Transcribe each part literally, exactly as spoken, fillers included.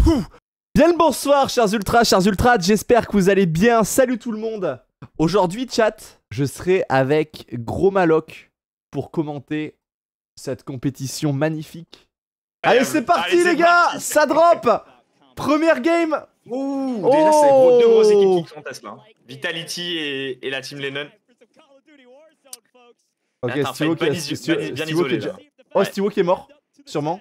Bien le bonsoir chers ultras, chers ultras, j'espère que vous allez bien, salut tout le monde. Aujourd'hui chat, je serai avec Gros Maloc pour commenter cette compétition magnifique. Allez, c'est parti allez, les gars, parti. Ça drop. Première game. Ouh, oh. Déjà c'est gros, deux grosses équipes qui contestent là. Vitality et, et la team Lennon. Ok, Stivo qui est... Oh, Stivo qui est mort, sûrement.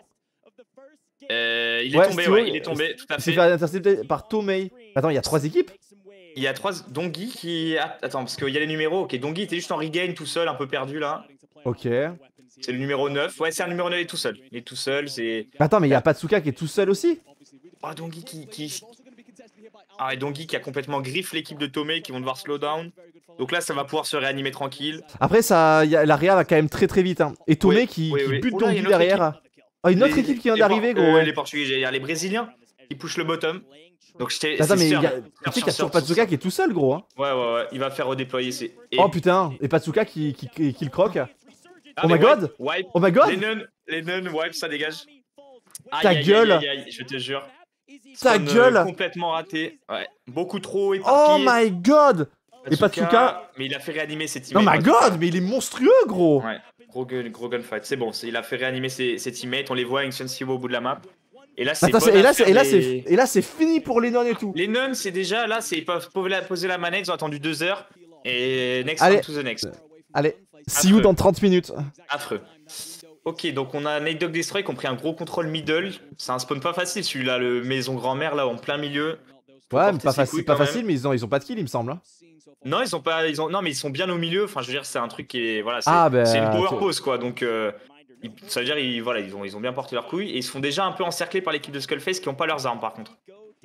Euh, il est ouais, tombé, Stivo, ouais, il est tombé, tout à fait. Il s'est fait intercepter par Tomei. Attends, il y a trois équipes. Il y a trois... Dongi qui... Attends, parce qu'il y a les numéros. Ok, Dongi était juste en regain tout seul, un peu perdu là. Ok. C'est le numéro neuf. Ouais, c'est un numéro neuf, il est tout seul. Il est tout seul, c'est... Attends, mais il y a Patsuka qui est tout seul aussi. Oh, Dongi qui... qui... Ah, et Dongi qui a complètement griffe l'équipe de Tomei qui vont devoir slow down. Donc là, ça va pouvoir se réanimer tranquille. Après, ça, y a, la réa va quand même très très vite. Hein. Et Tomei oui, qui, oui, qui oui. bute Oula, Dongi derrière. Oh, une autre les, équipe qui vient d'arriver, gros. Euh, ouais. Les Portugais, il y a les Brésiliens qui pushent le bottom. Donc j'étais. Attends, mais il y a, tu sais qu'il y a toujours Patsuka qui est tout seul, gros. Hein. Ouais, ouais, ouais. Il va faire redéployer ses. Et... Oh putain, et Patsuka qui, qui, qui, qui le croque. Ah, oh my god! Wipe. Oh my god! Les nuns, wipe, ça dégage. Ta aïe, gueule! Aïe, aïe, aïe, je te jure. Ta Spawn, gueule! Euh, complètement raté. Ouais. Beaucoup trop éparpillé. Oh my god! Patsuka, et Patsuka. Mais il a fait réanimer ses teammates. Oh my god, mais il est monstrueux, gros! Ouais. Gros, gun, gros gunfight, c'est bon, il a fait réanimer ses, ses teammates, on les voit avec Sensivo au bout de la map. Et là, c'est et là, et là, les... et là, c'est fini pour les nuns et tout. Les nuns, c'est déjà là, ils peuvent poser la manette, ils ont attendu deux heures. Et next Allez. one to the next. Allez, see you dans trente minutes. Affreux. Ok, donc on a Nate Dog Destroy qui ont pris un gros contrôle middle. C'est un spawn pas facile celui-là, le maison grand-mère là en plein milieu. Ouais, mais pas facile, pas facile, mais ils ont, ils ont pas de kill, il me semble. Hein. Non, ils sont pas, ils ont, non, mais ils sont bien au milieu. Enfin, je veux dire, c'est un truc qui est, voilà, c'est ah, bah, une power pose quoi. Donc, euh, ils, ça veut dire, ils, voilà, ils ont, ils ont bien porté leurs couilles et ils se font déjà un peu encerclés par l'équipe de Skullface qui ont pas leurs armes par contre.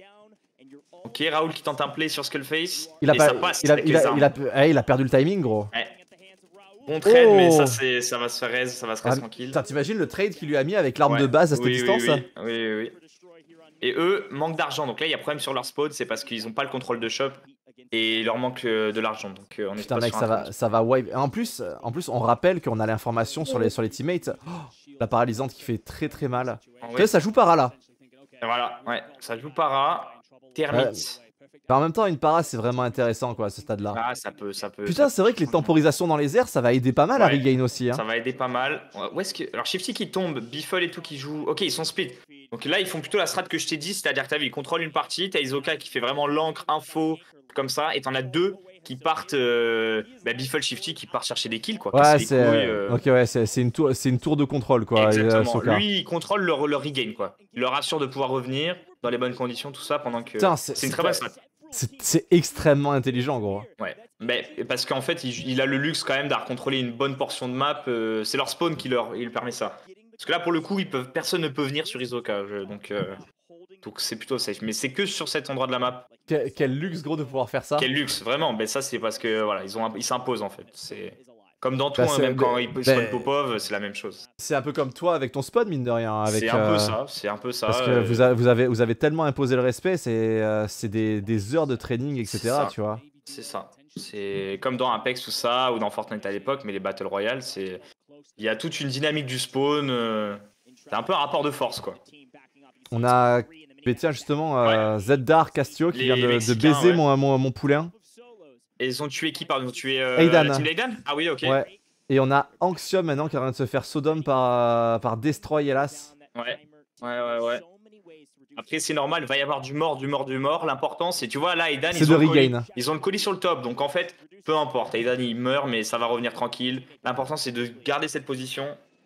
Ok, Raoul qui tente un play sur Skullface. Il a, et pas, ça passe il, a, il, a, il, a, il, a, il a perdu le timing, gros. Ouais. Bon trade, oh. mais ça, c'est, ça va se faire raise, ça va se faire ah, tranquille. T'imagines le trade qu'il lui a mis avec l'arme ouais. de base à cette oui, distance? Oui, oui, oui, oui. Et eux manquent d'argent, donc là il y a problème sur leur spawn, c'est parce qu'ils ont pas le contrôle de shop et il leur manque euh, de l'argent. Donc euh, on est putain mec, ça va, ça va wipe. En plus, en plus, on rappelle qu'on a l'information sur les sur les teammates. Oh, la paralysante qui fait très très mal. Oh, ouais. Ça joue para là. Et voilà, ouais, ça joue para. Termite. Ouais. En même temps, une para c'est vraiment intéressant quoi à ce stade-là. Ah ça peut, ça peut. Putain, c'est vrai que les temporisations dans les airs, ça va aider pas mal ouais, à regain aussi. Hein. Ça va aider pas mal. Où est-ce que alors Shifty qui tombe, Biffle et tout qui joue. Ok, ils sont split. Donc là, ils font plutôt la strat que je t'ai dit, c'est-à-dire que t'as vu, ils contrôlent une partie, t'as Isoka qui fait vraiment l'encre, info, comme ça, et t'en as deux qui partent, euh, bah, Biffle, Shifty qui partent chercher des kills, quoi. Ouais, c'est euh... ok, ouais, c'est une tour, c'est une tour de contrôle, quoi. Exactement. Euh, Lui, il contrôle leur, leur regain, quoi. Il leur assure de pouvoir revenir dans les bonnes conditions, tout ça, pendant que. C'est une très bonne strat. C'est extrêmement intelligent, gros. Ouais, mais parce qu'en fait, il, il a le luxe quand même d'avoir contrôlé une bonne portion de map. Euh, c'est leur spawn qui leur il permet ça. Parce que là, pour le coup, ils peuvent, personne ne peut venir sur Isoka. Je, donc, euh, donc c'est plutôt safe. Mais c'est que sur cet endroit de la map. Quel, quel luxe, gros, de pouvoir faire ça. Quel luxe, vraiment. Mais ça, c'est parce que voilà, ils ont, ils s'imposent en fait. C'est comme dans tout, bah, hein, même bah, quand ils bah, spawn Popov, c'est la même chose. C'est un peu comme toi avec ton spawn, mine de rien. C'est un euh... peu ça. C'est un peu ça. Parce que euh... vous, a, vous avez, vous avez tellement imposé le respect. C'est, euh, c'est des, des heures de training, et cetera. Tu vois. C'est ça. C'est comme dans Apex tout ça ou dans Fortnite à l'époque, mais les Battle Royale, c'est il y a toute une dynamique du spawn. Euh... C'est un peu un rapport de force, quoi. On a, mais tiens, justement, euh, ouais. Z-Dar Castio qui les vient de, de baiser ouais. mon, mon, mon poulain. Et ils ont tué qui, pardon? Ils ont tué euh, Aidan. La team Aidan. Ah oui, ok. Ouais. Et on a Anxium maintenant qui est en train de se faire Sodom par, par Destroy, hélas. Ouais, ouais, ouais, ouais. Après, c'est normal, il va y avoir du mort, du mort, du mort. L'important, c'est, tu vois, là, Aidan, ils, ont ils ont le colis sur le top. Donc, en fait, peu importe. Aidan, il meurt, mais ça va revenir tranquille. L'important, c'est de garder cette position.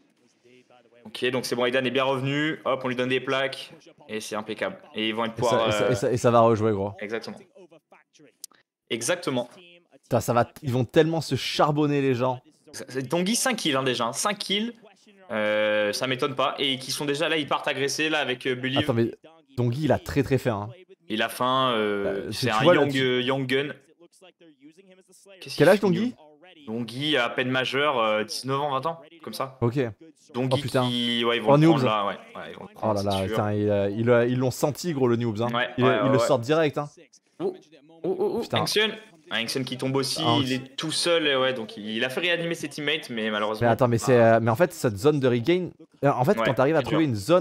Ok, donc c'est bon, Aidan est bien revenu. Hop, on lui donne des plaques. Et c'est impeccable. Et ils vont être pouvoir. Et ça, euh... et ça, et ça va rejouer, gros. Exactement. Exactement. Putain, ça va, ils vont tellement se charbonner, les gens. Dongi, cinq kills, hein, déjà. cinq kills. Euh, ça m'étonne pas. Et qui sont déjà là, ils partent agresser là avec euh, Believe. Attends, mais Dongi, il a très très faim. Hein. Il a faim. Euh, c'est un vois, young, tu... euh, young gun. Quel âge, Dongi? Dongi à peine majeur, euh, dix-neuf ans, vingt ans, comme ça. Ok. Dongi oh, putain. qui... Ouais, ils vont oh, le noobs. prendre là, ouais. ouais ils vont le prendre, oh là là, sûr. putain, ils l'ont ils, ils senti, gros, le noobs. Hein. Ouais, ils ouais, ils ouais, le ouais. sortent direct. Hein. Oh, oh, oh, oh. Anxion. Anxion qui tombe aussi, ah, il est tout seul, et ouais, donc il a fait réanimer ses teammates, mais malheureusement. Mais attends, mais, ah. mais en fait, cette zone de regain, en fait, ouais, quand t'arrives à trouver dur. une zone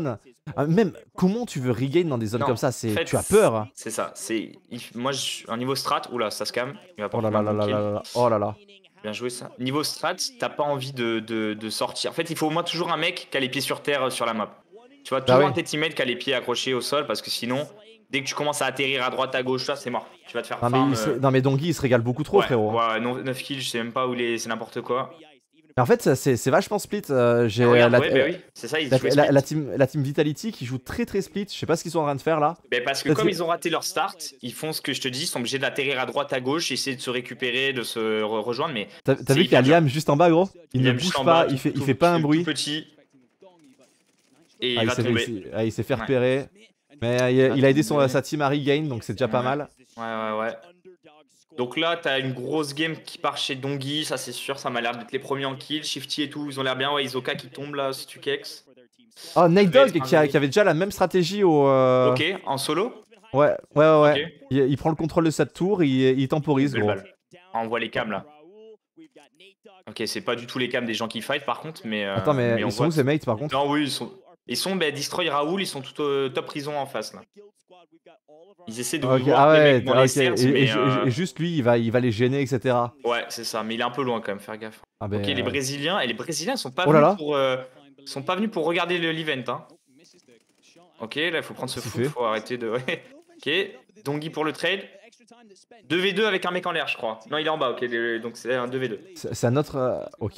Ah, même, comment tu veux regain dans des zones Non, comme ça? C'est, en fait, tu as peur. Hein. C'est ça. C'est moi, je... un niveau strat. Oula, ça se calme. Il va pas Oh là là là là là là. Oh là là. Bien joué ça. Niveau strat, t'as pas envie de, de, de sortir. En fait, il faut au moins toujours un mec qui a les pieds sur terre sur la map. Tu vois, toujours bah oui. un de tes teammates qui a les pieds accrochés au sol parce que sinon, dès que tu commences à atterrir à droite, à gauche, ça c'est mort. Tu vas te faire non, farm. Mais se... Non mais Dongi il se régale beaucoup trop ouais, frérot. Ouais, neuf kills, je sais même pas où les... c'est n'importe quoi. Mais en fait c'est vachement split. Euh, j'ai regarde, la... ouais, bah oui, c'est ça, ils la, jouent la, la, team, la team Vitality qui joue très très split. Je sais pas ce qu'ils sont en train de faire là. Mais parce que comme ils ont raté leur start, ils font ce que je te dis, ils sont obligés d'atterrir à droite, à gauche, essayer de se récupérer, de se re rejoindre. Mais t'as vu qu'il y a Liam juste en bas gros? Il Liam ne bouge pas, il fait, tout, il fait pas un bruit. Tout petit. Et ah, il va il tomber. Ah, il s'est fait repérer. Ouais. Mais euh, il, il a aidé son, sa team à regain, donc c'est déjà ouais. pas mal. Ouais, ouais, ouais. Donc là, t'as une grosse game qui part chez Dongi, ça c'est sûr, ça m'a l'air d'être les premiers en kill. Shifty et tout, ils ont l'air bien. Ouais, Isoka qui tombe là, Stukex. Oh, Nate Dogg qui, a, qui avait déjà la même stratégie au. Euh... Ok, en solo. Ouais, ouais, ouais. Okay. Il, il prend le contrôle de cette tour, il, il temporise, gros. On voit les cams là. Ok, c'est pas du tout les cams des gens qui fight par contre, mais. Euh, Attends, mais, mais ils sont où ces mates par contre? Non, oui, ils sont. Ils sont bah, Destroy Raoul, ils sont tout au top prison en face là. Ils essaient de okay, voir ah ouais, dans okay. les certes, et, mais et, euh... et juste lui, il va, il va les gêner, et cetera. Ouais, c'est ça, mais il est un peu loin quand même, faire gaffe. Ah ben, ok, les Brésiliens, et les Brésiliens sont pas oh venus là là. pour, euh, sont pas venus pour regarder l'event. Hein. Ok, là il faut prendre ce foot, faut arrêter de. Ok, Dongi pour le trade. deux v deux avec un mec en l'air, je crois. Non, il est en bas, ok, donc c'est un deux v deux. C'est un autre. Euh... Ok.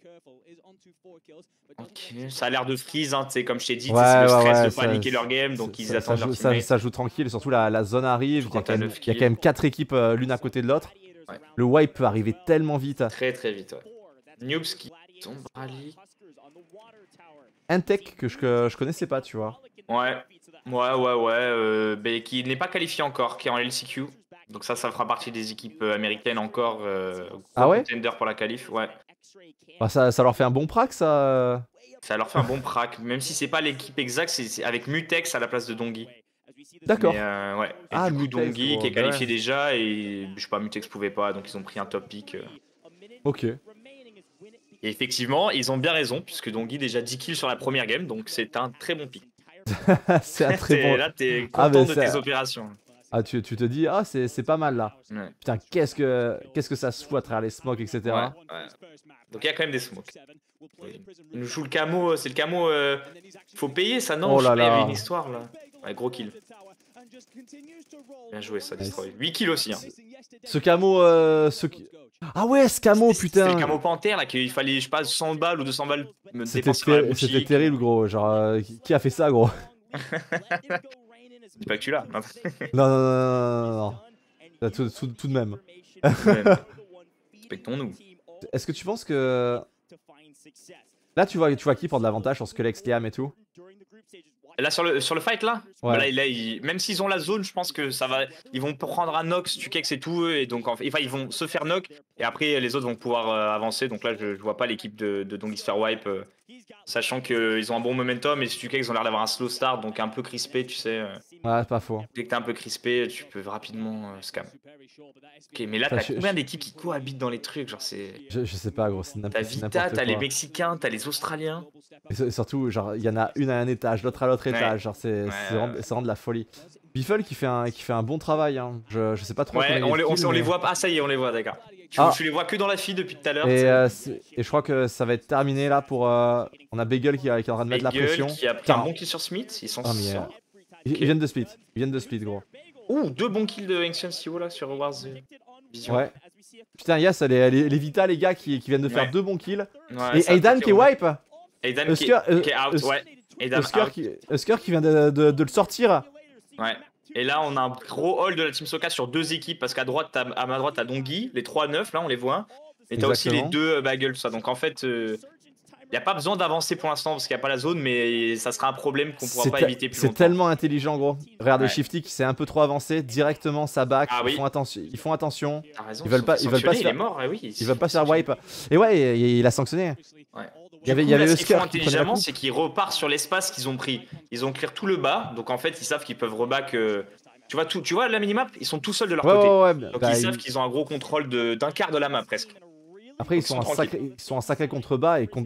Ok, ça a l'air de freeze, hein, comme je t'ai dit, ouais, c'est le stress ouais, de paniquer leur game, donc ils ça, attendent ça leur joue, ça, ça joue tranquille, surtout la, la zone arrive, il y, a quand même, il y a quand même quatre équipes euh, l'une à côté de l'autre. Ouais. Le wipe peut arriver tellement vite. Très très vite, ouais. Noobs qui tombe rallye. Un tech que je, que je connaissais pas, tu vois. Ouais, ouais, ouais, ouais, euh, bah, qui n'est pas qualifié encore, qui est en L C Q. Donc ça, ça fera partie des équipes américaines encore. Euh, ah ouais contender pour la qualif, ouais. Bah ça, ça leur fait un bon prac, ça. Ça leur fait un bon prac, même si c'est pas l'équipe exacte, c'est avec Mutex à la place de Dongi. D'accord. Euh, ouais. Et ah, du coup, Mutex, Dongi gros, qui est qualifié ouais. déjà, et je sais pas, Mutex pouvait pas, donc ils ont pris un top pick. Euh. Ok. Et effectivement, ils ont bien raison, puisque Dongi déjà dix kills sur la première game, donc c'est un très bon pick. c'est un très bon. Là, t'es content ah, de ça... tes opérations. Ah, tu, tu te dis, ah, c'est pas mal là. Ouais. Putain, qu'est-ce que, qu'est-ce que ça se fout à travers les smokes, et cetera. Ouais, ouais. Donc il y a quand même des smokes. Il nous joue le camo, c'est le camo. Euh, faut payer ça, non? Oh là je sais pas, il y là. avait une histoire là. Ouais, gros kill. Bien joué, ça, Destroy. huit kills aussi. Hein. Ce camo. Euh, ce... Ah ouais, ce camo, putain. C'est le camo panthère là, qu'il fallait, je sais pas, cent balles ou deux cents balles. C'était ter terrible, gros. Genre, euh, qui a fait ça, gros? Dis pas que tu l'as. non, non, non, non, non, non. Tout, tout, tout de même. Respectons-nous. Est-ce que tu penses que... Là, tu vois, tu vois qui prend de l'avantage sur Sculex, Liam et tout? Là, sur le, sur le fight, là, ouais. bah là, là ils, même s'ils ont la zone, je pense que ça va... Ils vont prendre un knock, Stukex et tout, et donc, enfin, ils vont se faire knock, et après, les autres vont pouvoir euh, avancer. Donc là, je, je vois pas l'équipe de, de Dongi se faire wipe, euh, sachant qu'ils ont un bon momentum, et Stukex ont l'air d'avoir un slow start, donc un peu crispé, tu sais. Euh. Ouais, c'est pas faux. Dès que t'es un peu crispé, tu peux rapidement euh, scam. Ok, mais là, t'as combien d'équipes qui cohabitent dans les trucs? Genre, c'est. Je, je sais pas, gros, c'est n'importe quoi. T'as Vita, t'as les Mexicains, t'as les Australiens. Et surtout, genre, il y en a une à un étage, l'autre à l'autre ouais. étage. Genre, c'est ouais, vraiment, euh... vraiment de la folie. Biffle qui fait un, qui fait un bon travail. Hein. Je, je sais pas trop. Ouais, on, les, on, kills, on mais... les voit pas. Ah, ça y est, on les voit, d'accord. Tu, ah. tu les vois que dans la feed depuis tout à l'heure. Et, euh, et je crois que ça va être terminé là pour. Euh... On a Bagel qui, qui est en train de mettre Bagel, la pression. Qui a pris un bon kill sur Smith. Ils sont. Ah, mais, euh... ils, okay. ils viennent de split. Ils viennent de split, gros. Ouh, deux bons kills de Ancient C O là sur Wars Vision. Ouais. Putain, yes, les, les, les Vita, les gars, qui, qui viennent de faire ouais. deux bons kills. Ouais, et Aidan qui est wipe. Aidan qui, euh, qui est out, ouais. Aidan Husker, qui, Husker qui vient de, de, de le sortir. Ouais. Et là, on a un gros hold de la Team Soka sur deux équipes, parce qu'à droite, à ma droite, t'as Dongi, les trois neuf, là, on les voit. Et t'as aussi les deux Bagel, tout ça. Donc en fait, il euh, n'y a pas besoin d'avancer pour l'instant, parce qu'il n'y a pas la zone, mais ça sera un problème qu'on pourra pas éviter plus longtemps. C'est tellement intelligent, gros. Regardez, ouais. Shifty qui s'est un peu trop avancé, directement ça back. Ah, ils, oui. font attention, ils font attention. Raison, ils veulent pas, ils veulent pas se faire. Il est mort, oui, ils veulent pas se faire wipe. Et ouais, il, il a sanctionné. Ouais. Il y avait, coup, il y avait ce qu'ils font intelligemment, c'est qu'ils repartent sur l'espace qu'ils ont pris. Ils ont clear tout le bas, donc en fait, ils savent qu'ils peuvent reback. Euh... Tu vois, tout, tu vois la minimap, ils sont tout seuls de leur ouais, côté. Ouais, ouais, donc bah, ils il... savent qu'ils ont un gros contrôle d'un quart de la map presque. Après, ils sont, ils, sont sacré, ils sont en sacré contre-bas et contre.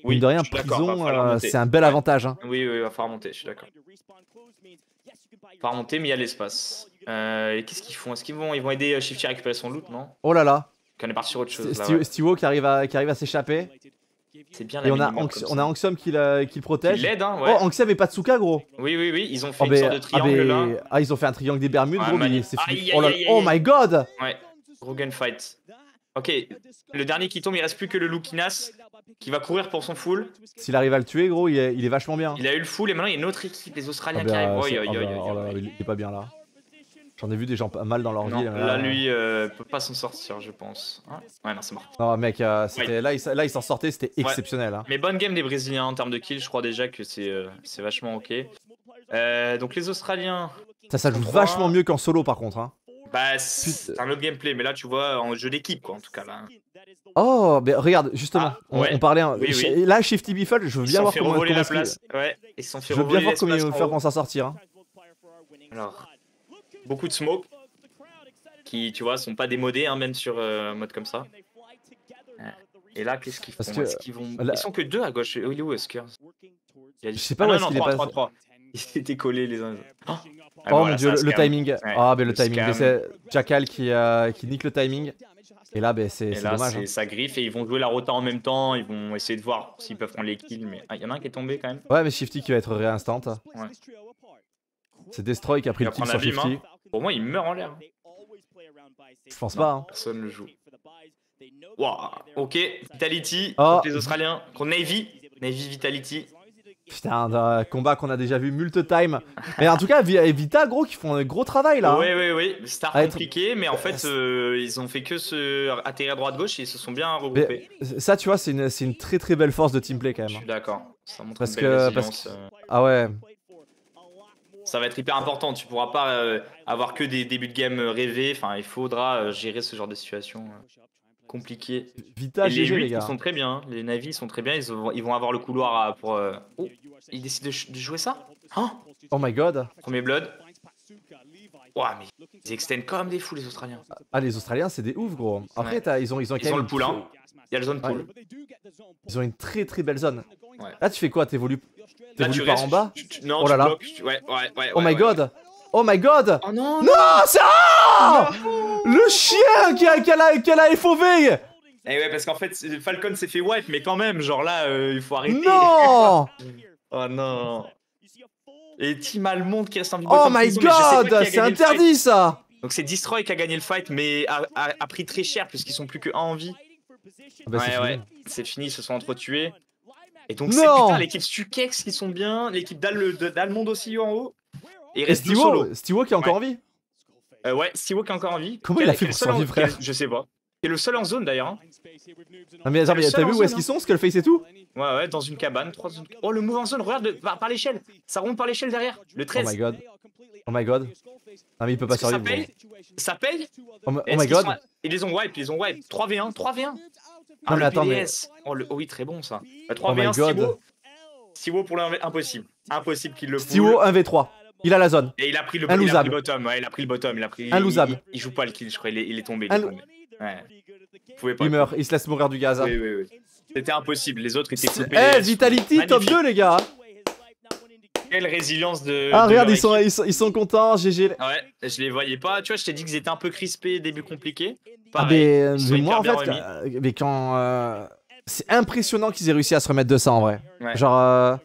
Oui, mine de rien, je suis d'accord, va prison, falloir euh, monter. c'est un bel Ouais. avantage. Hein. Oui, oui, il va falloir monter, je suis d'accord. Il va falloir monter, mais il y a l'espace. Euh, et qu'est-ce qu'ils font? Est-ce qu'ils vont, ils vont aider euh, Shifty à récupérer son loot, non? Oh là là. On est parti sur autre chose, là, Sti- ouais. Stiwo qui arrive à, qui arrive à s'échapper. C'est bien Et la on a, minimap Anx- comme on ça. a Anxiom qui, le- qui le protège. Il l'aide, hein, ouais. Oh, Anxiom et Patsuka, gros. Oui, oui, oui, ils ont fait Oh, une bah, sorte de ah, triangle, là. bah, ah, ils ont fait un triangle des Bermudes, Ouais, gros, mais mani- c'est Aïe, fini. aïe, Oh, là- aïe, aïe, oh aïe. my god. Ouais, gros gunfight. Ok, le dernier qui tombe, il reste plus que le Lukinas qui va courir pour son full. S'il arrive à le tuer, gros, il est, il est vachement bien. Il a eu le full et maintenant il y a une autre équipe, les Australiens Ah bah, qui arrivent. c'est- Oi, oi, ah oi, bah, oi, oh là oi. là, il est pas bien là. J'en ai vu des gens pas mal dans leur Non, vie. là, lui, euh, peut pas s'en sortir, je pense. Hein ouais, non, c'est mort. Non, mec, euh, c'était- là, il, s- là, il s'en sortait, c'était exceptionnel. Hein. Mais bonne game des Brésiliens en termes de kills, je crois déjà que c'est euh, c'est vachement ok. Euh, donc les Australiens. Ça, ça joue trois. vachement mieux qu'en solo, par contre. Hein. Bah, c'est un autre gameplay, mais là, tu vois, en jeu d'équipe, quoi, en tout cas. Là. Oh, mais regarde, justement, Ah, on, ouais. on parlait. hein, Oui, ch- oui. Là, Shifty Biffle, je veux Ils bien sont voir fait comment, revoler comment la est-ce qu'il- place. Ouais, ils se sont fait Je veux bien revoler voir comment ils l'espace vont en faire haut. pour s'en sortir. Hein. Alors, beaucoup de smoke qui, tu vois, sont pas démodés, hein, même sur euh, mode comme ça. Ouais. Et là, qu'est-ce qu'ils font? Parce que, Est-ce qu'ils vont... là- Ils sont que deux à gauche. Oh, il est où, Husker? Il y a... Je sais pas ah, où non, est-ce non, qu'il est trois, passé. trois, trois. Ils étaient collés les uns. les autres. Oh, ah, Oh voilà, mon dieu, c'est le, un le scam. timing. Ouais, Ah, ben le, le timing. Mais scam. c'est Jackal qui, euh, qui nique le timing. Et là, ben, c'est Et c'est là, dommage. c'est Hein. ça griffe et ils vont jouer la rota en même temps. Ils vont essayer de voir s'ils peuvent prendre les kills. Mais ah, il y en a un qui est tombé quand même. Ouais, mais Shifty qui va être réinstant. Ouais. C'est Destroy qui a pris Il le va kill prendre sur l'abîme. Shifty. Hein. Pour moi, il meurt en l'air. Je pense Non, pas. Hein. Personne le joue. Waouh. Ok, Vitality Oh. contre les Australiens. Contre Navy. Navy Vitality. Putain, un combat qu'on a déjà vu multi time. Mais en tout cas, Vi- Vita, gros, qui font un gros travail là. Oui, hein. oui, oui. Start Ah, être- compliqué, mais en fait, euh, ils ont fait que se atterrir à droite-gauche et ils se sont bien Mais regroupés. ça, tu vois, c'est une, c'est une très très belle force de teamplay quand Je même. suis d'accord. Ça montre Parce une belle que- résilience. parce euh. Ah ouais. Ça va être hyper important. Tu pourras pas euh, avoir que des débuts de game euh, rêvés. Enfin, il faudra euh, gérer ce genre de situation euh, compliquée. Vita, Et les G G, huit, les ils gars. sont très bien. hein. Les Navy sont très bien. Ils vont, ils vont avoir le couloir à- pour. euh, Oh, ils décident de, ch- de jouer ça. Hein Oh my god. Premier blood. Ouah, mais ils extendent comme des fous les Australiens. Ah, les Australiens, c'est des ouf, gros. Après, Ouais. t'as- ils ont, ils ont quand Ils ont même le une pool, très- hein. Il y a le zone pool. Ils ont une très très belle zone. Ouais. Là, tu fais quoi? T'évolues Là, t'évolues tu par restes- en bas? tu- tu- Non, Oh tu là là. bloques. tu- Ouais, ouais, ouais. Oh ouais, my ouais. god. Oh my god. Oh non, Non, c'est ah le chien qui a, qui a la, qui a la F O V. Eh ouais, parce qu'en fait, c'est- Falcon s'est fait wipe, mais quand même, genre là, euh, il faut arrêter. Non. Oh non. Et Team Allemande qui reste en vie. Oh bottom my prison, mais je sais pas qui a god, c'est gagné le fight. interdit ça. Donc c'est Destroy qui a gagné le fight, mais a, a- a pris très cher puisqu'ils sont plus que un en vie. Ah bah, c'est ouais, fini. ouais, c'est fini, ils se sont entretués. Et donc Non. c'est putain l'équipe Stukex qui sont bien, l'équipe d'Al- de- d'Allemande aussi en haut. Et il Et reste deux solo. Stiwo, Stiwo qui est encore en vie. Euh, ouais, Stiwo qui est encore en vie. Comment Qui il a qui fait est le pour seul en- survivre, frère qui est- Je sais pas. Qui est le seul en zone d'ailleurs. hein. Non mais attends, le mais seul t'as en vu où est-ce zone, qu'ils sont, Skullface et tout? Ouais, ouais, dans une cabane. Trois zones... Oh, le move en zone, regarde de- par, par l'échelle. Ça remonte par l'échelle derrière. Le Oh treize. my god. Oh my god. Non mais il peut pas Est-ce que ça survivre. paye gros. Ça paye Oh, my- oh Est-ce my qu'ils god. sont à- Ils les ont wipe, ils les ont wipe. trois v un, trois v un. Ah, mais le attends, P D mais- S. Oh, le... oh oui, très bon ça. Euh, Oh trois v un, my god. Stiwo. Stiwo pour l'impossible. Impossible qu'il le Stiwo pull. un v trois. Il a la zone. Et il a pris le, Un il a pris losable. le bottom. Ouais, il a pris le bottom. Il a pris. Un il- losable. Il, il joue pas le kill, je crois. Il est, il est tombé. Il Un est lo- tombé. Ouais. Vous pouvez pas. Il meurt, il se laisse mourir du gaz. hein. Oui, oui, oui. C'était impossible. Les autres étaient full P D Eh, S. Vitality top Magnifique. deux, les gars. Quelle résilience de. Ah, de regarde, leur ils sont, équipe. ils, sont, ils sont contents, G G. Ouais, je les voyais pas. Tu vois, je t'ai dit qu'ils étaient un peu crispés, début compliqué. Ah, Pareil, mais, ils sont mais moi, en hyper fait, bien quand- euh, mais quand. euh, c'est impressionnant qu'ils aient réussi à se remettre de ça en vrai. Ouais. Genre. euh,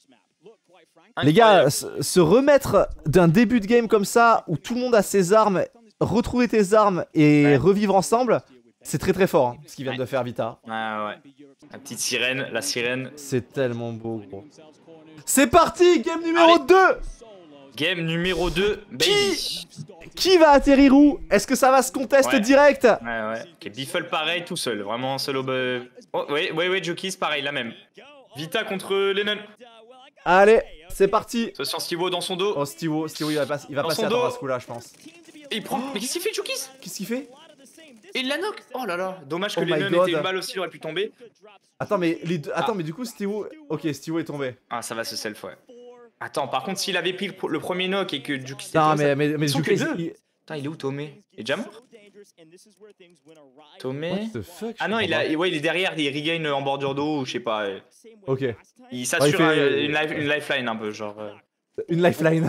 Les gars, se se remettre d'un début de game comme ça, où tout le monde a ses armes, retrouver tes armes et Ouais. revivre ensemble, c'est très très fort hein, ce qu'ils viennent de faire Vita. Ouais, ouais. La petite sirène, la sirène. C'est tellement beau, gros. C'est parti, game numéro Allez. deux. Game numéro deux, baby. Qui va atterrir où? Est-ce que ça va se conteste Ouais. direct? Ouais, ouais. Ok, Biffle pareil, tout seul. Vraiment solo. be- Oh, ouais, ouais, ouais, Jokis, pareil, la même. Vita contre Lennon. Allez, c'est parti. Attention, Stiwo dans son dos. Oh, Stiwo, Stiwo il va, pas, il va Dans passer son à temps dos. à ce coup-là, je pense. Et il prend. Mais qu'est-ce qu'il fait, Jokis? Qu'est-ce qu'il fait? Et il la knock. Oh là là. Dommage que Oh my Lennon God. était une balle aussi, il aurait pu tomber. Attends, mais, les deux... Attends, Ah. mais du coup, Stiwo. Ok, Stiwo est tombé. Ah, ça va se self, ouais. Attends, par contre, s'il avait pris le, le premier knock et que Jokis était Non, là, mais, ça- mais, mais Ils sont du que coup, deux. il- Putain, il est où Tomé? Il est déjà mort? Tomé. What the fuck, Ah non, il, a, ouais, il est derrière, il regain en bordure d'eau ou je sais pas. Ok. Il s'assure Ouais, il fait... une, life, une lifeline un peu, genre. Euh... Une lifeline.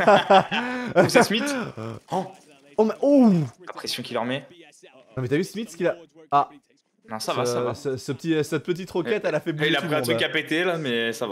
Ou c'est Smith. Oh, oh, mais... oh la pression qu'il leur met. Non mais t'as vu Smith ce qu'il a... Ah. Non, ça ce, va, ça va. Ce, ce petit, cette petite roquette, elle a fait bouger Il a tout pris le un truc monde. à péter là, mais ça va.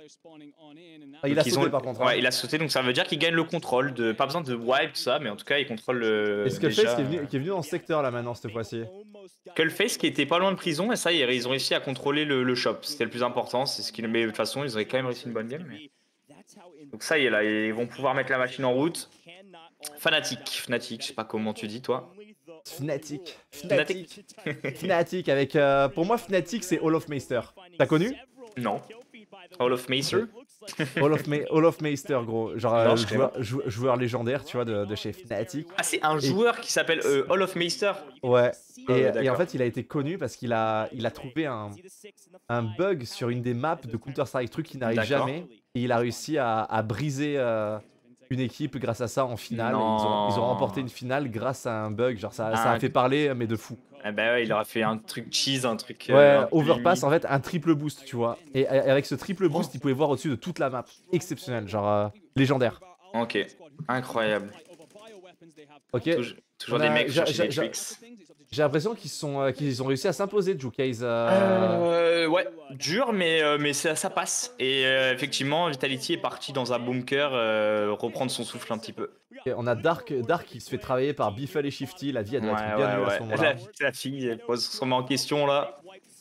Ah, il a Donc, sauté ont... par contre. Ouais, hein. il a sauté, donc ça veut dire qu'il gagne le contrôle. De... Pas besoin de wipe, tout ça, mais en tout cas, il contrôle le. Et Skullface déjà... qui, est venu, qui est venu dans ce secteur là maintenant cette fois-ci. Skullface qui était pas loin de prison, et ça, ils ont réussi à contrôler le, le shop. C'était le plus important, c'est ce qui. Mais de toute façon, ils auraient quand même réussi une bonne game. Mais... Donc ça y est, là, ils vont pouvoir mettre la machine en route. Fnatic, Fnatic, je sais pas comment tu dis toi. Fnatic. Fnatic. Fnatic avec. Euh, pour moi, Fnatic c'est Hall of Meister. T'as connu? Non. Hall of Meister. Hall of, Ma Hall of Meister, gros. Genre euh, non, joueur, jou joueur légendaire, tu vois, de, de chez Fnatic. Ah, c'est un joueur et... qui s'appelle euh, Hall of Meister. Ouais. Et, oh, ouais, et en fait, il a été connu parce qu'il a, il a trouvé un, un bug sur une des maps de Counter-Strike, truc qui n'arrive jamais. Et il a réussi à, à briser euh, une équipe grâce à ça en finale. Ils ont, ils ont remporté une finale grâce à un bug. Genre, ça, ah, ça a fait parler, mais de fou. Ah bah ouais, il aura fait un truc cheese, un truc. Ouais, euh, overpass, en fait, un triple boost, tu vois. Et avec ce triple boost, oh. il pouvait voir au-dessus de toute la map. Exceptionnel, genre euh, légendaire. Ok, incroyable. Ok. Touj toujours a... des mecs sur Netflix. J'ai l'impression qu'ils sont, euh, qu'ils ont réussi à s'imposer, Jukaze. Euh... Euh, ouais, dur, mais, euh, mais ça, ça passe. Et euh, effectivement, Vitality est parti dans un bunker euh, reprendre son souffle un petit peu. Okay, on a Dark, Dark qui se fait travailler par Biffle et Shifty. La vie, elle doit ouais, être bien ouais, nulle ouais. à ce moment-là. La, la fille, elle pose son en question là.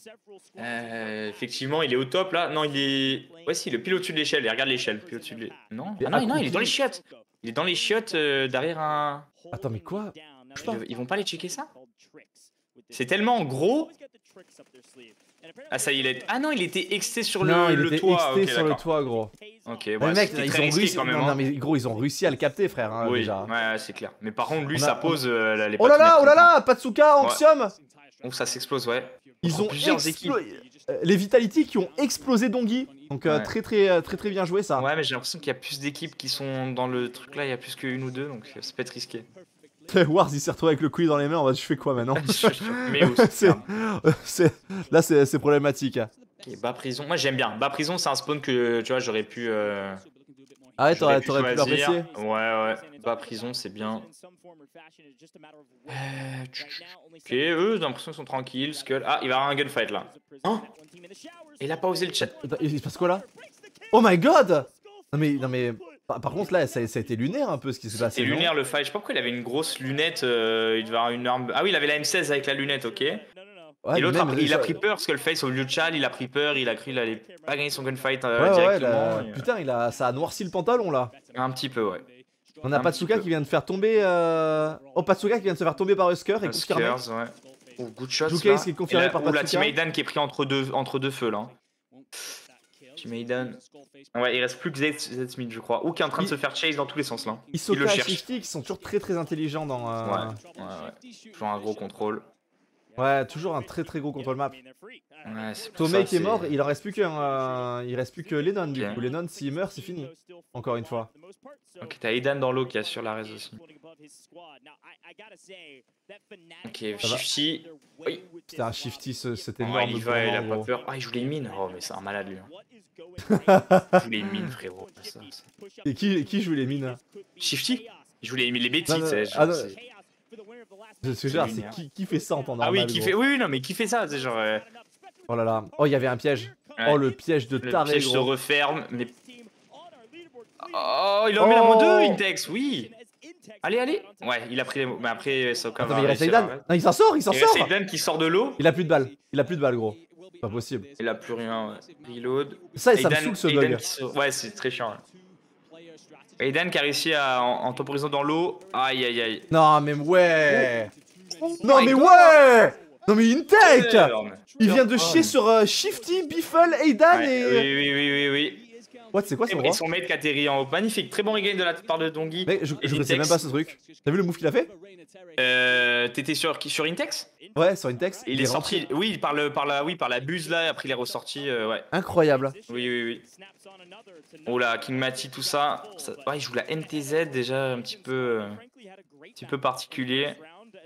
Euh, effectivement, il est au top là. Non, il est. Ouais, si, le pile au-dessus de l'échelle. Et regarde l'échelle. Pile au-dessus de l'échelle. Non, ah, non, non, il est dans les chiottes. Il est dans les chiottes euh, derrière un. Attends, mais quoi? Ils, ils vont pas aller checker ça? C'est tellement gros. Ah ça il est. Ah non il était exté sur le, non, il le était toit. Exté Okay, sur le toit gros. Ok. Ouais, bah, mec, ils ont réussi. Quand même, non, hein. non mais gros ils ont réussi à le capter frère. Hein, oui. Déjà. Ouais c'est clair. Mais par contre lui a, ça pose a... euh, les. Oh là là oh là là Patsuka, Anxium. Ouais. Oh ça s'explose ouais. Ils Entre ont plusieurs équipes. Les Vitality qui ont explosé Dongi. Donc euh, ouais. très très très très bien joué ça. Ouais mais j'ai l'impression qu'il y a plus d'équipes qui sont dans le truc là. Il y a plus qu'une ou deux donc ça peut être risqué. Wars il s'est retrouvé avec le couille dans les mains, en mode je fais quoi maintenant? Mais où c'est Là c'est problématique. Ok, bas prison, moi j'aime bien. Bas prison c'est un spawn que tu vois j'aurais pu. Euh... Ah ouais t'aurais pu, pu l'apprécier. Ouais ouais, bas prison c'est bien. Euh... Ok, eux j'ai l'impression qu'ils sont tranquilles. Skull. Ah il va y avoir un gunfight là. Hein? Il a pas osé le chat. Il se passe quoi là? Oh my god! Non mais, non mais, par, par contre là, ça, ça a été lunaire un peu ce qui s'est passé. C'est lunaire le fight, je sais pas pourquoi il avait une grosse lunette, euh, il devait avoir une arme... Ah oui, il avait la M seize avec la lunette, ok. Ouais, et l'autre, il a pris peur parce que le face au lieu de Chal, il a pris peur, il a cru qu'il allait pas gagner son gunfight euh, ouais, directement. Ouais, la... et... Putain, il a... ça a noirci le pantalon là. Un petit peu, ouais. On a Patsuka qui vient de faire tomber... Euh... Oh, Patsuka qui vient de se faire tomber par Husker et confirmé. Ouais. Oh, good shot. Jukaze qui est confirmé la... par Patsuka. Ou la Team Aidan qui est pris entre deux, entre deux feux là. Team Aidan. Ouais, il reste plus que Z Smith, je crois. Ou qui est en train de il... se faire chase dans tous les sens là. Ils le cherchent. Shifty qui sont toujours très très intelligents dans. Euh... Ouais, ouais, ouais. Toujours un gros contrôle. Ouais, toujours un très très gros contrôle map. Ouais, Tomei qui est mort, il en reste plus qu'un. Euh... Il reste plus que Lennon du coup. Lennon, s'il meurt, c'est fini. Encore une fois. Ok, t'as Aidan dans l'eau qui assure la raise aussi. Ok, Shifty. Oui. C'était un Shifty, c'était énorme. Ouais, il va, il a pas peur. Ah, il joue les mines. Oh, mais c'est un malade lui. Il joue les mines, frérot. Ça, et qui, qui joue les mines? Shifty. Il joue les, les bêtises. Ah, non. Je suis genre, c'est qui, qui fait ça en temps normal? Ah oui, qui fait, oui, non, mais qui fait ça? C'est genre. Euh... Oh là là. Oh, il y avait un piège. Ouais. Oh, le piège de taré. Le piège gros. se referme, mais. Oh, il a remis oh. la moins deux, Intex, oui. Allez, allez. Ouais, il a pris les mots. Mais après, ça Attends, mais il reste Aidan. Non, il s'en sort, il s'en sort. Il reste Aidan qui sort de l'eau. Il a plus de balles. Il a plus de balles, gros. Pas possible. Il a plus rien. Ouais. Reload. Ça, ça me saoule ce bug. Se... Ouais, c'est très chiant. Aidan qui a réussi à en, en temporisant dans l'eau. Aïe, aïe, aïe. Non, mais ouais. Oh. Non, mais God. Ouais. Non, mais Intech. Il vient de chier sur uh, Shifty, Biffle, Aidan ouais, et. Oui, oui, oui, oui, oui. What, c'est quoi son Et son mate qui atterrit en haut. Magnifique, très bon regain de la part de Dongi. Mec, je, je connaissais même pas ce truc. T'as vu le move qu'il a fait? Euh. T'étais sur, sur Intex? Ouais, sur Intex. Il, il est, est sorti. Rentré. Oui, par, le, par, la, oui, par la buse là, après il est ressorti. Euh, ouais. Incroyable. Oui, oui, oui. Oh là, King Mati, tout ça. ça... Ouais, il joue la M T Z déjà un petit peu. Euh, un petit peu particulier.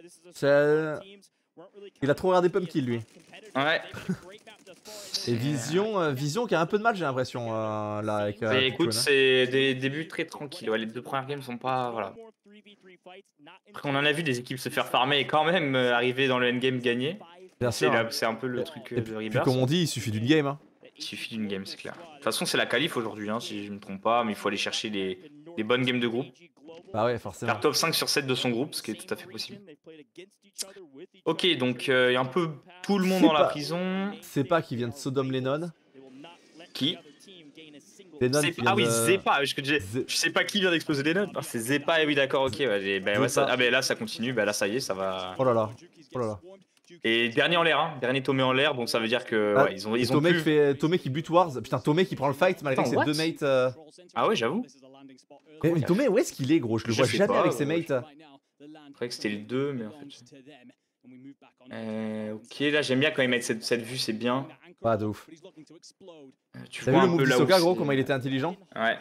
Il a trop regardé Pumpkin lui. Ouais. Et Vision, euh, Vision qui a un peu de mal j'ai l'impression euh, là avec. Euh, écoute, c'est des débuts très tranquilles. Ouais, les deux premières games sont pas voilà. Après, on en a vu des équipes se faire farmer et quand même euh, arriver dans le endgame gagner. Bien sûr. C'est un peu le truc euh, de Rebirth. Puis comme on dit, il suffit d'une game. Hein. Il suffit d'une game, c'est clair. De toute façon, c'est la qualif aujourd'hui, hein, si je ne me trompe pas, mais il faut aller chercher les, les bonnes games de groupe. Bah ouais, forcément. Faire top cinq sur sept de son groupe, ce qui est tout à fait possible. Ok, donc il euh, y a un peu tout le monde dans pas, la prison. C'est pas qui vient de Sodom Lennon. Qui Lennon Ah oui, de... Zepa, parce que je sais pas qui vient d'exploser Lennon. Ah, c'est Zepa, et oui d'accord, ok. Ouais, bah, ouais, ça... Ah bah là ça continue, bah là ça y est, ça va... Oh là là, oh là là. Et dernier en l'air, hein. Dernier Tomé en l'air, donc ça veut dire que ah, ouais, ils ont, ils ont Tomé plus... qui fait Tomé qui bute Wars, putain Tomé qui prend le fight malgré Attends, ses deux mates. Euh... Ah ouais, j'avoue. Mais, mais Tomé où est-ce qu'il est gros? Je le je vois jamais pas, avec ses mates. Je croyais que c'était le deux, mais en fait. Euh, ok, là j'aime bien quand ils mettent cette, cette vue, c'est bien. Pas de ouf. Euh, tu T'as vu le move d'Hisoka gros, comment il était intelligent? Ouais.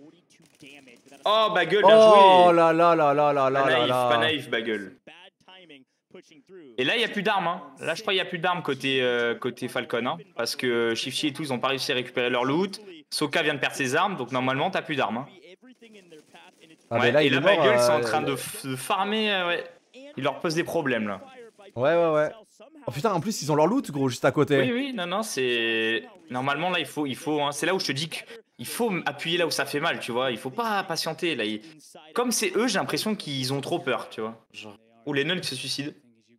Oh Bagel, bien oh, joué. Oh là là là là là là là là. Pas naïf Bagel. Et là il n'y a plus d'armes, hein. Là je crois qu'il n'y a plus d'armes côté, euh, côté Falcon, hein, parce que Shifty et tout ils ont pas réussi à récupérer leur loot. Soka vient de perdre ses armes, donc normalement t'as plus d'armes. Hein. Ah ouais, là, et il là est mort, Bagel euh, c'est en train de, de farmer, euh, ouais. Il leur pose des problèmes là. Ouais ouais ouais. Oh putain en plus ils ont leur loot gros juste à côté. Oui oui non non c'est... Normalement là il faut, il faut hein, c'est là où je te dis qu'il faut appuyer là où ça fait mal tu vois. Il faut pas patienter là. Il... Comme c'est eux j'ai l'impression qu'ils ont trop peur tu vois. Genre... Ou les nuns qui se suicident.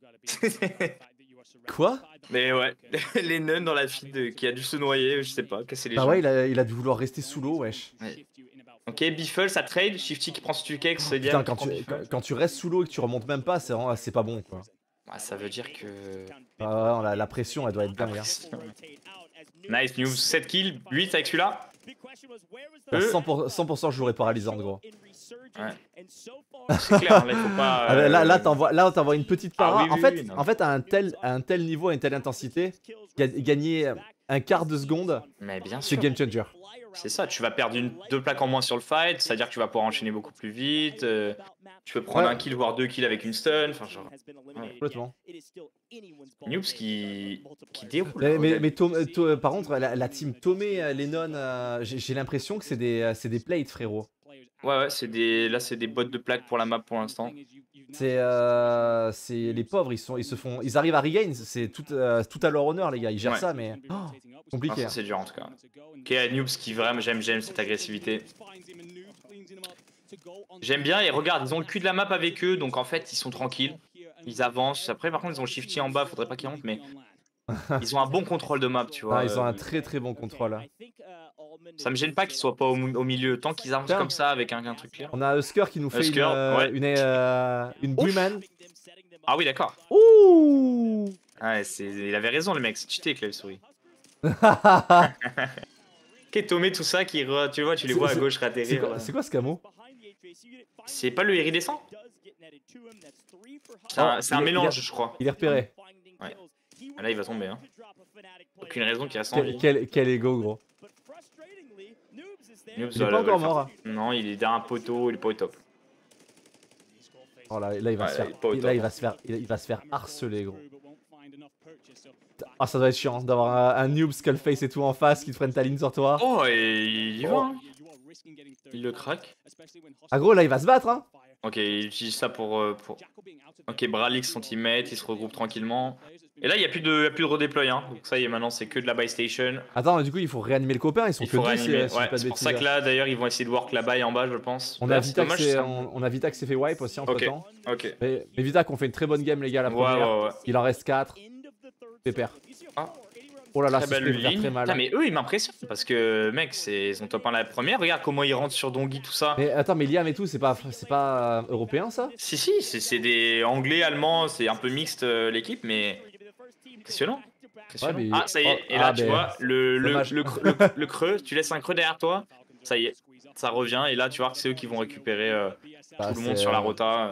Quoi? Mais ouais, les nuns dans la file de... qui a dû se noyer, je sais pas, casser les Bah gens. ouais il a, il a dû vouloir rester sous l'eau wesh. Ouais. Ok, Biffle ça trade, Shifty qui prend Stukex, c'est bien. Quand tu, quand, quand tu restes sous l'eau et que tu remontes même pas, c'est pas bon quoi. Ah, ça veut dire que... Ah, la, la pression elle doit être dingue. Hein. Nice, News, sept kills, huit avec celui-là. Euh... cent pour cent je jouerais paralysante gros. Ouais. C'est clair, là il faut pas... Euh... Ah, là là t'envoies une petite para. Ah, oui, oui, en fait, oui, oui, en fait à, un tel, à un tel niveau, à une telle intensité, gagner un quart de seconde, c'est game changer. C'est ça, tu vas perdre une, deux plaques en moins sur le fight, c'est-à-dire que tu vas pouvoir enchaîner beaucoup plus vite, euh, tu peux prendre ouais. un kill voire deux kills avec une stun, enfin genre... Ouais. Complètement. Noobs qui, qui déroule. Mais, mais, mais Tom, to, par contre, la, la team Tomé, Lennon, euh, j'ai l'impression que c'est des, des plates frérot. Ouais ouais, c'est des, là c'est des bots de plaques pour la map pour l'instant. C'est euh, les pauvres, ils, sont, ils se font, ils arrivent à regain, c'est tout, euh, tout à leur honneur les gars, ils gèrent ouais. ça mais oh, compliqué. Ah, c'est dur en tout cas. Ok, Noobs qui vraiment j'aime j'aime cette agressivité. J'aime bien et regarde, ils ont le cul de la map avec eux donc en fait ils sont tranquilles, ils avancent. Après par contre ils ont le Shifty en bas, faudrait pas qu'ils rentrent mais ils ont un bon contrôle de map tu vois. Ah, ils ont un très très bon contrôle. Hein. Ça me gêne pas qu'ils soient pas au, au milieu, tant qu'ils avancent Tiens. comme ça avec un, un truc clair. On a Husker qui nous fait Husker, une, euh, ouais. une, euh, une Bullman. Ah oui d'accord. Ouh. Ouais, il avait raison le mec, c'est cheaté avec la souris. Ok, Tomé tout ça, qui re, tu vois, tu les vois à gauche réatterrir. C'est quoi ce camo? C'est pas le iridescent? C'est un, oh, un mélange, est, je crois. Il est repéré. Ouais. Là, il va tomber. Hein. Aucune raison qu'il reste en vie. Quel, quel ego, gros. Noobs, il est pas encore mort. Hein. Non, il est derrière un poteau, il est pas au top. Oh là, là, il va, ouais, se, faire, il, là il, va se faire, il, il va se faire harceler, gros. Ah, ça doit être chiant d'avoir un, un noob skullface et tout en face qui te prennent ta ligne sur toi. Oh, et il y va. Hein. Il le craque. Ah, gros, là, il va se battre. Hein. Ok, il utilise ça pour. Euh, pour... Ok, Bralix, son teammate, il se regroupe tranquillement. Et là, il n'y a plus de, a plus de redéploy. Hein. Donc, ça y est, maintenant, c'est que de la buy station. Attends, du coup, il faut réanimer le copain. Ils sont il que deux. Réanimer. Si, ouais, c'est pour ça que là, d'ailleurs, ils vont essayer de work la buy en bas, je pense. On a Vita qui s'est fait wipe aussi entre okay. temps. Ok. Mais, mais Vita qu'on fait une très bonne game, les gars, la première. Ouais, ouais, ouais. Il en reste quatre. Pépère. Ah. Oh là là, ça fait faire très mal. Putain, mais eux, ils m'impressionnent parce que, mec, ils ont top un la première. Regarde comment ils rentrent sur Dongi, tout ça. Mais attends, mais Liam et tout, c'est pas, pas euh, européen ça? Si, si, c'est des anglais, allemands, c'est un peu mixte euh, l'équipe, mais. Impressionnant. Impressionnant. Ouais, mais... Ah, ça y est, oh, et là, ah, tu ben... vois, le, le, le, creux, le, le creux, tu laisses un creux derrière toi, ça y est, ça revient, et là, tu vois que c'est eux qui vont récupérer euh, bah, tout le monde sur la rota.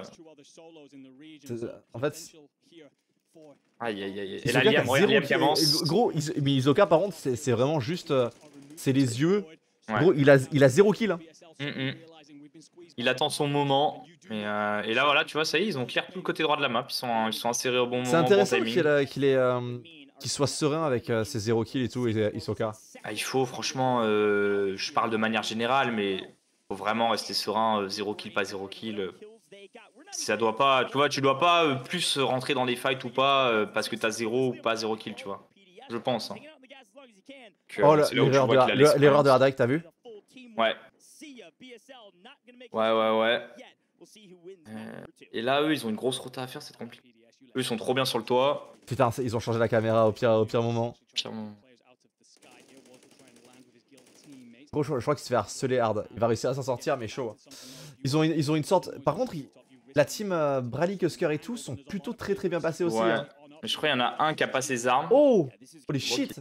En fait. Aïe aïe aïe. Et là, Liam, regarde Liam qui avance. Gros, mais Hisoka, par contre, c'est vraiment juste. C'est les yeux. Ouais. Gros, il a, il a zéro kill. Hein. Mm -mm. Il attend son moment. Et, euh, et là, voilà, tu vois, ça y est, ils ont clear tout le côté droit de la map. Ils sont, ils sont insérés au bon moment. C'est intéressant bon qu'il qu'il euh, qu soit serein avec euh, ses zéro kills et tout, et Hisoka. Ah, il faut, franchement, euh, je parle de manière générale, mais il faut vraiment rester serein. Euh, zéro kill, pas zéro kill. Euh, ça doit pas, tu vois, tu dois pas euh, plus rentrer dans des fights ou pas euh, parce que t'as zéro ou pas zéro kill, tu vois. Je pense. Hein. Que, oh, l'erreur de, de Hardrake, t'as vu? Ouais. Ouais, ouais, ouais. Euh, et là, eux, ils ont une grosse rota à faire, c'est compliqué. Eux, ils sont trop bien sur le toit. Putain, ils ont changé la caméra au pire, au pire moment. Pire moment. Gros, je, je crois qu'il se fait harceler hard. Il va réussir à s'en sortir, mais chaud. Ils ont une, ils ont une sorte. Par contre, ils... la team euh, Bradley, Kusker et tout sont plutôt très très bien passés aussi. Ouais. Hein. Mais je crois qu'il y en a un qui a pas ses armes. Oh, holy shit.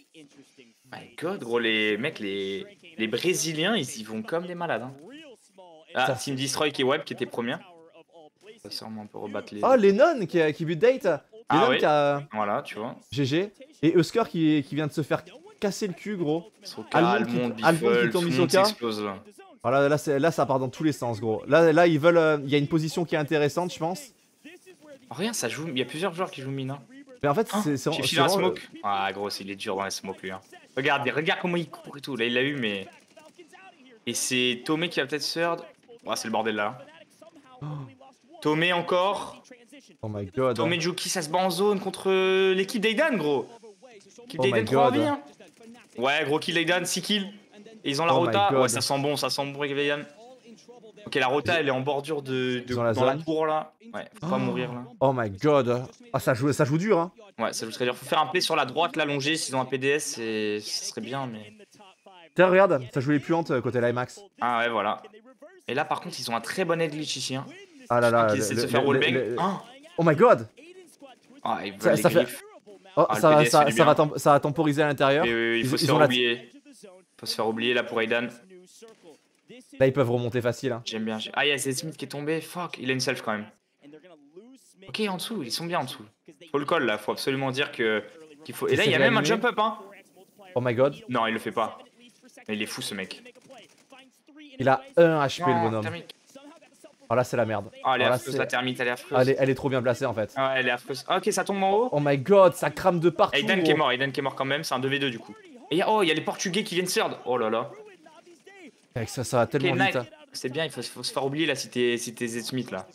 My god, gros, les mecs, les, les Brésiliens, ils y vont comme des malades. Hein. Ah, ça... Team Destroy qui est web, qui était première. Ça sûrement on peut rebattre les. Oh, Lennon qui, qui but date. Lennon ah, oui. qui a. Voilà, tu vois. G G. Et Husker qui, qui vient de se faire casser le cul, gros. Almond qui, Almond qui tombe Hisoka. Voilà, là, là, ça part dans tous les sens, gros. Là, là ils veulent. Il euh, y a une position qui est intéressante, je pense. Rien, ça joue. Il y a plusieurs joueurs qui jouent mine. Hein. Mais en fait, c'est. J'ai filé un smoke. Le... Ah, gros, il est dur dans la smoke, lui. Hein. Regarde, regarde comment il court et tout. Là, il l'a eu, mais. Et c'est Tomé qui va peut-être third. Ouais, c'est le bordel là. Oh. Tomé encore. Oh my god. Tomé hein. Juki, ça se bat en zone contre l'équipe d'Aidan, gros. L'équipe oh d'Aidan trop envie, hein. Ouais, gros kill d'Aidan, six kills. Et ils ont la oh rota. Ouais, ça sent bon, ça sent bon avec Aidan. Ok, la rota, elle est en bordure de, de la dans la cour là. Ouais, faut oh. pas mourir là. Oh my god. Ah, ça joue, ça joue dur, hein. Ouais, ça joue très dur. Faut faire un play sur la droite, l'allonger. S'ils ont un P D S, ce serait bien, mais. Tiens, regarde, ça joue les puantes côté l'Imax. Ah ouais, voilà. Et là, par contre, ils ont un très bon head glitch ici. Hein. Ah là là. Ils essaient de se faire rollback. Le, le... oh. oh my god. Ah, ils veulent ça, les ça fait. Oh, ah, ça, va, ça, ça, va ça va temporiser à l'intérieur. Oui, oui, il faut ils, se faire oublier. Il faut se faire oublier là pour Aidan. Là, ils peuvent remonter facile. Hein. J'aime bien. Ah, il y a Smith qui est tombé. Fuck, il a une self quand même. Ok, en dessous, ils sont bien en dessous. Faut le call là, faut absolument dire que qu'il faut. Et là, il y a même un jump up, hein. Oh my god. Non, il le fait pas. Mais il est fou ce mec. Il a un H P le bonhomme. Oh là, c'est la merde. Oh, elle est oh, affreuse, la thermite, elle est affreuse. Elle est, elle est trop bien placée en fait. Ouais, elle est affreuse. Ah, ok, ça tombe en haut. Oh my god, ça crame de partout. Aidan qui est mort, Aidan qui est mort quand même, c'est un deux v deux du coup. Et oh, il y a les Portugais qui viennent third. Oh là là. Avec ça, ça va tellement okay, vite. C'est bien, il faut, faut se faire oublier là si t'es si Z Smith là.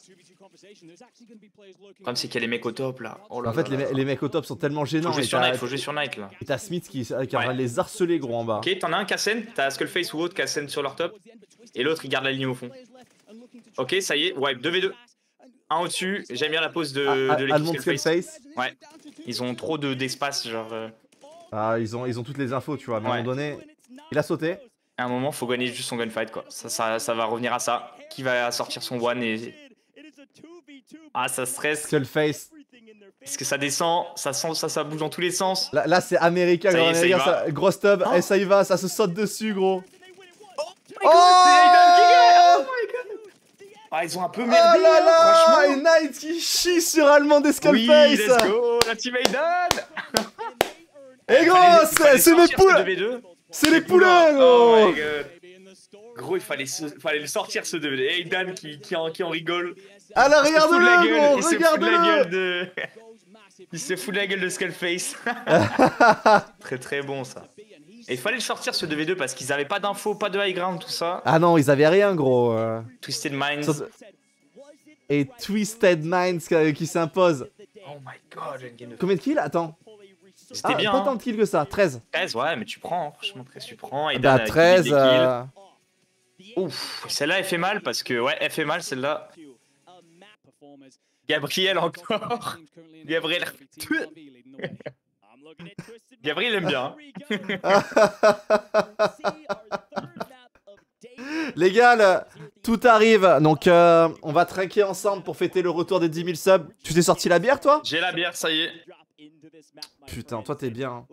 Le problème c'est qu'il y a les mecs au top là. Oh là en fait, là les, là. les mecs au top sont tellement gênants. Faut jouer sur Knight, faut jouer sur Knight là. Et t'as Smith qui, qui est en train de les harceler gros en bas. Ok, t'en as un Kassen, t'as Skullface ou autre Kassen sur leur top. Et l'autre il garde la ligne au fond. Ok, ça y est, ouais, deux v deux. Un au-dessus, j'aime bien la pose de, ah, de l'équipe Skullface. Skullface. Ouais, ils ont trop d'espace, de, genre. Euh... Ah, ils ont, ils ont toutes les infos, tu vois. Mais ouais. À un moment donné, il a sauté. À un moment, faut gagner juste son gunfight, quoi. Ça, ça, ça va revenir à ça. Qui va sortir son one et. Ah, ça stresse. Skullface. Est-ce que ça descend, ça, sent, ça, ça bouge dans tous les sens. Là, là c'est America, ça gros, y est, ça, grosse tub, oh. Et ça y va, ça se saute dessus, gros. Oh, oh, oh my god. Ah, ils ont un peu merdé, oh là là, franchement. Et Knight qui chie sur Allemand des Skullface. Oui, let's go, la team Aidan. Et gros, c'est mes poules. C'est les poulains, gros. Oh my god. Gros, il fallait, se, fallait le sortir ce deux v deux. Aidan qui, qui, en, qui en rigole. Ah là, regarde-le, gros, regarde-le. De... Il se fout de la gueule de Skullface. Très très bon ça. Et il fallait le sortir ce deux v deux parce qu'ils avaient pas d'infos, pas de high ground, tout ça. Ah non, ils avaient rien, gros. Twisted Minds. Et Twisted Minds qui s'impose. Oh my god. Combien de kills? Attends. C'était ah, bien. Pas hein. tant de kills que ça, treize. treize, ouais, mais tu prends, franchement, treize, tu prends. Et bah, treize. Euh... Ouf, celle-là, elle fait mal parce que, ouais, elle fait mal celle-là. Gabriel encore. Gabriel. Gabriel aime bien. Les gars, là, tout arrive. Donc, euh, on va trinquer ensemble pour fêter le retour des dix mille subs. Tu t'es sorti la bière, toi? J'ai la bière, ça y est. Putain, toi, t'es bien.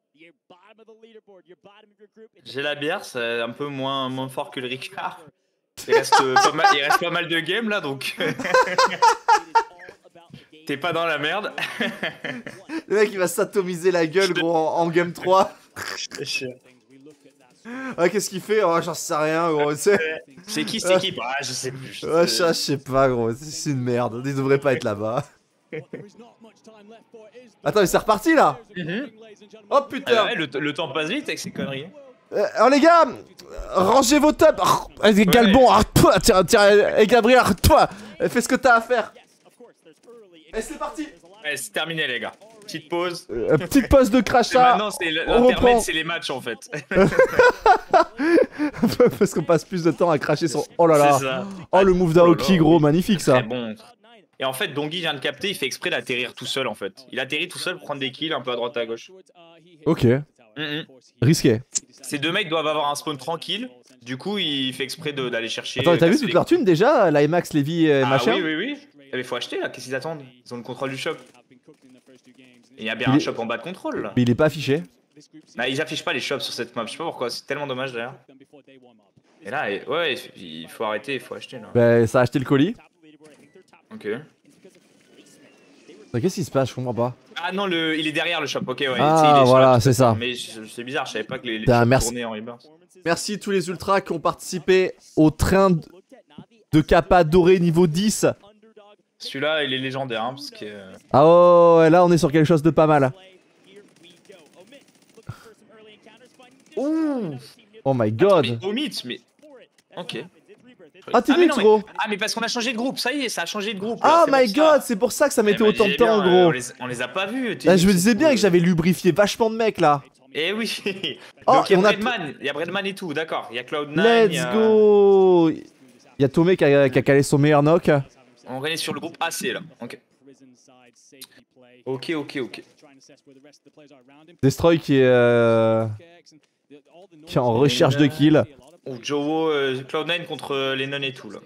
J'ai la bière, c'est un peu moins, moins fort que le Ricard. Il reste, pas mal, il reste pas mal de games là, donc. T'es pas dans la merde. Le mec, il va s'atomiser la gueule, gros, en, en game trois. Ah, qu'est-ce qu'il fait? Oh, j'en sais rien, gros. C'est qui cette équipe? Ah, je sais plus. Je ouais, sais... je sais pas, gros. C'est une merde. Ils devraient pas être là-bas. Attends, mais c'est reparti là. Mm-hmm. Oh putain. Euh, ouais, le, le temps passe vite avec ces conneries. Euh, alors les gars, rangez vos tops. Oh, Galbon, ouais. toi, tiens, tiens, et Gabriel, toi, fais ce que t'as à faire. Et c'est parti. Ouais, c'est terminé les gars. Petite pause. Euh, petite pause de crachat. Maintenant, c'est l'intermède, c'est les matchs en fait. Parce qu'on passe plus de temps à cracher sur. Oh là là. Ça. Oh le move d'Aoki, gros, magnifique ça. Très bon. Et en fait, Dongi vient de capter, il fait exprès d'atterrir tout seul en fait. Il atterrit tout seul pour prendre des kills un peu à droite à gauche. Ok. Mm-hmm. Risqué. Ces deux mecs doivent avoir un spawn tranquille. Du coup, il fait exprès d'aller chercher. Attends, t'as vu toute leur thune déjà? La Max, Lévi et ah, machin? Oui, oui, oui. Mais faut acheter là, qu'est-ce qu'ils attendent? Ils ont le contrôle du shop. Il y a bien il un est... shop en bas de contrôle là. Mais il est pas affiché. Bah, ils affichent pas les shops sur cette map, je sais pas pourquoi, c'est tellement dommage d'ailleurs. Et là, et... ouais, il faut arrêter, il faut acheter là. Bah, ça a acheté le colis. Ok. Qu'est-ce qui se passe? Je comprends pas. Ah non, le... il est derrière le shop, ok, ouais. Ah, voilà, c'est ça. Mais c'est bizarre, je savais pas que les, les shops merci. tournaient en rebirth. Merci tous les ultras qui ont participé au train de, de Kappa doré niveau dix. Celui-là, il est légendaire, hein, parce que... Ah oh, là on est sur quelque chose de pas mal. Ouh. Oh my god. Attends, mais Omit, mais... Ok. Ah t'es nul, gros. Ah mais parce qu'on a changé de groupe, ça y est, ça a changé de groupe. Ah my god, c'est pour ça que ça mettait autant de temps, bien, gros. On les, on les a pas vus. Ah, je me disais bien que j'avais lubrifié vachement de mecs là. Eh oui. Oh, donc il y a on Breadman, il y a Breadman et tout, d'accord. Il y a Cloud nine. Let's y a... go. Il y a Tomé qui a, qui a calé son meilleur knock. On est sur le groupe A C là. Ok. Ok, ok, ok. Destroy qui est, euh... qui est en recherche de kill. Ou Joe, euh, Cloud nine contre euh, Lennon et tout là.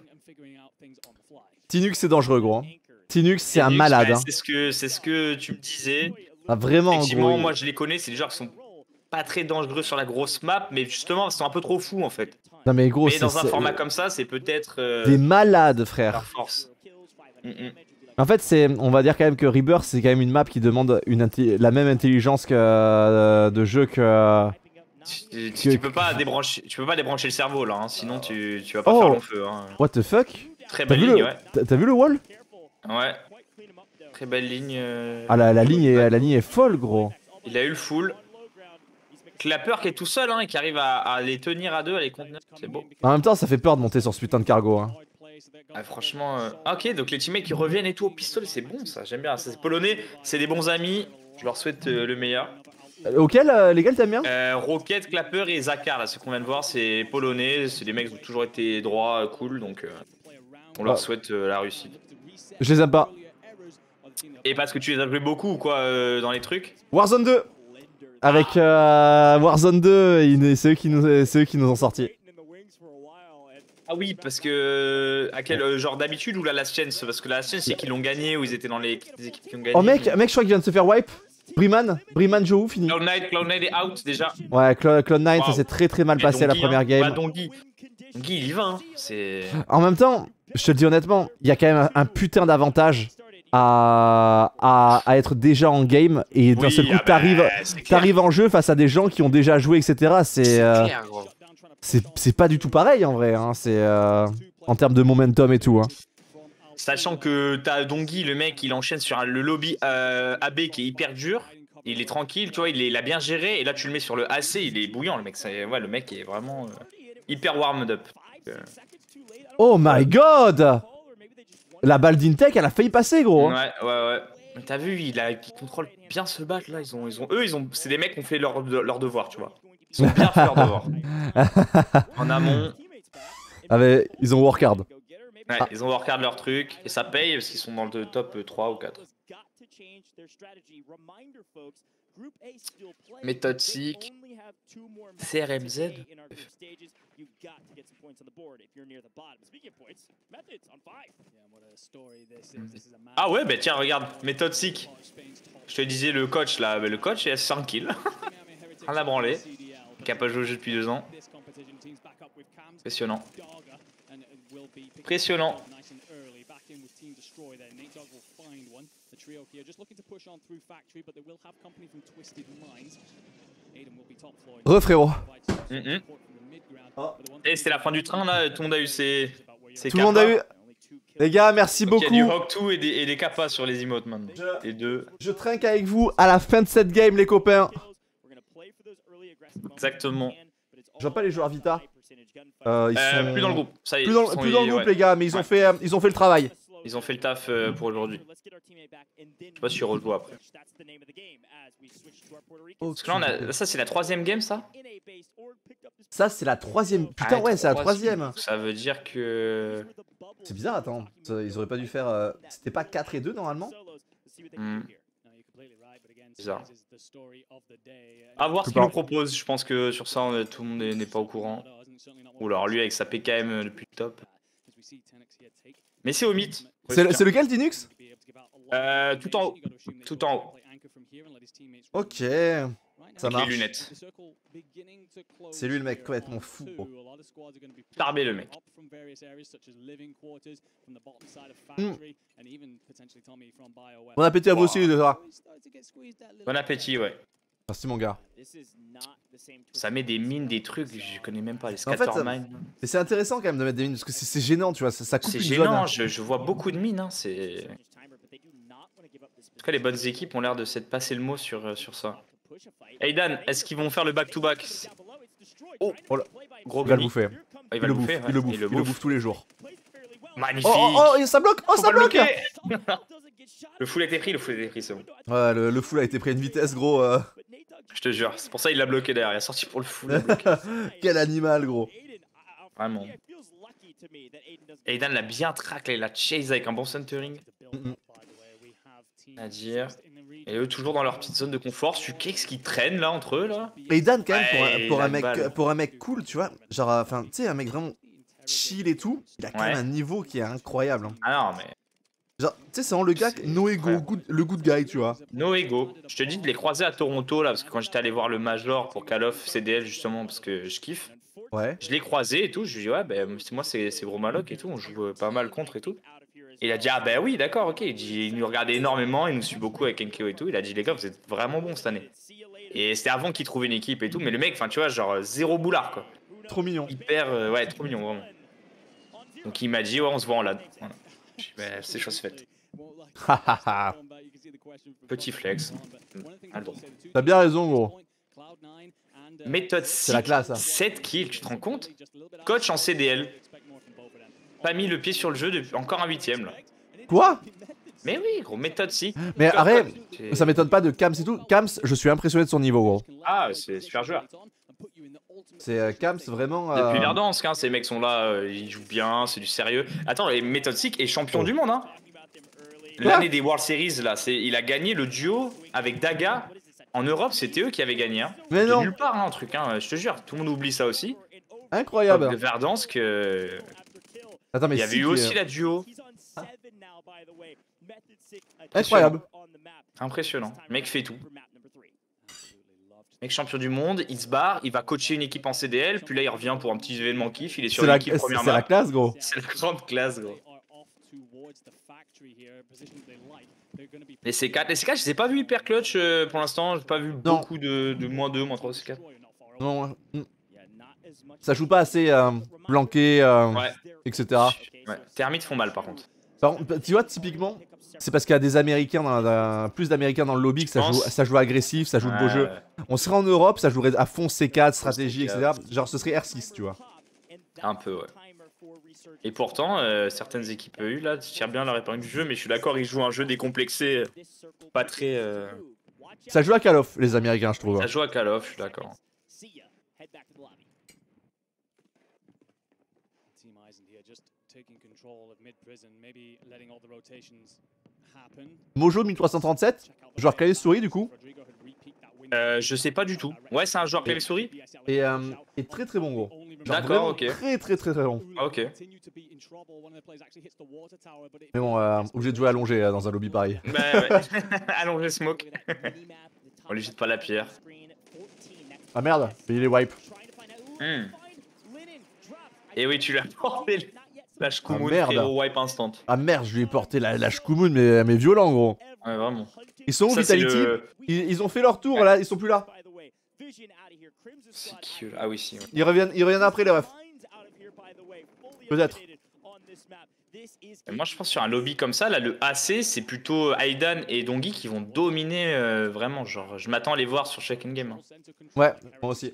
Tinux c'est dangereux, gros. Tinux c'est un malade. Bah, hein. C'est ce que c'est ce que tu me disais. Ah, vraiment, effectivement, gros. moi je les connais, c'est des joueurs qui sont pas très dangereux sur la grosse map, mais justement ils sont un peu trop fous en fait. Non mais gros, mais dans un format comme ça, c'est peut-être euh, des malades, frère. Leur force. Mm -mm. En fait, c'est, on va dire quand même que Rebirth c'est quand même une map qui demande une la même intelligence que euh, de jeu que. Tu, tu, tu peux pas débrancher, tu peux pas débrancher le cerveau là, hein, sinon tu, tu vas pas oh. faire long feu. Hein. What the fuck? Très belle ligne, le... ouais. T'as vu le wall? Ouais. Très belle ligne. Euh... Ah la, la ligne est, la ligne est folle, gros. Il a eu le full. Clapper qui est tout seul, hein, et qui arrive à, à les tenir à deux, à les contenir, c'est beau. En même temps, ça fait peur de monter sur ce putain de cargo. Hein. Ah, franchement, euh... ah, ok, donc les teammates qui reviennent et tout au pistolet, c'est bon ça, j'aime bien. C'est polonais, c'est des bons amis, je leur souhaite euh, le meilleur. Euh, auquel, euh, lesquels t'aimes bien? euh, Rocket, Clapper et Zakar, là, ce qu'on vient de voir, c'est polonais, c'est des mecs qui ont toujours été droits, cool, donc euh, on leur souhaite euh, la réussite. Je les aime pas. Et parce que tu les as joués beaucoup ou quoi euh, dans les trucs? Warzone deux. Avec euh, Warzone deux, c'est eux, qui nous, eux qui nous ont sorti. Ah oui, parce que... À quel euh, genre d'habitude ou la Last Chance? Parce que la Last Chance, c'est qu'ils l'ont gagné ou ils étaient dans les, les équipes qui ont gagné. Oh mec, mec, je crois qu'il vient de se faire wipe. Briman, Briman Joe, fini. Cloud nine, Cloud nine est out déjà. Ouais, Cloud nine, wow. Ça s'est très très mal passé à la première hein. game. Bah, Dongi. Dongi, il y va, hein. C'est... En même temps, je te le dis honnêtement, il y a quand même un, un putain d'avantage à, à, à être déjà en game et d'un oui, seul coup ah t'arrives bah, t'arrives en jeu face à des gens qui ont déjà joué, et cetera. C'est euh, c'est pas du tout pareil en vrai, hein. C'est euh, en termes de momentum et tout. Hein. Sachant que t'as Dongi, le mec, il enchaîne sur un, le lobby euh, A B qui est hyper dur. Il est tranquille, tu vois, il, est, il a bien géré. Et là, tu le mets sur le A C, il est bouillant, le mec. Ouais, le mec est vraiment euh, hyper warmed up. Euh... Oh my god! La balle d'Intech, elle a failli passer, gros. Ouais, ouais, ouais. Mais t'as vu, il, a, il contrôle bien ce battre là. Ils ont, ils ont, eux, ils ont, c'est des mecs qui ont fait leur, leur devoir, tu vois. Ils ont bien fait leur devoir. En amont. Ah, mais ils ont work hard. Ouais, ah. Ils ont work hard leur truc. Et ça paye parce qu'ils sont dans le top trois ou quatre. Méthode Sick. C R M Z. Ah ouais, bah tiens, regarde, méthode Sick. Je te disais le coach là, bah, le coach est à cinq kills. On l'a branlé. Qui a pas joué au jeu depuis deux ans. Impressionnant. Impressionnant. Re frérot. Mm -hmm. Oh. Et c'était la fin du train là, tout le monde a eu ses, ses Tout le monde a eu... Les gars, merci Donc, beaucoup. Il y a du Hawk deux et des, et des Kappa sur les emotes maintenant. Je... Les deux. Je trinque avec vous à la fin de cette game les copains. Exactement. Je vois pas les joueurs Vita. Euh, ils euh, sont... Plus dans le groupe. Ça y est, plus dans, sont plus dans le groupe ouais. les gars, mais ils ont, ouais. fait, euh, ils ont fait le travail. Ils ont fait le taf euh, pour aujourd'hui. Je sais pas si je rejoue après. Oh, Parce que là, on a... ça c'est la troisième game ça. Ça c'est la troisième. Putain ah, ouais c'est la troisième. Ça veut dire que... C'est bizarre, attends. Ils auraient pas dû faire... Euh... C'était pas quatre et deux normalement hmm. Bizarre. À voir ce qu'il nous propose. Je pense que sur ça on, tout le monde n'est pas au courant. Ou alors lui avec sa P K M depuis le top. Mais c'est au mythe. C'est lequel Tinux? euh, Tout en haut. Tout en haut. Ok. Ça avec marche. Les lunettes. C'est lui le mec complètement fou. Tarbé le mec. Mm. Bon appétit à vous aussi, de ça. Bon appétit, ouais. Merci mon gars. Ça met des mines, des trucs, je connais même pas les scatter en fait, mines. Mais c'est intéressant quand même de mettre des mines parce que c'est gênant, tu vois, ça, ça coupe une zone. C'est gênant, hein. je, je vois beaucoup de mines, hein, c'est... En tout cas, les bonnes équipes ont l'air de s'être passé le mot sur, sur ça. Aidan, est-ce qu'ils vont faire le back-to-back -back? Oh, oh là. Gros il va le bouffer. Oh, il va il le bouffer, bouffe, ouais. il le bouffe, il le bouffe. Il le bouffe tous les jours. Magnifique. Oh, oh, oh ça bloque, oh Faut ça bloque. Le full a été pris, le full a été pris, c'est bon. Ouais, le, le full a été pris à une vitesse, gros. Euh... Je te jure, c'est pour ça il l'a bloqué derrière, il a sorti pour le full. Quel animal, gros. Vraiment. Aidan l'a bien track, là, il a chase avec un bon centering. Mm -hmm. À dire. Et eux toujours dans leur petite zone de confort. Sukex qui traîne là entre eux là. Aidan quand même ouais, pour, un, pour, un mec, pour un mec cool, tu vois. Genre, enfin, tu sais, un mec vraiment chill et tout. Il a quand ouais. même un niveau qui est incroyable. Hein. Ah non, mais. Genre, tu sais, c'est vraiment le gars, no ego, good, le good guy, tu vois. No ego. Je te dis de les croiser à Toronto là, parce que quand j'étais allé voir le Major pour Call of C D L justement, parce que je kiffe. Ouais. Je l'ai croisé et tout. Je lui ai dit, ouais, bah, moi c'est Gros Maloc et tout. On joue pas mal contre et tout. Et il a dit, ah bah oui, d'accord, ok. Il, dit, il nous regardait énormément, il nous suit beaucoup avec Enkeo et tout. Il a dit, les gars, vous êtes vraiment bons cette année. Et c'était avant qu'il trouve une équipe et tout. Mais le mec, enfin, tu vois, genre zéro boulard quoi. Trop mignon. Hyper, euh, ouais, trop mignon, vraiment. Donc il m'a dit, ouais, on se voit en LAN. Voilà. Je dis, bah, c'est chose faite. Petit flex. T'as bien raison, gros. Méthode c'est la classe. Hein. sept kills, tu te rends compte? Coach en C D L. Pas mis le pied sur le jeu depuis encore un huitième là. Quoi? Mais oui, gros, méthode si. Mais arrête, ça m'étonne pas de Kams et tout. Kams, je suis impressionné de son niveau, gros. Ah, c'est super joueur. C'est euh, Kams vraiment. Euh... Depuis Verdansk, hein, ces mecs sont là, euh, ils jouent bien, c'est du sérieux. Attends, et Méthode Sick est champion oh. du monde, hein. L'année des World Series, là, il a gagné le duo avec Daga. En Europe, c'était eux qui avaient gagné. Hein. Mais non. Nulle part, hein, un truc, hein, je te jure, tout le monde oublie ça aussi. Incroyable. De Verdansk. Euh... Attends, mais il y avait eu aussi la duo. Ah. Incroyable. Impressionnant. Le mec fait tout. Mec champion du monde, il se barre, il va coacher une équipe en C D L, puis là il revient pour un petit événement kiff, il est sur l'équipe première C'est la classe, gros. C'est la grande classe, gros. Les C quatre, les C quatre, je les ai pas vu hyper clutch euh, pour l'instant, j'ai pas vu non. beaucoup de, de moins deux, moins trois C quatre. Non, ouais. Ça joue pas assez euh, planqué, euh, ouais. et cetera. Ouais. Thermites font mal par contre. Par contre, tu vois, typiquement, c'est parce qu'il y a des Américains, dans la, plus d'Américains dans le lobby que ça joue, ça joue agressif, ça joue ouais, de beaux jeux. Ouais. On serait en Europe, ça jouerait à fond C quatre, stratégie, et cetera. Genre, ce serait R six, tu vois. Un peu, ouais. Et pourtant, euh, certaines équipes E U, là, tirent bien leur épingle du jeu, mais je suis d'accord, ils jouent un jeu décomplexé, pas très... Euh... Ça joue à Call of, les Américains, je trouve. Ça joue à Call of, je suis d'accord. Mojo mille trois cent trente-sept, joueur clavier souris du coup. Euh, je sais pas du tout. Ouais, c'est un joueur clavier souris. Et, euh, et très très bon gros. D'accord, ok. Très très très très bon. Ok. Mais bon, euh, obligé de jouer allongé euh, dans un lobby pareil. Bah ouais. Allongé smoke. On lui jette pas la pierre. Ah merde, mais il est wipe. Hmm. Et oui, tu l'as porté. La Shkumun, ah, frérot, wipe instant. Ah merde, je lui ai porté la, la Shkumun, mais, mais violent, gros. Ouais, vraiment. Ils sont où, ça, Vitality le... ils, ils ont fait leur tour, là, ils sont plus là. C'est qui eux là? Ah oui, si. Ouais. Ils reviennent, ils reviennent après les refs. Peut-être. Moi je pense sur un lobby comme ça, là le A C c'est plutôt Aidan et Dongi qui vont dominer euh, vraiment, genre je m'attends à les voir sur chaque game. Hein. Ouais, moi aussi.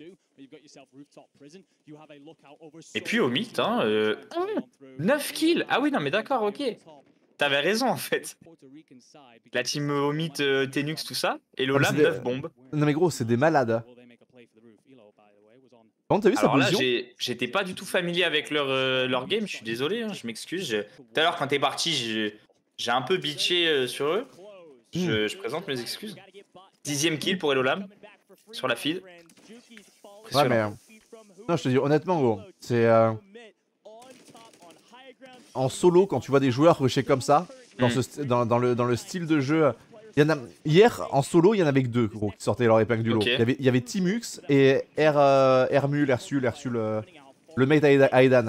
Et puis au mythe, hein, euh, neuf kills. Ah oui non mais d'accord, ok. T'avais raison en fait. La team au mythe, euh, Tenux tout ça, et Lolam ah, neuf bombes. Non mais gros c'est des malades. Comment t'as vu Alors sa là, position? j'étais pas du tout familier avec leur, euh, leur game, je suis désolé, hein, je m'excuse. Je... Tout à l'heure, quand t'es parti, j'ai un peu bitché euh, sur eux. Je, mm. je présente mes excuses. Dixième kill pour Elolam sur la feed. Ouais, mais. Non, je te dis honnêtement, gros. C'est. Euh... En solo, quand tu vois des joueurs rusher comme ça, dans, mm. ce, dans, dans, le, dans le style de jeu. Il y en a... Hier, en solo, il y en avait que deux gros, qui sortaient leur épingle du lot. Okay. Il, y avait, il y avait Timux et R, euh, Hermul, Ersul, Ersul, euh, le mate Aidan.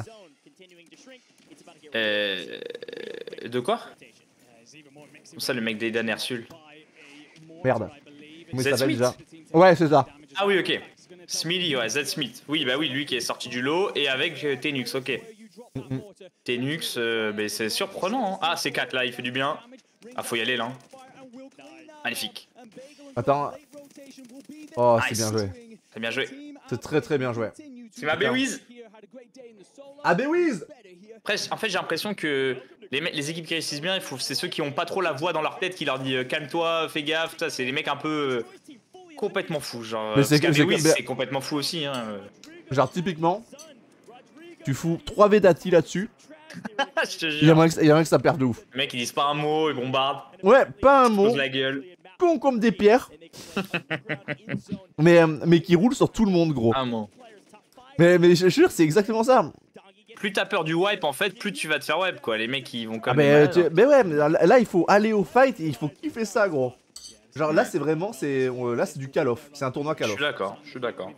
Euh... De quoi? Comme ça, le mec d'Aidan Ersul. Merde. Comment il s'appelle déjà? Ouais, c'est ça. Ah oui, ok. Smithy, ouais, Z Smith. Oui, bah oui, lui qui est sorti du lot et avec euh, Tenux, ok. Mm -hmm. Tenux, euh, bah, c'est surprenant. Hein. Ah, c'est quatre là, il fait du bien. Ah, faut y aller là. Magnifique. Attends. Oh, nice. C'est bien joué. C'est bien joué. C'est très très bien joué. C'est ma Bewiz. Ah, Bewiz. Après, en fait, j'ai l'impression que les, les équipes qui réussissent bien, c'est ceux qui ont pas trop la voix dans leur tête qui leur dit euh, calme-toi, fais gaffe. C'est des mecs un peu euh, complètement fous. Genre, mais c'est Bewiz, complètement fou aussi. Hein. Genre, typiquement, tu fous trois V d'Ati là-dessus. Il y a moyen que, que ça perde de ouf. Les mecs ils disent pas un mot, ils bombardent. Ouais, pas un mot. La gueule. Con comme des pierres. mais, mais qui roule sur tout le monde, gros. Un mot. Mais, mais je jure, c'est exactement ça. Plus t'as peur du wipe, en fait, plus tu vas te faire wipe, quoi. Les mecs ils vont comme. Ah mais, tu, mais ouais, mais là il faut aller au fight et il faut kiffer ça, gros. Genre là c'est vraiment, c'est là c'est du Call of, c'est un tournoi Call of. Je suis d'accord, je suis d'accord.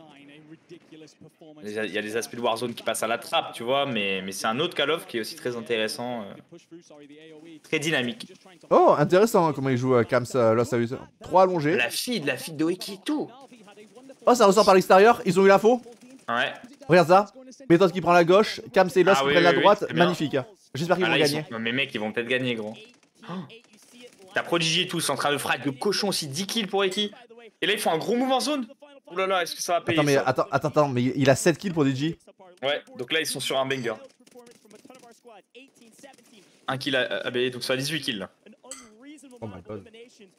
Il y a les aspects de Warzone qui passent à la trappe, tu vois, mais, mais c'est un autre Call of qui est aussi très intéressant, euh, très dynamique. Oh, intéressant hein, comment il joue euh, Kams euh, Lost à trois allongés. La feed, la feed de Wiki et tout. Oh, ça ressort par l'extérieur, ils ont eu l'info. Ouais. Regarde ça. Méthode qui prend la gauche, Kams et Lost ah, qui oui, prennent oui, la droite, oui, magnifique. J'espère qu'ils ah, vont là, gagner. Sont... Mais mec, ils vont peut-être gagner, gros. Oh. T'as Prodigy et tous en train de frappe de cochon aussi, dix kills pour Wiki. Et là, ils font un gros move en zone. Oh là là, est-ce que ça va payer? Attends, mais ça attends, attends, attends, mais il a sept kills pour D J. Ouais, donc là, ils sont sur un banger. Un kill à A B, donc ça a dix-huit kills là. Oh my god.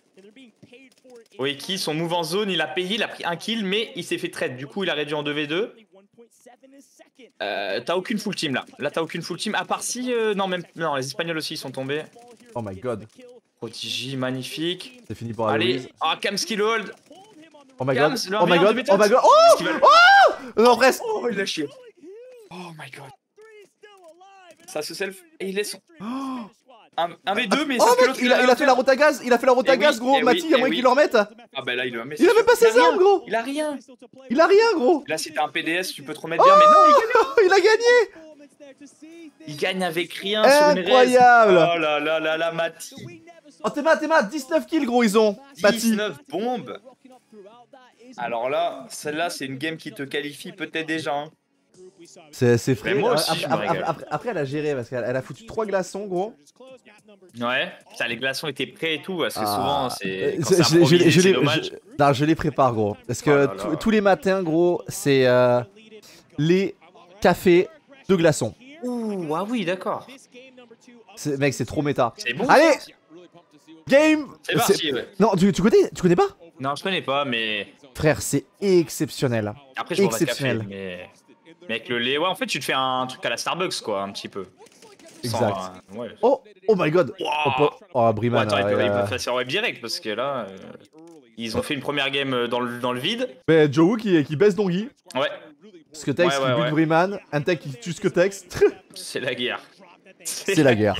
Oeki, son move en zone, il a payé, il a pris un kill, mais il s'est fait trade. Du coup, il a réduit en deux v deux. Euh, t'as aucune full team là. Là, t'as aucune full team. À part si. Euh, non, même. Non, les Espagnols aussi ils sont tombés. Oh my god. Prodigy, magnifique. C'est fini pour Allez, ah, oh, Cam skill hold. Oh my god. Kams, oh my god. Oh my god. Oh, oh non, presque. Oh, il a chié. Oh my god. Ça se self. Et il laisse son. Oh. Un, un v deux, mais oh mec, il a, il a fait la route à gaz, il a fait la route à gaz, gros. Mati, il y a moyen qu'il le remette. Ah bah là, il le met. Il a même pas ses armes, gros. Il a rien. Il a rien, gros. Là, si t'as un P D S, tu peux te remettre bien, mais non, il a gagné. Il gagne avec rien. Incroyable. Oh là là là là, Mati. Oh, t'es mal, t'es mal. dix-neuf kills, gros, ils ont. dix-neuf bombes. Alors là, celle-là, c'est une game qui te qualifie peut-être déjà. Hein. C'est frais. Moi aussi, après, après, après, après, elle a géré parce qu'elle a foutu trois glaçons, gros. Ouais, ça, les glaçons étaient prêts et tout, parce que souvent, c'est. Je les prépare, gros. Parce que oh tous les matins, gros, c'est euh, les cafés de glaçons. Ouh, ah oui, d'accord. Mec, c'est trop méta. C'est bon. Allez, game. C'est parti, ouais. Non, tu, tu connais, tu connais pas? Non, je connais pas, mais. Frère, c'est exceptionnel. Après, je exceptionnel. Café, mais... mais avec le lait, ouais, en fait, tu te fais un truc à la Starbucks, quoi, un petit peu. Exact. Sans, euh, ouais. Oh, oh my god. Wow. Oh, oh Briman. Ouais, attends, euh, ils, peuvent, ils peuvent passer en web direct parce que là, euh, ils ont fait une première game dans le, dans le vide. Mais Joe Wu qui, qui baisse Dongi. Ouais. Scutex ouais, qui ouais, bute ouais. Briman. Un tech qui tue Scutex. C'est la guerre. C'est la guerre.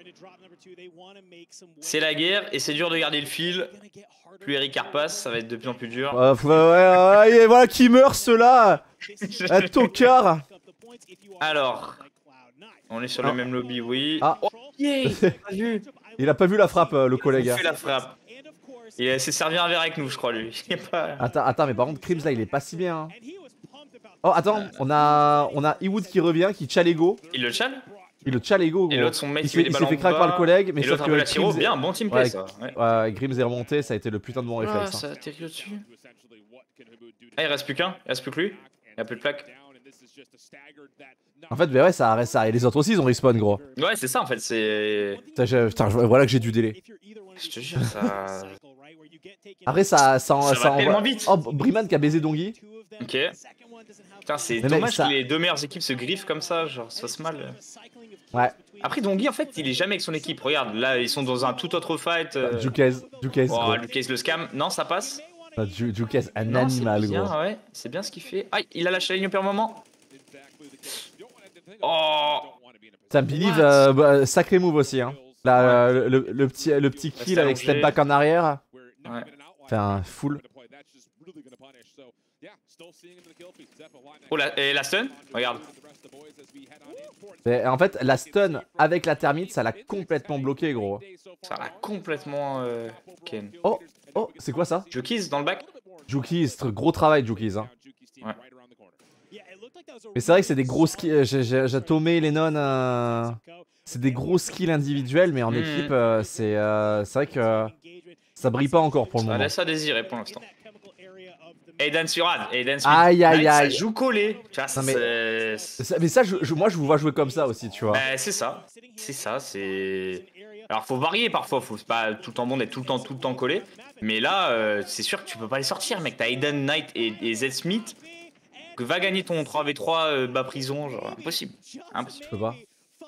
C'est la guerre et c'est dur de garder le fil. Plus Eric Carpas, ça va être de plus en plus dur. Ouais, ouais, ouais, ouais, voilà qui meurt ceux-là. Un tocard. Alors, on est sur ah. le même lobby, oui. Ah. Oh, yeah, il a pas vu la frappe, euh, le collègue. Il a fait la frappe. Il s'est servi un verre avec nous, je crois, lui. Il est pas... Attends, attends, mais par contre, Crims là, il est pas si bien. Hein. Oh, attends, on a, on a Ewood qui revient, qui tchalego. Il le tchale? Il le tchalego, gros. Et l'autre, son mec, il s'est fait crack par le collègue, mais sauf que Grims... bien, bon team play, ouais, ça. Ouais. Ouais, Grims est remonté, ça a été le putain de bon réflexe. Ah, hein. ça atterrit au-dessus. Ah, il reste plus qu'un, il reste plus que lui. Il y a plus de plaques. En fait, bah ouais, ça arrête ça. Et les autres aussi, ils ont respawn, gros. Ouais, c'est ça, en fait, c'est... Putain, putain, voilà que j'ai du délai. Je te jure, ça... Après, ça, ça, ça, ça va tellement envoie... vite. Oh, Briman qui a baisé Dongi. Ok. Putain, c'est dommage ça... que les deux meilleures équipes se griffent comme ça, genre, ça se mal. Ouais. Après, Dongi, en fait, il est jamais avec son équipe. Regarde, là, ils sont dans un tout autre fight. Euh... Jukez, Jukez. Oh, Jukez le scam. Non, ça passe. Jukez, un non, animal, bien, gros. Ouais, c'est bien ce qu'il fait. Ah, il a lâché la ligne au pire moment. Oh. Putain, Believe, euh, bah, sacré move aussi, hein. Là, ouais. le, le, petit, le petit kill avec step back en arrière. Ouais. Enfin, full. Oh, la, et la stun? Regarde. Mais en fait, la stun avec la thermite, ça l'a complètement bloqué, gros. Ça l'a complètement euh, ken. Oh, oh, c'est quoi ça? Jukies dans le back? Jukies, gros travail, Jukies. Hein. Ouais. Mais c'est vrai que c'est des gros skills. J'ai Tomé, Lennon. Euh... C'est des gros skills individuels, mais en mmh. équipe, euh, c'est euh, vrai que ça brille pas encore pour le ça moment. Ça laisse à désirer pour l'instant. Aiden sur Ad, Aiden sur Aïe aïe aïe. Ça joue collé. Tu vois, non, mais, ça, mais ça, je, je, moi, je vous vois jouer comme ça aussi, tu vois. Bah, c'est ça. C'est ça, c'est. Alors, faut varier parfois. Faut pas tout le temps bon d'être tout le temps, tout le temps collé. Mais là, euh, c'est sûr que tu peux pas les sortir, mec. T'as Aiden, Knight et, et Z Smith. Que va gagner ton trois v trois euh, bas prison, genre impossible. Impossible. Je peux pas.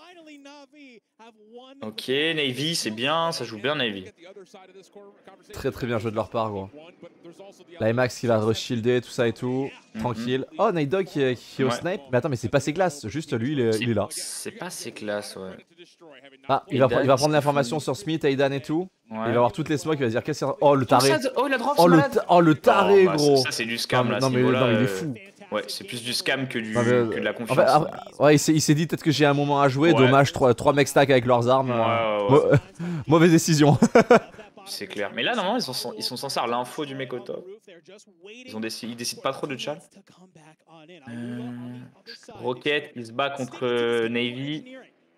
Ok, Navy, c'est bien, ça joue bien Navy. Très très bien joué de leur part, gros. La M X qui va re-shielder, tout ça et tout. Mm-hmm. Tranquille. Oh, Night Dog qui, qui est au ouais. snipe. Mais attends, mais c'est pas ses classes, juste lui, il est, il est là. C'est pas ses classes, ouais. Ah, il va, il va prendre l'information sur Smith, Aidan et tout. Ouais. Il va avoir toutes les smokes, il va se dire qu'est-ce que c'est. Oh, le taré. Oh, la drop, oh, le, oh, le taré, oh, bah, gros. Ça, c'est du scam, non, là. Non, mais, non, mais il est fou. Ouais, c'est plus du scam que, du, non, mais, que de la confiance. En fait, après, ouais, il s'est dit peut-être que j'ai un moment à jouer. Ouais. Dommage, trois mecs stack avec leurs armes. Ouais, ouais, ouais. Mauvaise décision. C'est clair. Mais là, normalement, ils sont, ils sont censés avoir l'info du mec au top. Ils, ont décidé, ils décident pas trop de chat. Euh, Rocket, il se bat contre euh, Navy.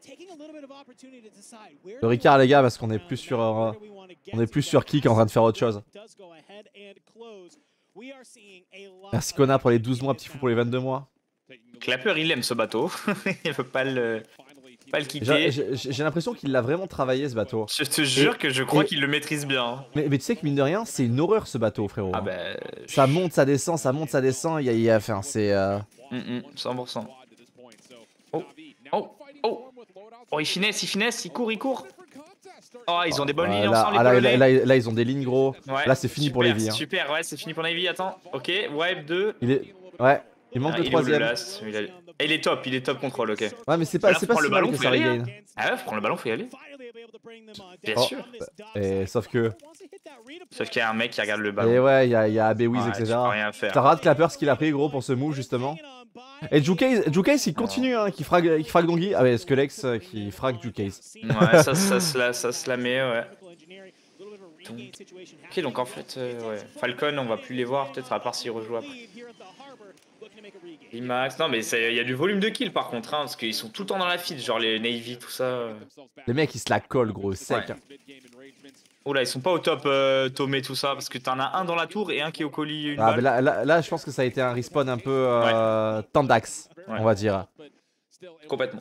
Le Ricard, les gars, parce qu'on est plus sur, euh, on est plus sur Kick en train de faire autre chose. Merci Kona pour les douze mois, petit fou pour les vingt-deux mois. Clapper, il aime ce bateau. Il veut pas le, pas le quitter. J'ai l'impression qu'il l'a vraiment travaillé ce bateau. Je te jure et, que je crois qu'il le maîtrise bien. Mais, mais tu sais que mine de rien, c'est une horreur ce bateau, frérot. Ah bah, ça monte, ça descend, ça monte, ça descend. Il y a, il y a, enfin, c'est. Euh... Mm -mm, cent pour cent. Oh, oh, oh. Oh, il finesse, il finesse, il court, il court. Oh, ils ont des bonnes euh, lignes là, ensemble, ah, les là, là, là, là, ils ont des lignes, gros. Ouais, là, c'est fini super, pour les vies. Hein. Super, ouais, c'est fini pour Navy. Attends, ok, wipe deux. Il est. Ouais, il manque ah, le il troisième. Le il, a... il est top, il est top contrôle, ok. Ouais, mais c'est pas, c'est pas si le mal ballon, que ça regagne. Ah ouais, prends le ballon, faut y aller. Bien oh, sûr. Et sauf que. Sauf qu'il y a un mec qui regarde le ballon. Et ouais, il y a, y a Abewiz, ouais, et cetera. T'as raté Clapper ce qu'il a pris, gros, pour ce move, justement. Et Jukase, Jukase il continue, hein, qui frag, qui frag Dongi. Ah ouais, Skulex euh, qui frag Jukase. Ouais, ça, ça, ça, ça, ça se la met, ouais. Donc... Ok, donc en fait, euh, ouais. Falcon, on va plus les voir, peut-être, à part s'ils rejouent après. Imax, non mais il y a du volume de kill par contre, hein, parce qu'ils sont tout le temps dans la feed, genre les Navy, tout ça. Les mecs ils se la collent, gros, sec. Ouais. Oh là, ils sont pas au top, euh, Tomé, tout ça, parce que t'en as un dans la tour et un qui est au colis. Une ah, balle. Mais là, là, là, je pense que ça a été un respawn un peu euh, ouais. Tandax, ouais. on va dire. Complètement.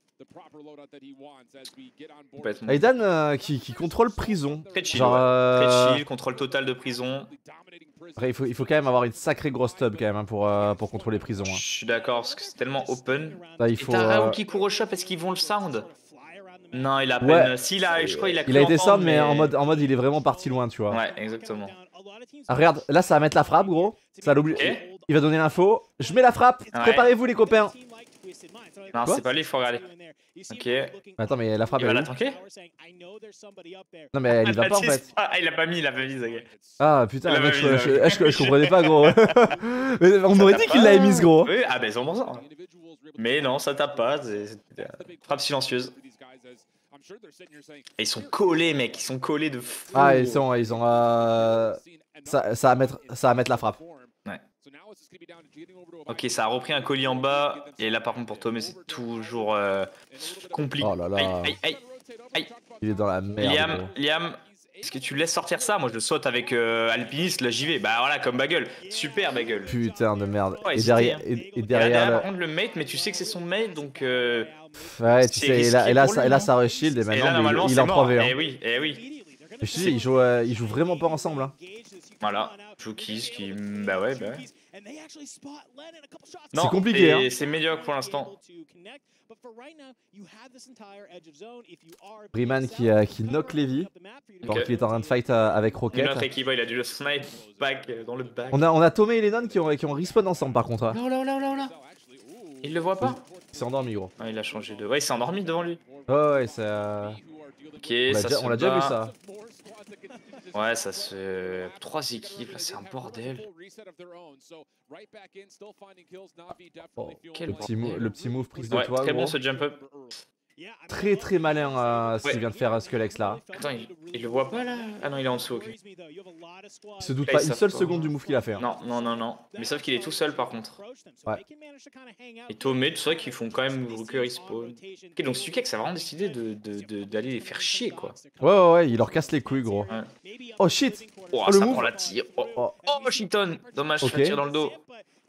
Complètement. Aidan euh, qui, qui contrôle prison. Très chill, genre, ouais. euh... Très chill, contrôle total de prison. Après, il faut, il faut quand même avoir une sacrée grosse tub quand même hein, pour, euh, pour contrôler prison. Hein. Je suis d'accord, parce que c'est tellement open. Là, il faut, et t'as Raoul euh... qui court au shop, est-ce qu'ils vont le sound? Non, il a ouais. peine. Si, il a, je crois il a Il a été sound, mais, mais en, mode, en mode il est vraiment parti loin, tu vois. Ouais, exactement. Ah, regarde, là ça va mettre la frappe, gros. Ça l'oublie. Okay. Il va donner l'info. Je mets la frappe. Ouais. Préparez-vous, les copains. Non, c'est pas lui, il faut regarder. Ok. Mais attends, mais la frappe. Il va la tanker? Non, mais elle y va pas en fait. Ah, il l'a pas mis, il l'a pas mis, Zaga. Ah putain, mec, je, je, je, je comprenais pas, gros. Mais on m'aurait dit qu'il l'avait mise, gros. Oui, ah, ben cent pour cent. Mais non, ça tape pas. Frappe silencieuse. Ils sont collés, mec, ils sont collés de fou. Ah, ils sont, ils ont. Euh... Ça, ça, va mettre, ça va mettre la frappe. Ouais. Ok, ça a repris un colis en bas. Et là, par contre, pour Tomé, c'est toujours euh, compliqué. Oh là là. Aïe, aïe, aïe. Il est dans la merde. Liam, gros. Liam, est-ce que tu laisses sortir ça? Moi, je saute avec euh, Alpiniste, là, j'y vais. Bah voilà, comme Bagel. Super, Bagel. Putain de merde. Ouais, et, c'était, derrière, hein. et, et Et derrière. là, derrière, le... par contre, le mate, mais tu sais que c'est son mate, donc. Euh, ouais, tu sais, et là, et là, lui, ça, et là ça reshield et et maintenant là, normalement, il, il c'est en mort. trois v un. Eh oui, eh oui. Je te dis, ils jouent, euh, ils jouent vraiment pas ensemble. Hein. Voilà. Joukis qui. Bah ouais, bah ouais. C'est compliqué, hein. C'est médiocre pour l'instant. Breeman qui, euh, qui knock Levi. Donc Okay. il est en train de fight euh, avec Rocket. Notre équipe, il a dû le snipe back dans le back. On a, on a Tomé et Lennon qui ont, qui ont respawn ensemble par contre. Hein. Là, là, là, là, là. Il le voit pas? Il s'est endormi gros. Ah, il a changé de. Ouais, il s'est endormi devant lui. Ouais, ouais, c'est. Euh... Ok, On l'a ça déjà, se on l'a déjà vu bat. ça. Ouais, ça se. Trois équipes, là, c'est un bordel. Oh, Quel le, petit move, le petit move prise de Ouais, toi. très gros. bon ce jump up. Très très malin euh, ce Ouais. qu'il vient de faire euh, Skullex là. Attends, il, il le voit pas là? Ah non, il est en dessous, ok. Il se doute Là, pas ils une savent seule pas. seconde du move qu'il a fait. Hein. Non, non, non, non. Mais sauf qu'il est tout seul par contre. Ouais. Et Tomé, tout ça, qu'ils font quand même que respawn. Ok, donc Sukek, ça a vraiment décidé de, de, de- d'aller les faire chier quoi. Ouais, ouais, ouais, il leur casse les couilles gros. Ouais. Oh shit! Oh, Oh, le ça move. prend la tire. Oh, Oh. oh Shiton! Dommage, Ok. je tire dans le dos.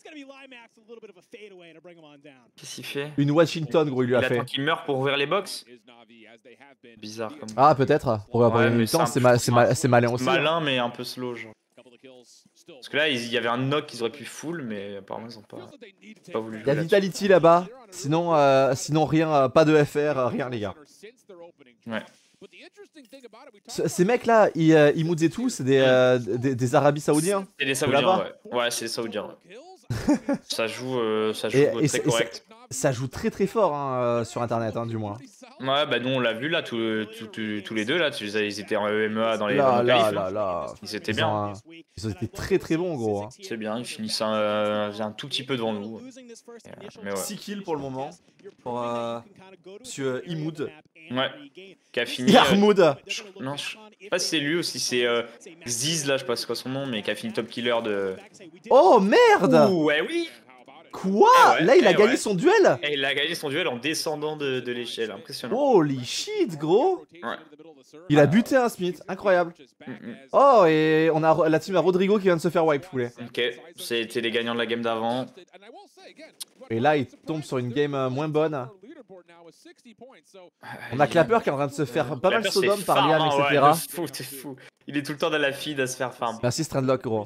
Qu'est-ce qu'il fait? Une Washington gros, il lui Il a fait. attend qu'il meure pour ouvrir les box? Bizarre comme. Ah, peut-être. Pour Ouais, avoir mais du temps, c'est c'est un- ma- c'est ma- c'est malin aussi. hein. Malin, mais un peu slow, genre. Parce que là, il y avait un knock qu'ils auraient pu full, mais apparemment, ils ont pas, pas voulu Il y jouer a là-dessus. Vitality là-bas. Sinon, euh, sinon rien, euh, pas de F R, euh, rien les gars. Ouais. Ce- Ces mecs là, ils, euh, ils moods et tout, c'est des, euh, des, des Arabes Saoudiens. C'est des là-bas. Saoudiens, ouais. Ouais, c'est des Saoudiens, ouais. ça joue, euh, ça joue Et- euh, et très c'est- et correct. Ça joue très très fort hein, euh, sur internet, hein, du moins. Ouais, bah nous, on l'a vu là, tous tous- tous- tous les deux, là. tu les as- Ils étaient en E M E A dans les, dans Là, nos là, qualifs, là, là. là. Ils étaient Ils bien. ont, un- ils ont été très très bons, gros. Hein. C'est bien, ils finissent un, euh, un tout petit peu devant nous. Euh, Mais ouais. six kills pour le moment. Pour euh, Monsieur Imoud. Ouais. Qui a fini. euh, Yarmoud. je- non, je sais pas si c'est lui ou si c'est euh, Ziz, là, je sais pas c'est quoi son nom, mais qui a fini top killer de. Oh merde! Ouh, ouais, oui! Quoi? Eh ouais, Là, il a eh gagné ouais. son duel? Et il a gagné son duel en descendant de, de l'échelle, impressionnant. Holy shit, gros! Ouais. Il a buté un Smith, incroyable. Mm, mm. Oh, et on a la team à Rodrigo qui vient de se faire wipe, poulet. Ok, c'était les gagnants de la game d'avant. Et là, il tombe sur une game euh, moins bonne. On a Clapper qui est en train de se faire pas mal Clapper, Sodom c'est par farm, Liam, hein, et ouais, cetera. de fou, t'es fou. Il est tout le temps dans la feed à se faire farm. Merci Strandlock, gros.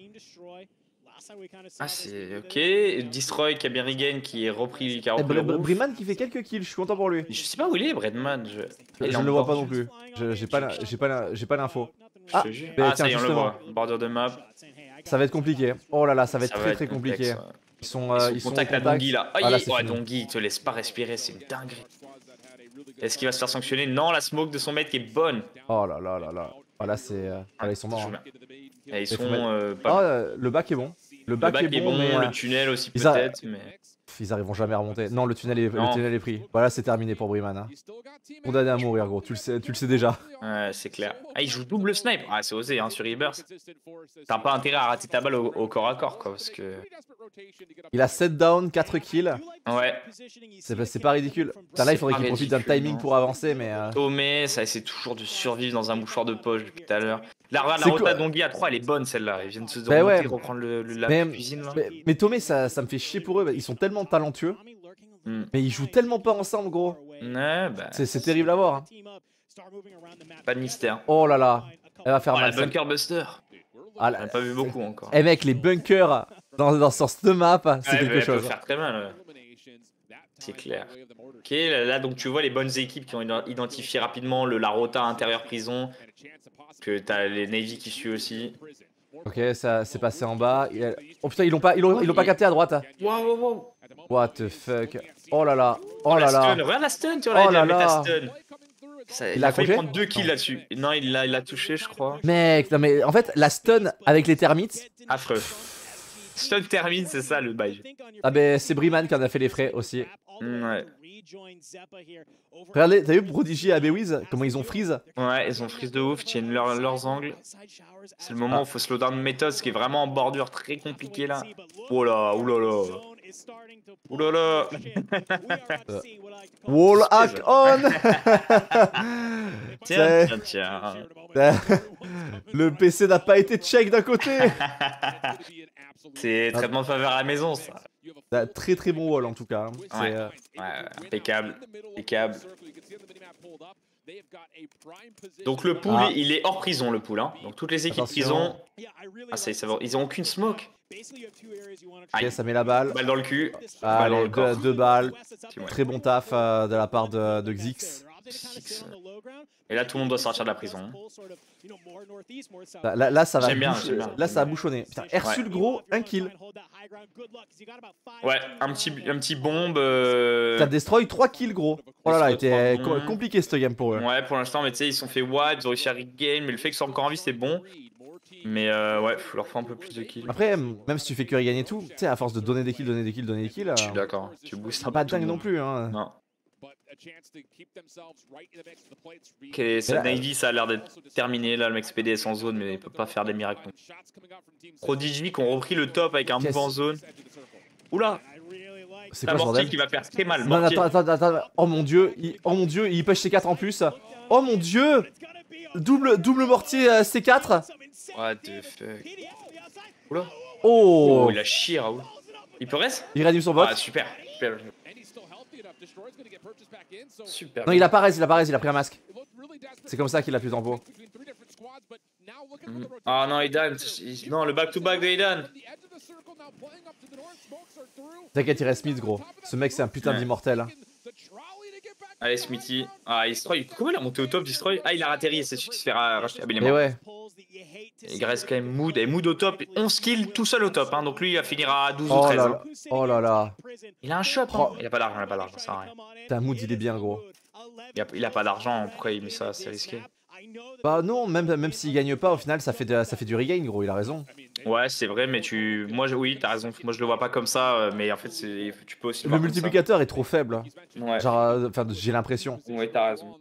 Ah, c'est ok. Destroy, qui a bien regain, qui est repris, qui a Et repris le Bre- roof. Breeman qui fait quelques kills, je suis content pour lui. Je sais pas où il est, Bredman. Je, Je, Il est je en ne le vois bord. pas non plus. Je- J'ai pas, la- j'ai pas, la- j'ai pas l'info. Je Ah, te jure. mais Ah, tiens, ça y est, on le justement. voit. Border de map. Ça va être compliqué. Oh là là, ça va être Ça très va très être compliqué. complexe, ouais. Ils sont, Ils euh, sont ils sont contact au à Dongi là. Ah, Aïe, là, c'est ouais, fini. Dongi, il te laisse pas respirer, c'est une dinguerie. Est-ce qu'il va se faire sanctionner? Non, la smoke de son mate qui est bonne. Oh là là là là. Ah là, c'est. euh, ah là, ils sont morts. Ça joue hein. bien. Et ils faut sont mettre- euh, Ah, pas. euh, le bac est bon. Le Le bac, bac est bon, mais. le euh, tunnel aussi ils a- peut-être, mais. pff, ils arriveront jamais à remonter. Non, le tunnel est, le Non. tunnel est pris. Voilà, c'est terminé pour Breeman. Hein. Condamné à mourir, gros. Tu le sais, tu le sais déjà. Ouais, c'est clair. Ah, il joue double snipe. Ah, c'est osé, hein, sur Rebirth. T'as pas intérêt à rater ta balle au, au corps à corps, quoi, parce que. Il a sept down, quatre kills. Ouais. C'est pas, c'est pas ridicule. Putain, là, il C'est faudrait pas qu'il profite d'un ridicule, timing non. pour avancer, mais. euh, Tomé, ça essaie toujours de survivre dans un mouchoir de poche depuis tout à l'heure. La, la C'est rota quoi Dongi à trois, elle est bonne celle-là. Ils viennent de se Bah remonter, ouais. reprendre le, le- la Mais- cuisine là. Mais, mais Tomé, ça, ça me fait chier pour eux. Ils sont tellement talentueux. Hmm. Mais ils jouent tellement pas ensemble, gros. Ouais, bah. C'est c'est terrible à voir. hein. Pas de mystère. Oh là là. Elle va faire Oh, la mal. celle- Bunker Buster. Ah, On là- a pas vu beaucoup encore. Eh mec, les bunkers dans, dans sur cette map, c'est Ouais, mais quelque elle chose. peut faire très mal. ouais. C'est clair. Ok, là, là, donc tu vois les bonnes équipes qui ont ident- identifié rapidement le, la rota intérieur prison. Que t'as les Navy qui suivent aussi. Ok, ça c'est passé en bas. Et elle- Oh putain, ils l'ont pas, ils l'ont, ils l'ont pas capté à droite. Waouh, waouh, waouh. What the fuck. Oh là là. Oh la là là. stun, regarde la stun, tu vois, Oh là, il là a mis ta là. stun. Ça, Il il a a failli accroché prendre deux kills là-dessus. Non, il l'a il l'a touché, je crois. Mec, non mais en fait, la stun avec les termites. Affreux. Stun termine, c'est ça le bail. Ah ben c'est Breeman qui en a fait les frais aussi. Mm, ouais. Regardez, t'as vu Prodigy et Abewiz, comment ils ont freeze? Ouais, ils ont freeze de ouf, tiennent leur, leurs angles. C'est le moment ah. où il faut slowdown méthode, ce qui est vraiment en bordure très compliqué là. Oh là, oulala. Oulala. euh. Wall hack on. Tiens, tiens, tiens. Le P C n'a pas été check d'un côté. C'est traitement de faveur à la maison ça. Très très bon wall en tout cas. Ouais, euh... ouais, impeccable. Impeccable. Donc le pool, ah. il est hors prison le pool. Hein. Donc toutes les équipes prison, ah, ça, ça va... ils ont aucune smoke. Ok, ça met la balle. Balle dans le cul. Ah, balle dans le deux, deux balles. Très bon taf euh, de la part de, de Xix. Et là tout le monde doit sortir de la prison. Là, là, là ça va bien, bouch... bien. Là ça a bouchonné. Putain, Ersul ouais. gros, un kill. Ouais, un petit, un petit bombe. Euh... T'as destroy trois kills gros. Oh là là, c'était co compliqué ce game pour eux. Ouais, pour l'instant, mais tu sais, ils se sont fait wipe, ils ont réussi à regain, mais le fait qu'ils soient encore en vie, c'est bon. Mais euh, ouais, faut leur faire un peu plus de kills. Après, même si tu fais que regagner tout, tu sais, à force de donner des kills, donner des kills, donner des kills. Je suis d'accord, tu boostes un peu. Pas dingue non plus, hein. Non. Ok, ça, Navy, ça a l'air d'être terminé. Là, le mec S P D est en zone, mais il peut pas faire des miracles. Prodigy qui ont repris le top avec un move en zone. Oula! C'est quoi, Mortier qui va faire très mal. Non, attends, attends, attends. Oh mon dieu, il... oh mon dieu, il push C quatre en plus. Oh mon dieu! Double, double mortier euh, C quatre. What the fuck? Oula! Oh! Oh, il a chié, Raoul. Il peut rester? Il réanime son bot. Ah, super, super. Super. Non, il a pas res, il a pas res, il a pris un masque. C'est comme ça qu'il a plus tempo. Mm. Ah non, Aidan, non, le back-to-back de Aidan. T'inquiète, il reste mid, gros. Ce mec, c'est un putain ouais. d'immortel. Allez, Smithy. Ah, il destroy. Comment il a monté au top, destroy? Ah, il a atterri, c'est celui qui se fait racheter. Ah, ben, il est mort. Ouais. Il reste quand même Mood. Et Mood au top, onze kills tout seul au top. Hein. Donc lui, il va finir à douze oh ou treize. Là hein. là. Oh là là. Il a un shop. Hein. Il a pas d'argent, il a pas d'argent, ça sert à rien. Putain, Mood, il est bien, gros. Il a, il a pas d'argent, pourquoi il met ça? C'est risqué. Bah non, même, même s'il gagne pas, au final, ça fait, de, ça fait du regain, gros, il a raison. Ouais, c'est vrai, mais tu. Moi, je... oui, t'as raison. Moi, je le vois pas comme ça, mais en fait, tu peux aussi. Le multiplicateur est trop faible. Ouais. Genre, enfin, j'ai l'impression. Ouais, t'as raison.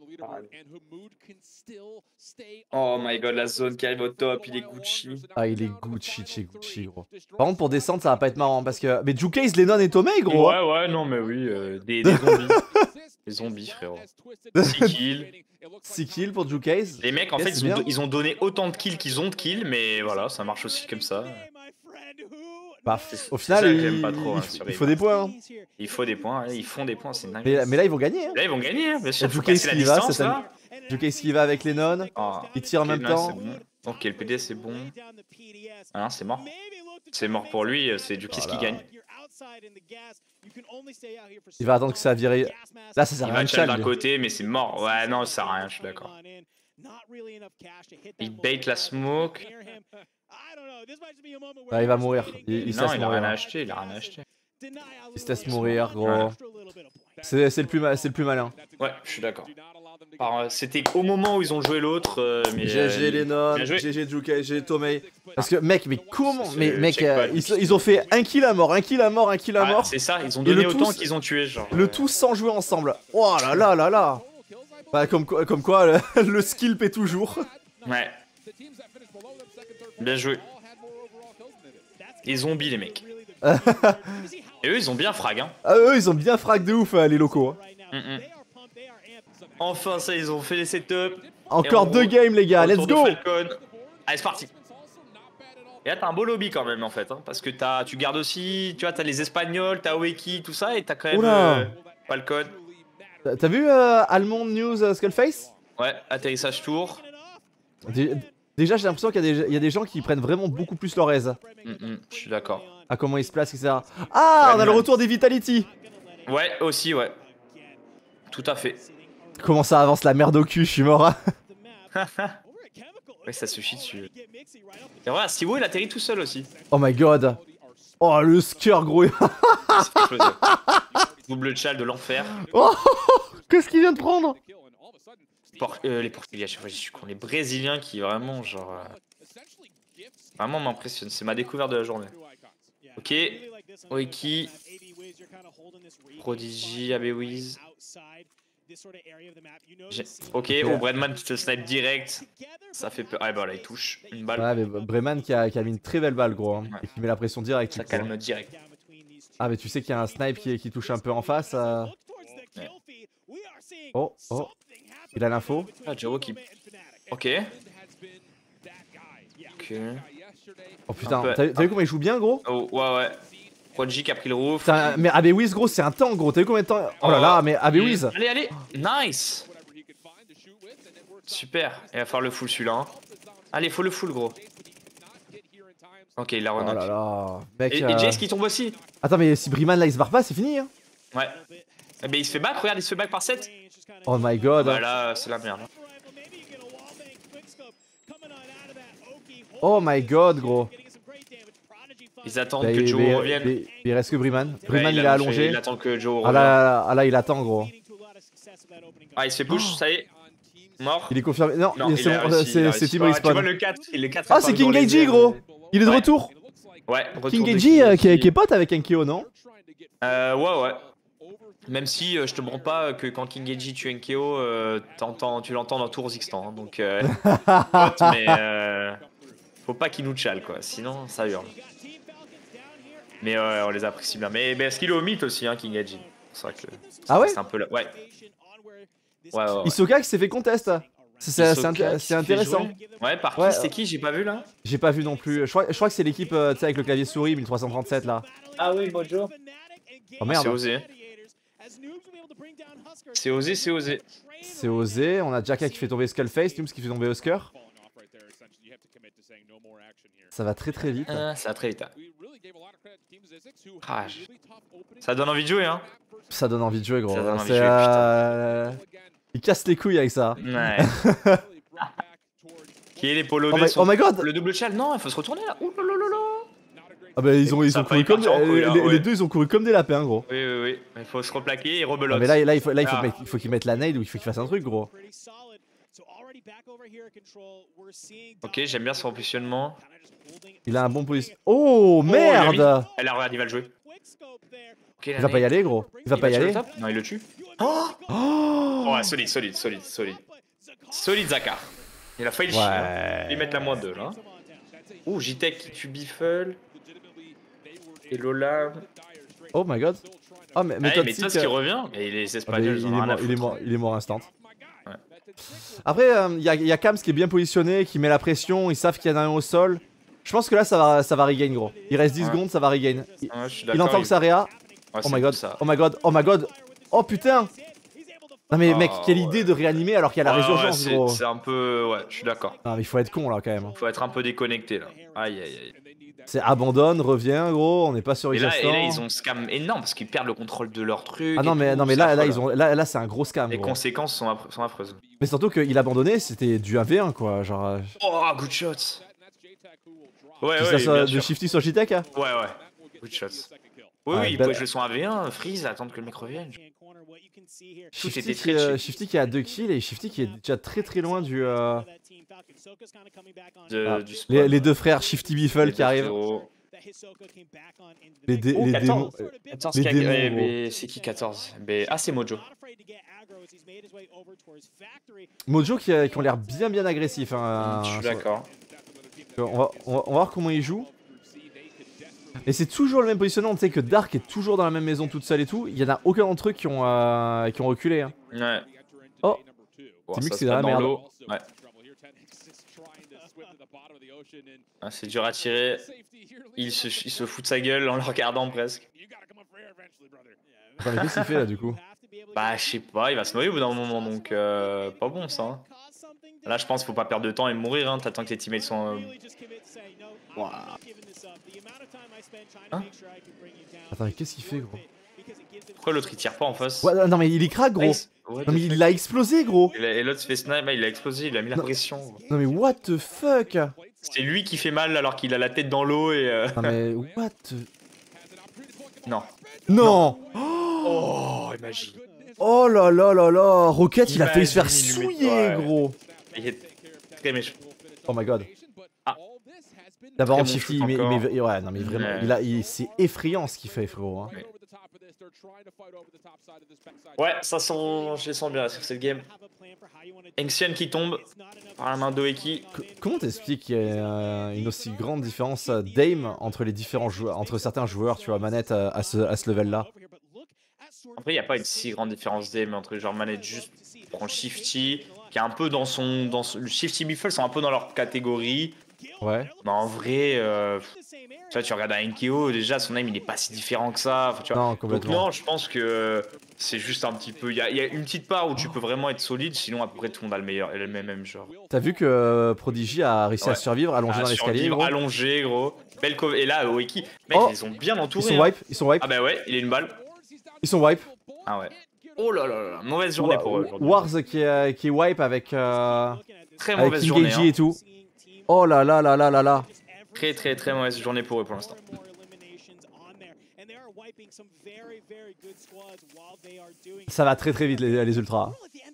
Oh my god, la zone qui arrive au top, il est Gucci. Ah, il est Gucci chez Gucci, gros. Par contre, pour descendre, ça va pas être marrant parce que. Mais Jucase, Lennon et Tomei, gros. Ouais, ouais, non, mais oui, euh, des, des zombies. Des zombies, frérot. six kills. six kills pour Jucase. Les mecs, en yes, fait, ils ont, ils ont donné autant de kills qu'ils ont de kills, mais voilà, ça marche aussi comme ça. Bah, au final, il, pas trop, il, hein, il faut des points. Hein. Il faut des points, hein, ils font des points, c'est dingue. Mais, mais là, ils vont gagner. Hein. Là, ils vont gagner, hein, bien sûr. Jucase qui va, c'est ça. Jucase qui va avec Lennon. Oh, il tire en même temps. Bon. Ok, le P D, c'est bon. Ah non, c'est mort. C'est mort pour lui, c'est Jucase voilà. qui gagne. Il va attendre que ça a viré. Là, ça sert à rien de chal. d'un côté, mais c'est mort. Ouais, non, ça sert à rien, je suis d'accord. Il bait la smoke. Ah, il va mourir. Il, il non, il a rien à acheter, il a rien à acheter. Il se laisse mourir, gros. C'est le, plus le plus malin. Ouais, je suis d'accord. C'était au moment où ils ont joué l'autre. Euh, G G Lennon, G G Jucase, G G Tomei. Parce que, mec, mais comment? Mais, mec, euh, ils, ils ont fait un kill à mort, un kill à mort, un kill à mort. Ah, c'est ça, ils ont donné autant qu'ils ont tué, genre. Le tout sans jouer ensemble. Oh là là là là. Bah, comme, comme quoi, le, le skill paie toujours. Ouais. Bien joué. Les zombies, les mecs. Et eux, ils ont bien frag, hein. Ah, eux, ils ont bien frag de ouf, les locaux. Hein. Mm -mm. Enfin, ça, ils ont fait les setups. Encore deux games, les gars, let's go. Allez, c'est parti. Et là, t'as un beau lobby quand même, en fait. Hein, parce que as, tu gardes aussi, tu vois, t'as les Espagnols, t'as Weki, tout ça, et t'as quand même euh, Falcon. T'as vu euh, Almond News euh, Skullface? Ouais, atterrissage tour. Dé Déjà, j'ai l'impression qu'il y, y a des gens qui prennent vraiment beaucoup plus leur aise. Mm -mm, je suis d'accord. À comment ils se placent, et cetera. Ah, ouais, on a le retour des Vitality. Ouais, aussi, ouais. Tout à fait. Comment ça avance la merde au cul, je suis mort. Ouais, ça se chie dessus. Et voilà, Siwo, il atterrit tout seul aussi. Oh my god. Oh, le sker, gros. Double chal de l'enfer. Oh, qu'est-ce qu'il vient de prendre? Por euh, les Portugais, à chaque fois, je suis con. Les Brésiliens qui vraiment, genre. Euh, vraiment m'impressionnent. C'est ma découverte de la journée. Ok. Oiki. Prodigy, Abewiz. Ok, oh Bredman qui te snipe direct. Ça fait peur. Ah bah là il touche une balle. Ouais mais Breman qui a, qui a mis une très belle balle gros. Hein, ouais. Et qui met la pression direct. Ça calme hein. direct. Ah mais tu sais qu'il y a un snipe qui, qui touche un peu en face. Euh... Ouais. Oh oh. Il a l'info. Ah Jero qui... Ok. Ok. Oh putain, t'as vu comment il joue bien gros? Oh ouais ouais. Prodigy qui a pris le roof. Putain, mais Abewiz gros c'est un tank gros, t'as vu combien de temps? Oh là là, mais Abewiz. Allez allez, nice. Super, il va falloir le full celui-là. Hein. Allez, faut le full gros. Ok, il l'a renock. Oh là là. Mec, et, euh... et Jace qui tombe aussi. Attends, mais si Breman là il se barre pas, c'est fini hein. Ouais. Mais il se fait back, regarde, il se fait back par sept. Oh my god. Bah là, c'est la merde. Oh my god gros. Ils attendent bah, que Joe mais, revienne. Mais, mais il reste que Breman. Breman bah, il, il est allongé. Fait, il attend que Joe revienne. Ah là, ah là il attend gros. Ah il se fait push, oh. Ça y est. Mort. Il est confirmé. Non, non c'est bon, c'est Team Respawn. Tu vois le quatre, le quatre. Ah c'est King Geiji gros. Il est de ouais. retour. Ouais, retour King Geiji euh, qui, qui est pote avec Enkyo non? Euh ouais ouais. Même si euh, je te mens pas que quand King Geiji tue Enkyo, euh, tu l'entends dans Tours Xstan. Hein, donc euh, pote, mais euh, faut pas qu'il nous chale quoi, sinon ça hurle. Mais ouais, on les apprécie bien. Mais, mais est-ce qu'il est au mythe aussi hein, King Geiji? C'est vrai que ah ouais, c'est un peu là. Ouais. Ouais, ouais, ouais. Hisoka qui s'est fait contest. C'est intéressant. Ouais, par ouais, qui c'était qui? J'ai pas vu là. J'ai pas vu non plus. Je crois, je crois que c'est l'équipe euh, avec le clavier souris mille trois cent trente-sept là. Ah oui, Mojo. Oh merde. C'est osé. C'est osé, c'est osé. C'est osé. On a Jaka qui fait tomber Skullface, Noobs qui fait tomber Husker. Ça va très très vite. Euh, ça va très vite. Hein. Ah, je... Ça donne envie de jouer hein. Ça donne envie de jouer gros. De jouer, euh... Il casse les couilles avec ça. Ouais. Qui est les polos oh, my, oh my god. Le double chal, non, il faut se retourner là. Ouh là là là là. Ah bah ils ont, ils ont couru comme des, couille, là, les, ouais. les deux ils ont couru comme des lapins gros. Oui oui oui, il faut se replaquer et rebelote. Ah, mais là, là il faut, là, il faut, ah. faut qu'il mette la nade ou il faut qu'il fasse un truc gros. Ok, j'aime bien son positionnement. Il a un bon position. Oh merde oh, elle a regarde, il va le jouer. Okay, il va pas y aller gros. Il va il pas va y aller. Non il le tue. Oh, oh ouais, solide, solide, solide, solide. Solide Zakar. Il a failli le ouais. Lui mettre la moins deux là. Ouh, J-Tech qui tue Biffle. Et Lola. Oh my god. Oh mais Méthode ah, qui revient. Et les Espagnols, ah, il, est mort, il, est mort, il est mort instant. Ouais. Après, il euh, y, y a Kams qui est bien positionné, qui met la pression, ils savent qu'il y en a un au sol. Je pense que là ça va, ça va regain gros. Il reste dix ouais. secondes, ça va regain. Il, ouais, il entend il... que ça réa. Ouais, oh my god, ça. oh my god, oh my god. Oh putain. Non mais oh, mec, quelle ouais. idée de réanimer alors qu'il y a la oh, résurgence ouais, gros. C'est un peu... Ouais, je suis d'accord. Non mais il faut être con là quand même. Faut être un peu déconnecté là. Aïe aïe aïe. C'est abandonne, reviens gros, on n'est pas sur et là, et là ils ont scam énorme parce qu'ils perdent le contrôle de leur truc. Ah non mais, non, mais là, là, ils ont, là, là c'est un gros scam. Les gros. conséquences sont, affre sont affreuses. Mais surtout qu'il abandonnait, c'était du un v un quoi. Genre... Oh, good shot. Ouais, ouais, ouais, ça, de Shifty sur J-Tech hein. Ouais, ouais. Good shot. Oui, ah, oui, il pouvait jouer son un v un, freeze, attendre que le mec revienne. Shifty, était très qui, euh, Shifty qui a deux kills et Shifty qui est déjà très très loin du... Euh... De, ah, du les, les deux frères Shifty Biffle qui arrivent. Les, dé oh, les démons. quatorze, les démons eh, c'est qui quatorze mais... Ah, c'est Mojo. Mojo qui, a, qui ont l'air bien bien agressifs. Hein, Je suis d'accord. On va, on, va, on va voir comment ils jouent. Et c'est toujours le même positionnement, tu sais que Dark est toujours dans la même maison toute seule et tout. Il y en a aucun d'entre eux qui ont, euh, qui ont reculé. Hein. Ouais. Oh, c'est mieux que c'est dans la merde. Ouais. Ah, c'est dur à tirer. Il se, il se fout de sa gueule en le regardant presque. Attends, mais qu'est-ce qu'il fait là du coup? Bah, je sais pas, il va se noyer au bout d'un moment donc euh, pas bon ça. Hein. Là, je pense qu'il faut pas perdre de temps et mourir. Hein. T'attends que tes teammates sont. Euh... Wow. Hein Attends, mais qu'est-ce qu'il fait gros? Pourquoi l'autre il tire pas en face? Ouais, non mais il est crack gros. Nice. Non mais il a explosé gros. Et l'autre se fait snipe, il a explosé, il a mis la non. pression. Non mais what the fuck? C'est lui qui fait mal alors qu'il a la tête dans l'eau et... Euh... Non mais what the... Non. Non, non. Oh, imagine. Oh là là là là. Rocket il, il a failli se faire souiller ouais. gros. Il est très méchant. Oh my god. Ah. D'abord en bon shifty, shoot mais, encore. mais ouais, non mais vraiment, Ouais. il a, il, c'est effrayant ce qu'il fait, frérot. Hein. Ouais. Ouais, ça sent, je les sens bien sur cette game. Ancien qui tombe par la main d'Oeki. C comment t'expliques qu'il y a euh, une aussi grande différence euh, d'aim entre les différents joueurs, entre certains joueurs, tu vois, manette à, à ce, à ce level-là? Après, il n'y a pas une si grande différence d'aim entre genre manette juste prend shifty, qui est un peu dans son, dans son, le shifty biffle sont un peu dans leur catégorie. Ouais. Mais en vrai, euh, tu vois, tu regardes un Enkeo, déjà son aim il est pas si différent que ça. Enfin, tu vois. Non, complètement. Donc non, je pense que c'est juste un petit peu. Il y, y a une petite part où tu peux vraiment être solide, sinon à peu près tout le monde a le meilleur, le même, même genre. T'as vu que euh, Prodigy a réussi Ouais. à survivre, allongé À dans l'escalier, gros. Allongé, gros. Belle co- Et là, Oeki, mec, Oh, ils les ont bien entourés. Ils sont hein. wipe, ils sont wipe, Ah bah ouais, il a une balle. ils sont wipe. Ah ouais. Oh là là là, mauvaise journée Wa- pour eux aujourd'hui. Wars qui est, qui est wipe avec, euh, Très avec mauvaise journée. Kingeji Hein. et tout. Oh là là là là là là. Très très très mauvaise journée pour eux pour l'instant. Ça va très très vite les, les ultras.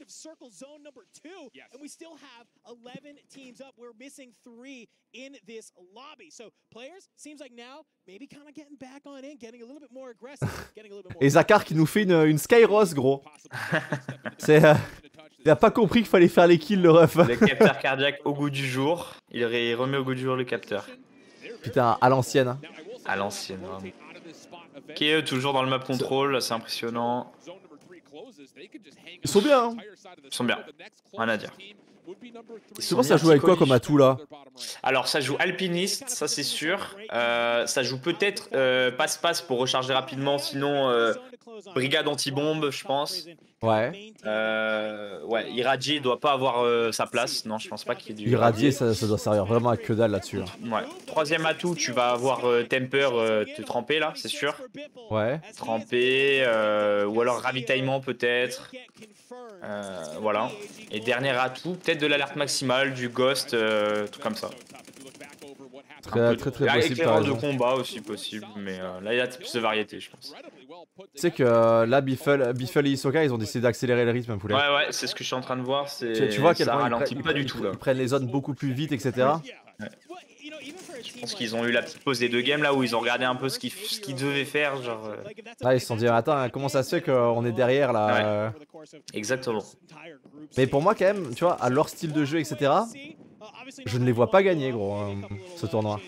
Et Zakar qui nous fait une, une Skyros, gros. C'est... Euh, il a pas compris qu'il fallait faire les kills, le ref. Le capteur cardiaque au goût du jour. Il ré- remet au goût du jour le capteur. Putain, à l'ancienne. Hein. À l'ancienne, vraiment. Qui est toujours dans le map control, c'est impressionnant. Ils sont bien. Hein. Ils sont bien, rien à dire. Tu penses que ça joue avec quoi comme atout là? Alors ça joue alpiniste, ça c'est sûr. Euh, ça joue peut-être euh, passe-passe pour recharger rapidement, sinon euh, brigade anti-bombe, je pense. Ouais. Euh, ouais, irradié doit pas avoir euh, sa place. Non, je pense pas qu'il y ait du irradié. Ça, ça doit servir vraiment à que dalle là-dessus. Hein. Ouais. Troisième atout, tu vas avoir euh, Temper euh, te tremper là, c'est sûr. Ouais. Tremper, euh, ou alors ravitaillement peut-être. Euh, voilà. Et dernier atout, peut-être de l'alerte maximale, du ghost, euh, tout comme ça. Très très très possible. Éclaireur de combat aussi possible, mais euh, là il y a plus de variété, je pense. Tu sais que euh, là, Biffle, Biffle et Hisoka, ils ont décidé d'accélérer le rythme, poulet. Ouais, ouais, c'est ce que je suis en train de voir. Tu, tu vois à quel ça point ralentit ils, pas ils, du tout ils, là. ils prennent les zones beaucoup plus vite, et cetera. Ouais. Je pense qu'ils ont eu la petite pause des deux games là où ils ont regardé un peu ce qu'ils ce qu'ils devaient faire, genre. Euh... Là, ils se sont dit, attends, comment ça se fait qu'on est derrière là? Ouais. Exactement. Mais pour moi, quand même, tu vois, à leur style de jeu, et cetera, je ne les vois pas gagner, gros, euh, ce tournoi.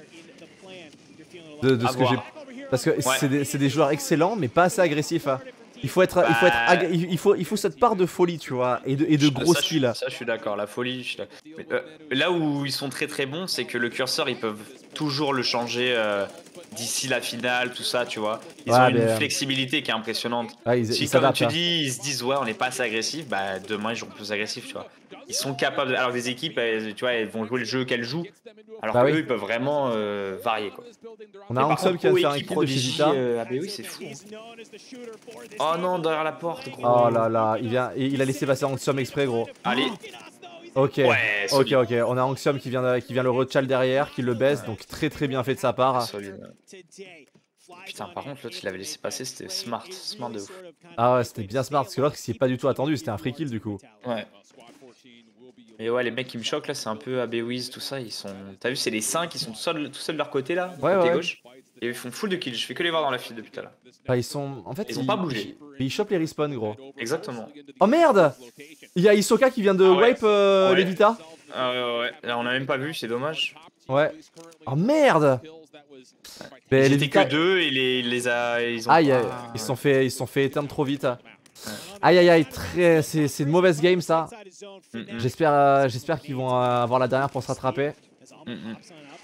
De, de ce que j'ai. Parce que ouais. c'est des, des joueurs excellents, mais pas assez agressifs. Hein. Il faut être, bah... il faut être, ag... il faut, il faut cette part de folie, tu vois, et de, et de gros skills. Ça, je suis d'accord. La folie. Je suis mais, euh, là où ils sont très très bons, c'est que le curseur, ils peuvent toujours le changer euh, d'ici la finale, tout ça, tu vois. Ils ouais, ont une euh... flexibilité qui est impressionnante. Ouais, ils, si, ils comme tu hein. dis, ils se disent ouais, on n'est pas assez agressif, bah demain ils joueront plus agressif, tu vois. Ils sont capables. De... Alors des équipes, elles, tu vois, elles vont jouer le jeu qu'elles jouent. Alors bah qu'eux, oui. Ils peuvent vraiment euh, varier, quoi. On a Hanksome qui va faire un kill de chez Vita. Euh, ah bah oui, c'est fou. Oh non, derrière la porte, gros. Oh là là, il vient, il a laissé passer Hanksome exprès, gros. Allez. Ok, ouais, ok, ok. On a Hanksome qui vient, de, qui vient le rechal derrière, qui le baisse, ouais. Donc très très bien fait de sa part. Solide. Putain, par contre, l'autre, il avait laissé passer, c'était smart, smart de ouf. Ah ouais, c'était bien smart, parce que l'autre, il s'y est pas du tout attendu, c'était un free kill du coup. Ouais. Et ouais, les mecs qui me choquent là, c'est un peu A B Wiz, tout ça, ils sont. T'as vu, c'est les cinq, ils sont tout seuls, tout seuls de leur côté là, ouais, côté ouais. gauche. Et ils font full de kills, je fais que les voir dans la file depuis tout à l'heure. Bah, ils sont. En fait, ils, ils ont pas bougé. Ils, ils chopent les respawns, gros. Exactement. Oh merde! Il y a Hisoka qui vient de ah ouais. wipe euh, ouais. les Vita. Ah ouais, ouais, ouais. Là, on a même pas vu, c'est dommage. Ouais. Oh merde! Ouais. Ils étaient Vita... que deux et les, les a. Ils ont ah, pas... a... ils se sont fait, ils se sont fait éteindre trop vite. Ouais. Aïe aïe aïe, très... c'est une mauvaise game ça. Mm -hmm. J'espère euh, j'espère qu'ils vont euh, avoir la dernière pour se rattraper. Mm -hmm.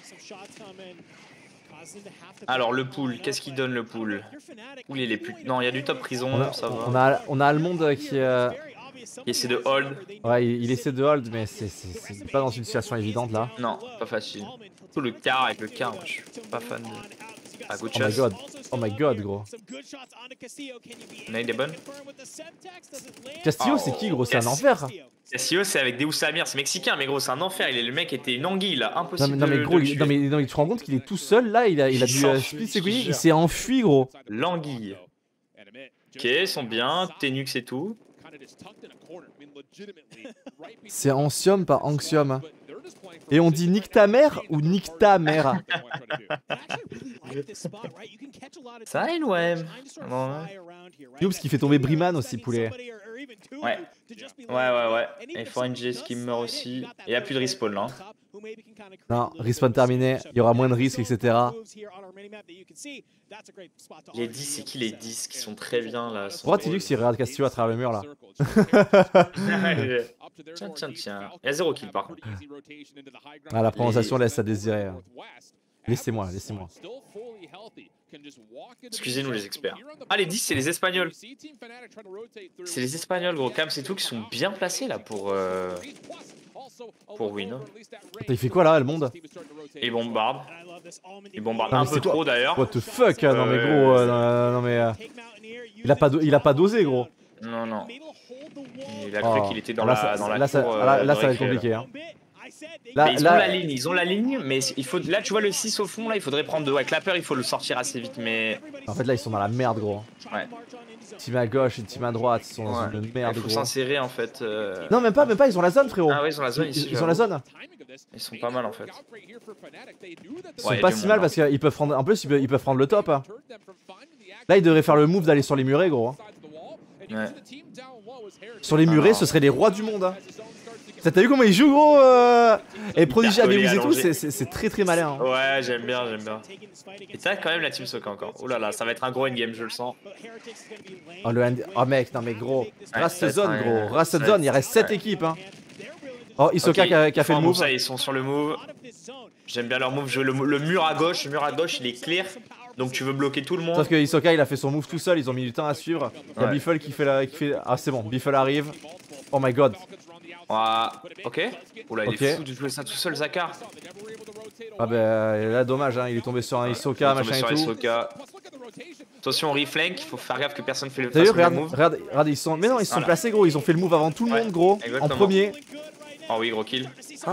Alors le pool, qu'est-ce qu'il donne le pool? Pool il est plus... Non, il y a du top prison, on a, ça va. On a, on a Almond qui... Euh... Il essaie de hold. Ouais, il, il essaie de hold, mais c'est pas dans une situation évidente là. Non, pas facile. Tout le car avec le car, moi je suis pas fan de... Ah, good oh my god, oh my god gros. Nade est bonne. Castillo oh, c'est qui gros? C'est un enfer. Castillo c'est avec Deus Samir, c'est mexicain mais gros c'est un enfer, il est, le mec était une anguille là, impossible. Non mais, non, mais de, gros, de il, non, mais, non mais tu te rends compte qu'il est tout seul là, il a, il a dû euh, split ses couilles, il s'est enfui gros. L'anguille. Ok, ils sont bien, Tenux et tout. C'est Anxium pas Anxium. Et on dit nique ta mère ou nique ta mère? Ça a une ouais. Youbs qui fait tomber Briman aussi, poulet. Ouais. Ouais, ouais, ouais. Et Foreign J S qui meurt aussi. Il n'y a plus de respawn là. Non, respawn terminé, il y aura moins de risques, et cetera. Les dix, c'est qui les dix qui sont très bien là? Pourquoi tu dis que s'il regarde Castillo à travers le mur là? Tiens, tiens, tiens. Il y a zéro kill par contre. Ah, la prononciation laisse à désirer. Laissez-moi, laissez-moi. Excusez-nous les experts. Ah, les dix, c'est les Espagnols. C'est les Espagnols, gros. Cam, c'est tout qui sont bien placés là pour, euh... pour win. Il fait quoi là, le monde? Il bombarde. Il bombarde un peu trop d'ailleurs. What the fuck? Non mais gros, euh, non mais... Euh, il, a pas il a pas dosé, gros. Non, non. Il a cru oh. qu'il était dans là, la, ça, dans la là, cour, ça, euh, là, là ça va être compliqué. Hein. Là, ils là, ont la ligne, ils ont la ligne, mais il faut, là tu vois le six au fond, là il faudrait prendre deux. Avec la peur, il faut le sortir assez vite, mais... En fait là ils sont dans la merde, gros. Ouais. Team à gauche et team à droite, ils sont dans ouais. une merde, il faut gros. s'insérer en fait. Euh... Non même pas, même pas, ils ont la zone, frérot. Ah ouais, ils ont la zone ici. Ils, ils ont la zone. Ils sont pas mal en fait. Ils sont ouais, pas si mal parce qu'ils peuvent prendre, en plus ils peuvent, ils peuvent prendre le top. Hein. Là ils devraient faire le move d'aller sur les murets, gros. Ouais. Sur les murets, ce seraient les rois du monde. Hein. T'as vu comment ils jouent, gros euh... Et Prodigy A B et tout, c'est très très malin. Hein. Ouais, j'aime bien, j'aime bien. Et t'as quand même la team Soka encore. Oh là là, ça va être un gros endgame, je le sens. Oh, le end... oh mec, non mais gros. Ouais, Rust Zone, un... gros. Rust Zone, il reste sept ouais. équipes. Hein. Oh, Hisoka okay. qui a, qui a fait le move. Ça, ils sont sur le move. J'aime bien leur move. Je, le, le mur à gauche, le mur à gauche, il est clear. Donc tu veux bloquer tout le monde. Sauf que Hisoka il a fait son move tout seul, ils ont mis du temps à suivre. Il y a ouais. Biffle qui fait la. Qui fait... Ah c'est bon, Biffle arrive. Oh my god. Ah, ok. Oula, il okay. est fou de jouer ça tout seul, Zakar. Ah bah là, dommage, hein, il est tombé sur un Hisoka, machin et tout. Hisoka. Attention, on reflank, il faut faire gaffe que personne fait le, vu, regarde, le move. Regarde, regarde, ils sont. Mais non, ils se sont voilà. placés, gros, ils ont fait le move avant tout le ouais, monde, gros. Exactement. En premier. Oh oui, gros kill. Hein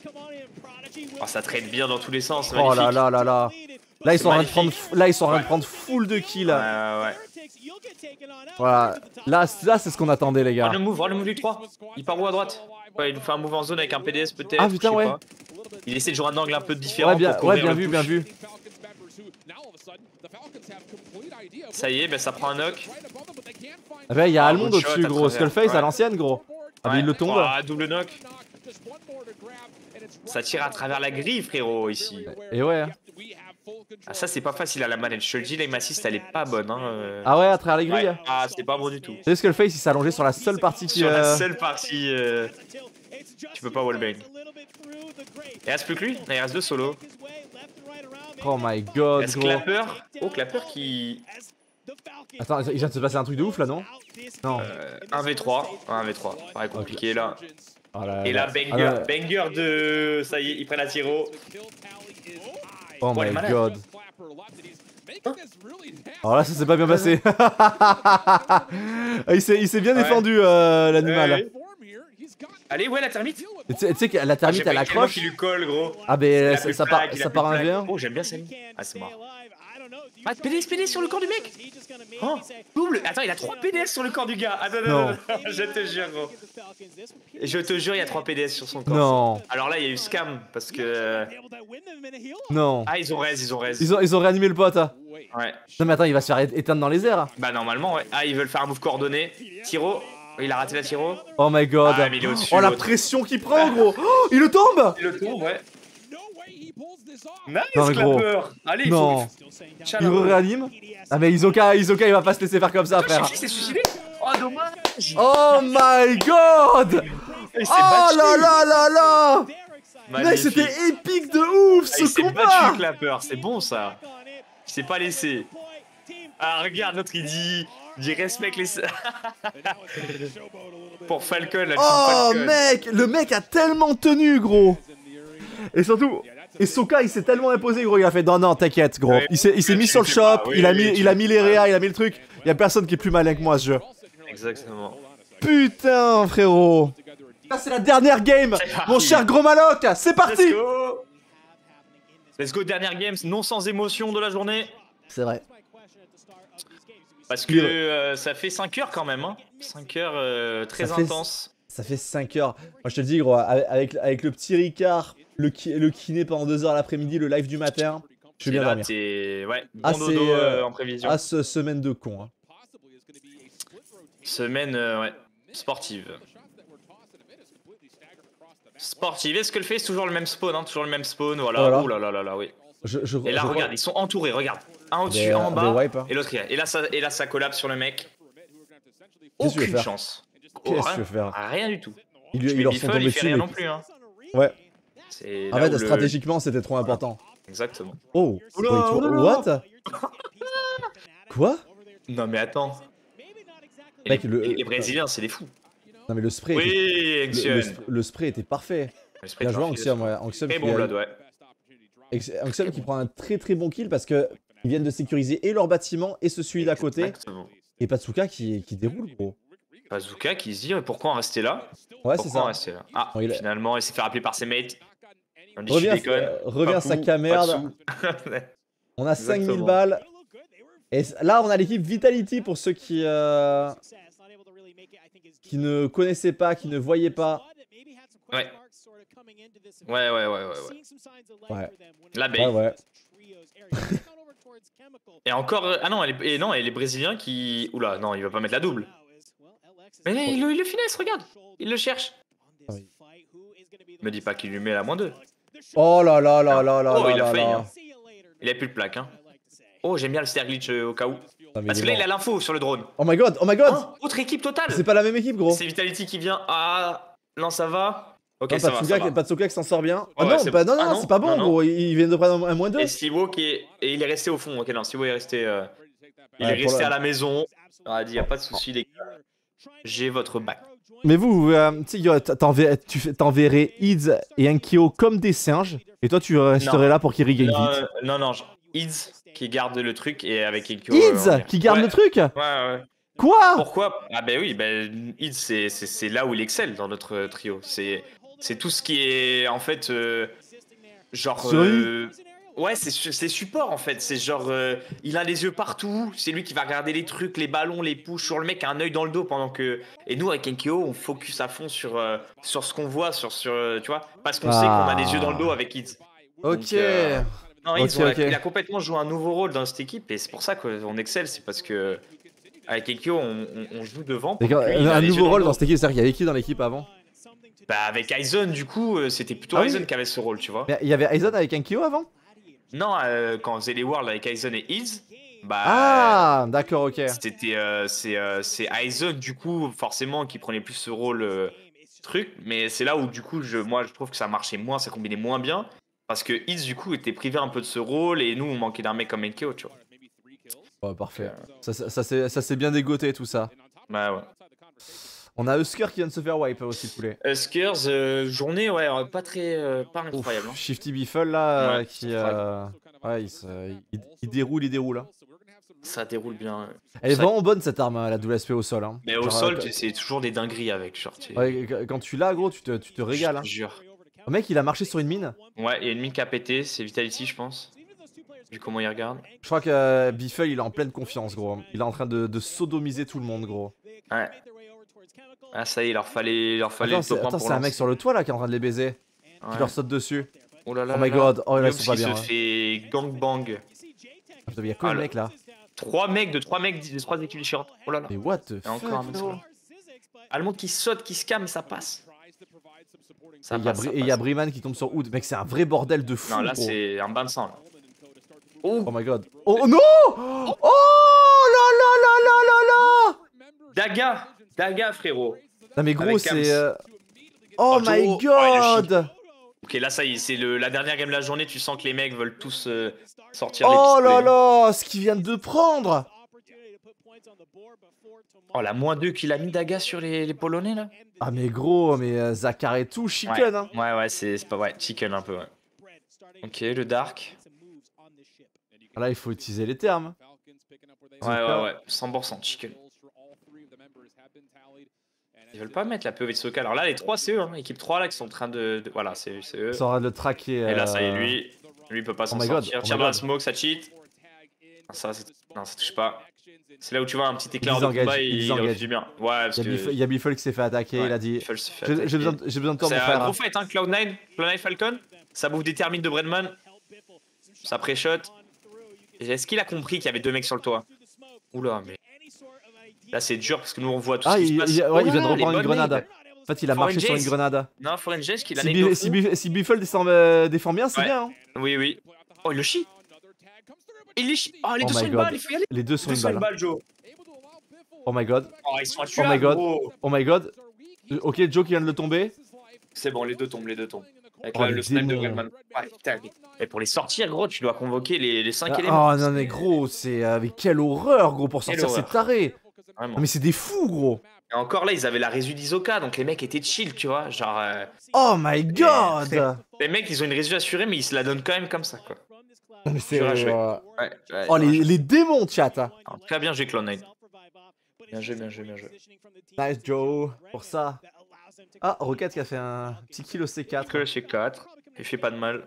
oh, ça traite bien dans tous les sens. Oh magnifique. là là là là. Là ils sont en train de prendre, là ils sont en train de prendre full de kills. Ouais ouais ouais. Voilà, là, là c'est ce qu'on attendait les gars. Oh, le move, oh, le move du trois. Il part où à droite? Ouais, il nous fait un move en zone avec un P D S peut-être. Ah putain ouais. Pas. Il essaie de jouer un angle un peu différent. Ouais bien, pour ouais, bien vu, bien vu. Ça y est, bah, ça prend un knock. Ah bah il y a Almond au-dessus gros, Skullface ouais. à l'ancienne gros. Ah ouais. Mais il le tombe. Oh, double knock. Ça tire à travers la grille frérot ici. Et ouais. Ah ça c'est pas facile à la manette, je te le dis, l'aim assist elle est pas bonne hein. Euh... Ah ouais, à travers les grilles ouais. Ah c'est pas bon du tout. C'est Skullface il s'est allongé sur la seule partie qui... Sur euh... la seule partie... Euh... Tu peux pas wallbang. Il reste plus que lui? Il reste deux solos. Oh my god Est-ce Clapper? Oh Clapper qui... Attends, il vient de se passer un truc de ouf là non? Non. Euh, un v trois, un v trois, pareil compliqué okay. là. Oh là, et là, là banger, ah là. banger de... Ça y est, il prend la tiro. Oh my god. Alors là ça s'est pas bien passé. Il s'est bien ouais. défendu euh, l'animal. Ouais, ouais. Allez ouais la termite. Tu sais que la termite ah, elle accroche. Qui lui colle gros. Ah bah ça, ça, part, ça part un V un. Oh j'aime bien celle. Ah c'est mort. Ah P D S P D S sur le corps du mec. Oh double. Attends il a trois P D S sur le corps du gars. Attends non, non, non. Je te jure gros. Je te jure il y a trois P D S sur son corps. Non. Alors là il y a eu scam parce que... Non. Ah ils ont raise, ils ont raise. Ils ont, ils ont réanimé le pote. Ouais. Non mais attends il va se faire éteindre dans les airs. Bah normalement ouais. Ah ils veulent faire un move coordonné. Tiro. Il a raté la tiro. Oh my god. Ah, mais il est au-dessus, oh la pression qu'il prend gros. Oh, il le tombe. Il le tombe ouais. Nice non, Clapper. Allez il non. faut... Il réanime. Ah mais Hisoka, Hisoka il va pas se laisser faire comme ça frère. Il s'est suicidé. Oh dommage. Oh my god. Oh là là là là. Mais c'était épique de ouf ce il combat. Il s'est battu Clapper, c'est bon ça. Il s'est pas laissé. Ah regarde l'autre il dit... Il dit respecte les... Pour Falcon là. Oh Falcon. Mec, le mec a tellement tenu gros. Et surtout... Et Soka il s'est tellement imposé gros, il a fait non non t'inquiète gros. Ouais, il s'est mis sur le shop, pas, oui, il, a mis, il a mis les réas, il a mis le truc. Il y a personne qui est plus malin que moi ce jeu. Exactement. Putain frérot. Là c'est la dernière game, mon cher gros Maloc, c'est parti. Let's go. Let's go, dernière game, non sans émotion de la journée. C'est vrai. Parce que euh, ça fait cinq heures quand même, hein. cinq heures euh, très ça intense. Fait... ça fait cinq heures. Moi je te le dis gros, avec, avec le petit Ricard, le, le kiné pendant deux heures l'après-midi, le live du matin, je suis bien là, dormir. Ouais, bon ah, dodo euh, en prévision. Ah, ce semaine de con. Hein. Semaine, euh, ouais, sportive. Sportive, est-ce que le fait c'est toujours le même spawn, hein, toujours le même spawn, voilà. voilà. Ouh là là là là, oui. Je, je, et là, je regarde, crois... ils sont entourés, regarde. Un au-dessus, un en bas, wipe, hein. et l'autre, et là, ça, et là, ça collapse sur le mec. Aucune chance. Qu'est-ce que tu veux faire? Rien du tout. Ils lui leur sont tombés dessus. Rien non plus, hein. Ouais. En fait, stratégiquement, c'était trop important. Exactement. Oh, what? Quoi? Non mais attends. Mec, le... Les Brésiliens, c'est des fous. Non mais le spray, oui, était... le, le, le spray était parfait. Le spray Bien joué Anxium, ouais. Anxium qui, bon, a... ouais. Anxium qui prend un très très bon kill parce que ils viennent de sécuriser et leur bâtiment et ce celui d'à côté. Exactement. Et Patsuka qui, qui déroule gros. Patsuka qui se dit pourquoi on restait là? Ouais c'est ça. Rester là ah bon, il finalement il s'est fait rappeler par ses mates. On dit reviens euh, reviens sac à merde. On a cinq mille balles. Et là on a l'équipe Vitality pour ceux qui euh, qui ne connaissaient pas, qui ne voyaient pas. Ouais. Ouais, ouais, ouais, ouais, ouais. ouais. La baie. Ouais, ouais. Et encore, euh, ah non, elle est, et non, et les Brésiliens qui, oula, non, il va pas mettre la double. Mais ouais. il, il le finesse, regarde, il le cherche. Ah oui. Me dis pas qu'il lui met la moins deux. Oh là là là là là oh, là il a failli, là. hein. Il a plus de plaque, hein. Oh, j'aime bien le star glitch euh, au cas où. Non, parce que là, il a l'info sur le drone. Oh my god, oh my god. Oh, autre équipe totale. C'est pas la même équipe, gros. C'est Vitality qui vient. Ah, non, ça va. Ok, non, ça va, ça va. Patsuka qui s'en sort bien. Oh, ah, ouais, non, pas, non, non, ah, non c'est pas bon, non, gros. Ils viennent de prendre un moins deux. Et Stivo qui est. Et il est resté au fond. Ok, non, Stivo est resté. Euh... Il ouais, est resté la... à la maison. Il a dit, y a pas de souci, les gars. J'ai votre bac. Mais vous, euh, tu sais, tu t'enverrais Ids et Ankyo comme des singes. Et toi, tu resterais non. là pour qu'ils regagnent vite. Euh, non, non, Ids qui garde le truc et avec Ankyo. Ids euh, qui garde ouais. le truc. Ouais, ouais. Quoi? Pourquoi? Ah, ben oui, ben Ids, c'est là où il excelle dans notre trio. C'est. C'est tout ce qui est en fait euh, genre euh, ouais c'est support en fait, c'est genre euh, il a les yeux partout, c'est lui qui va regarder les trucs, les ballons, les push sur le mec a un œil dans le dos pendant que et nous avec Enkyo on focus à fond sur euh, sur ce qu'on voit sur sur euh, tu vois parce qu'on ah. sait qu'on a les yeux dans le dos avec Ids. Ok. Donc, euh, non, okay, Ids, okay. il a complètement joué un nouveau rôle dans cette équipe et c'est pour ça qu'on excelle, c'est parce que avec Enkyo on, on, on joue devant. Un nouveau rôle dans cette équipe, c'est-à-dire qu'il y avait qui dans l'équipe avant? Bah avec Aizen du coup c'était plutôt ah Aizen oui. qui avait ce rôle tu vois. Mais il y avait Aizen avec Ankyo avant? Non euh, quand on faisait les Worlds avec Aizen et Ids. Bah ah euh, d'accord ok. C'était euh, c'est euh, Aizen du coup forcément qui prenait plus ce rôle euh, truc mais c'est là où du coup je, moi je trouve que ça marchait moins, ça combinait moins bien parce que Ids du coup était privé un peu de ce rôle et nous on manquait d'un mec comme Enkyo tu vois. Oh parfait. Euh... Ça, ça, ça s'est bien dégoté tout ça. Bah ouais. On a Husker qui vient de se faire wipe aussi, poulet. Huskers, euh, journée, ouais, pas très. Euh, pas incroyable. Ouf, Shifty Biffle là, ouais, qui. Euh... Ouais, il, se... il, il déroule, il déroule. Hein. Ça déroule bien. Elle est ça... vraiment bonne cette arme, la W S P au sol. Hein. Mais au genre, sol, euh... c'est toujours des dingueries avec. Genre, ouais, quand tu l'as, gros, tu te, tu te régales. Je te jure. Le mec, il a marché sur une mine. Ouais, il y a une mine qui a pété, c'est Vitality, je pense. Vu comment il regarde. Je crois que euh, Biffle, il est en pleine confiance, gros. Il est en train de, de sodomiser tout le monde, gros. Ouais. Ah ça y est, il leur fallait, il leur fallait attends, le top attends, c'est un mec sur le toit là qui est en train de les baiser. Ouais. Qui leur saute dessus. Oh là là. Oh my god, oh là, ils sont pas bien. Il se fait gangbang. Ah, il y a combien de mecs là? Trois mecs de trois mecs de trois équipes différentes. Oh là là. Mais what the fuck? Encore un mec. Allemand qui saute, qui se calme, ça passe. Ça et il y a Briman qui tombe sur Hood. Mec, c'est un vrai bordel de fou. Non, là c'est un bain de sang là. Oh, oh my god. Oh non! Oh là là là là là là! Daga! Daga, frérot. Non mais gros, c'est... Euh... Oh, oh my god! Oh, ok, là ça y est, c'est la dernière game de la journée, tu sens que les mecs veulent tous euh, sortir oh les Oh là là, ce qu'ils viennent de prendre! Oh, la moins deux qu'il a mis Daga sur les, les Polonais là. Ah mais gros, mais euh, Zakar et tout, chicken ouais. hein. Ouais, ouais, c'est pas... Ouais, chicken un peu, ouais. Ok, le Dark. Là, il faut utiliser les termes. Ouais, ouais, ouais, cent pour cent chicken. Ils veulent pas mettre la P O V de Soka. Alors là, les trois, c'est eux, hein. Équipe trois là qui sont en train de. de... Voilà, c'est eux. Ils sont en train de le traquer. Euh... Et là, ça y est, lui. Lui, il peut pas s'en oh sortir. God. Tire oh dans la smoke, ça cheat. Ça, non, ça touche pas. C'est là où tu vois un petit éclair de combat et il réfléchit bien. Ouais, parce il y a, que... Biff, il y a Biffle qui s'est fait attaquer, ouais, il a dit j'ai besoin, besoin de toi, mon frère. C'est un gros fight, hein, Cloud nine, Cloud nine Falcon. Ça bouffe des termites de Bredman. Ça pré-shot. Est-ce qu'il a compris qu'il y avait deux mecs sur le toit? Oula, mais... Là, c'est dur parce que nous, on voit tout ah, ce qui il, se passe. Il, ouais, oh, il vient de reprendre une grenade. Nades. En fait, il a Foreign marché Jace. Sur une grenade. Non, Foreign Jace qu'il a si, Bi si, Bi si Biffle défend, euh, défend bien, c'est ouais. bien. Hein. Oui, oui. Oh, il le chie. Il les chie. Oh, les oh deux sont une balle, il faut y aller. Les deux sont deux une balle. balle, Joe. Oh my god. Oh, ils sont oh my god. Gros. Oh my god. Ok, Joe qui vient de le tomber. C'est bon, les deux tombent, les deux tombent. Avec oh, la, le snipe de Bredman. Ouais, putain. Et pour les sortir, gros, tu dois convoquer les, les cinq ah, éléments. Oh non, mais gros, c'est avec quelle horreur, gros, pour sortir ces tarés. Non, mais c'est des fous, gros. Et encore là, ils avaient la résu d'Hisoka, donc les mecs étaient chill, tu vois. Genre. Euh... Oh my god. Et, les mecs, ils ont une résu assurée, mais ils se la donnent quand même comme ça, quoi. Mais c'est. Euh... Ouais, ouais, oh, les, les démons, chat. Hein. Très bien joué, Cloud nine. Bien joué, bien joué, bien joué. Nice, Joe. Pour ça. Ah, Rocket qui a fait un petit kill au C quatre. Que le C quatre. Il fait pas de mal.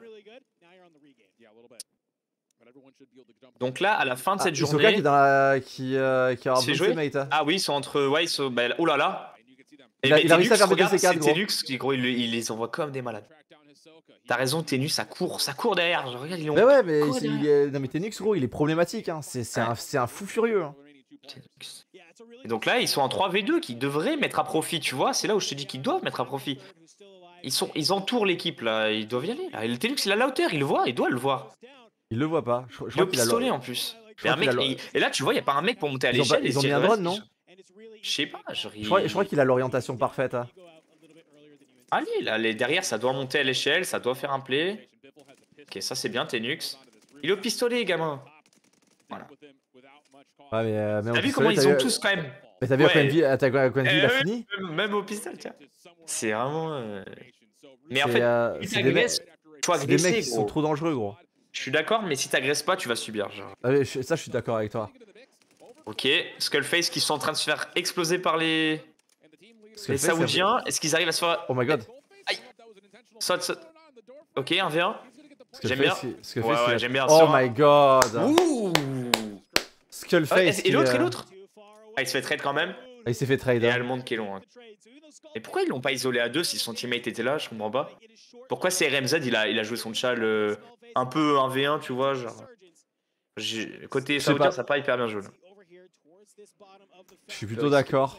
Donc là, à la fin de ah, cette Hisoka journée... qui est dans la... qui, euh, qui a un joué mate. Ah oui, ils sont entre... Ouais, ils sont... Bah, oh là là. Et il a, il a réussi à faire péter C quatre, gros. Tenux, gros, il, il les envoie comme des malades. T'as raison, Tenux, ça court, ça court derrière. Genre, regarde, ils ont... Mais ouais, mais, il est... non, mais Tenux, gros, il est problématique. Hein. C'est ouais. un, un fou furieux. Hein. Et donc là, ils sont en trois v deux qui devraient mettre à profit, tu vois. C'est là où je te dis qu'ils doivent mettre à profit. Ils, sont... ils entourent l'équipe, là. Ils doivent y aller. Là. Le Tenux, il a la hauteur, il le voit, il doit le voir. Il le voit pas. Je, je il est au pistolet en plus. Un mec, il... Et là, tu vois, il n'y a pas un mec pour monter à l'échelle. Ils ont mis un drone, non? Je sais pas. Genre, il... Je crois, crois qu'il a l'orientation parfaite. Hein. Allez, là, les... derrière, ça doit monter à l'échelle, ça doit faire un play. Ok, ça c'est bien, Tenux. Il est au pistolet, gamin. Voilà. Ouais, mais, euh, mais t'as vu comment ils ont tous quand même. Mais t'as vu ouais. à combien de vie, à combien de vie il a euh, fini même, même au pistolet, tiens. C'est vraiment. Euh... Mais en fait, euh, si c'est des, mecs... des mecs qui sont trop dangereux, gros. Je suis d'accord, mais si t'agresses pas, tu vas subir. Genre. Ah, je, ça, je suis d'accord avec toi. Ok, Skullface qui sont en train de se faire exploser par les. Les Saoudiens. Est-ce qu'ils arrivent à se faire. Oh my god. Aïe. Saute, saute. Ok, un v un. J'aime bien. Ouais, ouais, j'aime bien. Oh my god. Ouh. Skullface. Et l'autre, et l'autre. Ah, il se fait trade quand même. Ah, il s'est fait trade. Et il y a le monde qui est long. Hein. Et pourquoi ils l'ont pas isolé à deux si son teammate était là? Je comprends pas. Pourquoi c'est R M Z, il a, il a joué son chal euh, un peu un v un, tu vois, genre. Côté saoudien, ça n'a pas hyper bien joué. Je suis plutôt d'accord.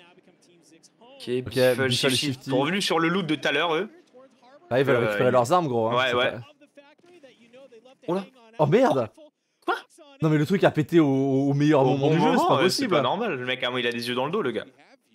Ok, Biffle, Shifty. Ils sont revenus sur le loot de tout à l'heure, eux. Ah, ils veulent euh, récupérer leurs armes, gros. Hein, ouais, ouais. Pas... Oh là. Oh merde. Quoi? Non, mais le truc a pété au, au meilleur au moment bon du moment, jeu, c'est pas possible. C'est pas normal, le mec, il a des yeux dans le dos, le gars.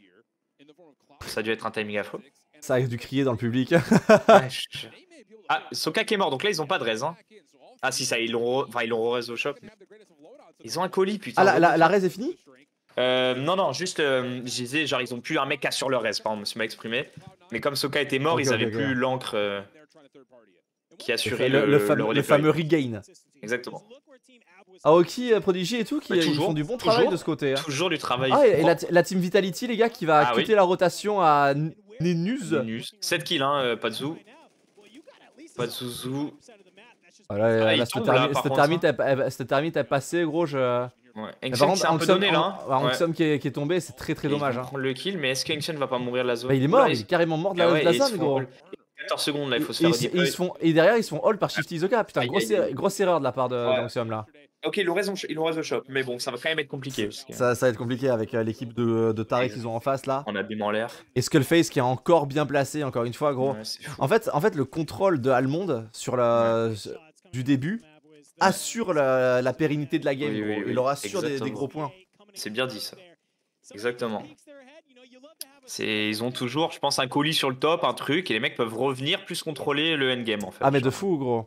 Ça a dû être un timing affreux. Ça a dû crier dans le public. Ouais, je... Ah, Soka qui est mort, donc là, ils ont pas de res. Hein. Ah, si, ça, ils l'ont enfin, ils l'ont res au shop. Ils ont un colis, putain. Ah, la, la, la res est finie? Euh, non, non, juste, euh, je disais, genre, ils ont plus un mec à sur leur res, pardon, je me suis exprimé. Mais comme Soka était mort, okay, ils avaient okay, plus okay. l'encre euh, qui assurait le, le, le, fameux, le, le fameux regain. Exactement. Aoki, Prodigy et tout, qui toujours, ils font du bon toujours, travail de ce côté. Hein. Toujours du travail. Ah, et, et la, la team Vitality, les gars, qui va ah, quitter oui. la rotation à Nenuz. sept kills, hein, euh, pas de zou. Pas de zouzou. Ah, là, ah, là, cette termite est passée, gros. Je... Ouais. Engson s'est un peu donné là. Engson ouais. qui, est, qui est tombé, c'est très très et dommage. Il va prendre le kill, mais est-ce qu'Engson va pas mourir de la zone? Bah, il est mort, là, il est carrément mort de la, ah ouais, de la zone, gros. quatorze secondes là, il faut se et, faire et, ils se font, et derrière, ils se font hold par Shifty Hisoka. Putain, grosse, er grosse erreur de la part d'Engson là. Ok, ils l'ont raison, ils l'ont raison shop, mais bon, ça va quand même être compliqué. Que... Ça, ça va être compliqué avec euh, l'équipe de, de tarés qu'ils ont en face là. On abîme en l'air. Et Skullface qui est encore bien placé, encore une fois, gros. Ouais, en, fait, en fait, le contrôle de Almond sur la, ouais. du début assure la, la pérennité de la game, oui, oui, oui, il leur assure des, des gros points. C'est bien dit ça. Exactement. Ils ont toujours, je pense, un colis sur le top, un truc, et les mecs peuvent revenir plus contrôler le endgame en fait. Ah, mais de fou, gros.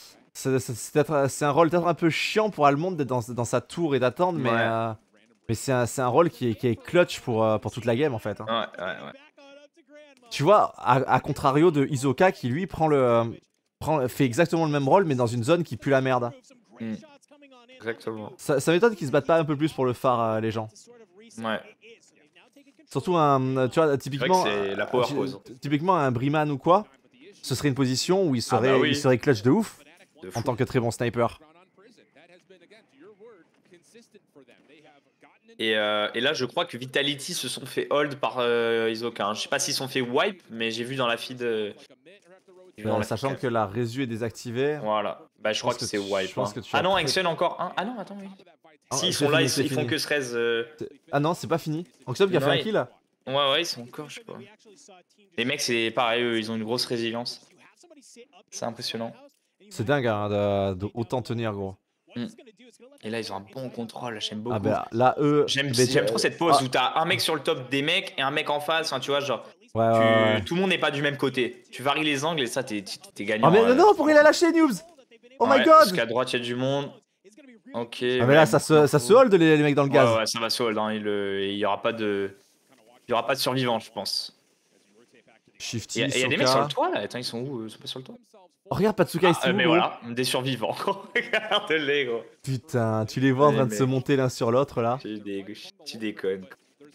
C'est un rôle peut-être un peu chiant pour Almond d'être dans, dans sa tour et d'attendre, mais, ouais. euh, mais c'est un, un rôle qui est, qui est clutch pour, euh, pour toute la game en fait. Hein. Ouais, ouais, ouais. Tu vois, à, à contrario de Hisoka qui lui prend le, euh, prend, fait exactement le même rôle, mais dans une zone qui pue la merde. Mm. Exactement. Ça, ça m'étonne qu'ils se battent pas un peu plus pour le phare, euh, les gens. Ouais. Surtout un, tu vois, typiquement, c'est la power pose. Typiquement un Briman ou quoi, ce serait une position où il serait, ah bah oui. il serait clutch de ouf. En tant que très bon sniper. Et, euh, et là, je crois que Vitality se sont fait hold par euh, Hisoka. Hein. Je sais pas s'ils sont fait wipe, mais j'ai vu dans la feed. Euh, dans la sachant feed, que la résu est désactivée. Voilà. Bah, je, je crois que, que c'est wipe. Hein. Que ah non, très... Axion encore. Hein ah non, attends, oui. Ah, si, ils sont fini, là, ils, ils font que treize. Euh... Ah non, c'est pas fini. Axion qui a fait un kill. Ouais, ouais, ils sont encore, je sais pas. Les mecs, c'est pareil, eux, ils ont une grosse résilience. C'est impressionnant. C'est dingue hein, de, de autant tenir, gros. Mm. Et là, ils ont un bon contrôle, j'aime beaucoup. Ah bah là, eux. J'aime trop cette pause ah. où t'as un mec sur le top des mecs et un mec en face. Enfin, tu vois, genre. Ouais, tu... ouais, ouais. Tout le monde n'est pas du même côté. Tu varies les angles et ça, t'es gagnant. Ah, mais euh... non, pourquoi il a lâché, Noobs? Oh ouais, my god! Parce qu'à droite, il y a du monde. Ok. Ah, mais là, ça se, ça se hold les, les mecs dans le gaz. Ouais, ouais, ça va se hold. Hein. Il, euh, il y aura pas de. Il y aura pas de survivants, je pense. Shifty, il y a des mecs sur le toit là. Attends, ils sont où? Ils sont pas sur le toit? Oh, regarde, Patsuka, ah, ici. Euh, mais gros. Voilà, des survivants. Regarde-les, gros. Putain, tu les vois en train de se monter l'un sur l'autre là. Tu, dé... tu déconnes.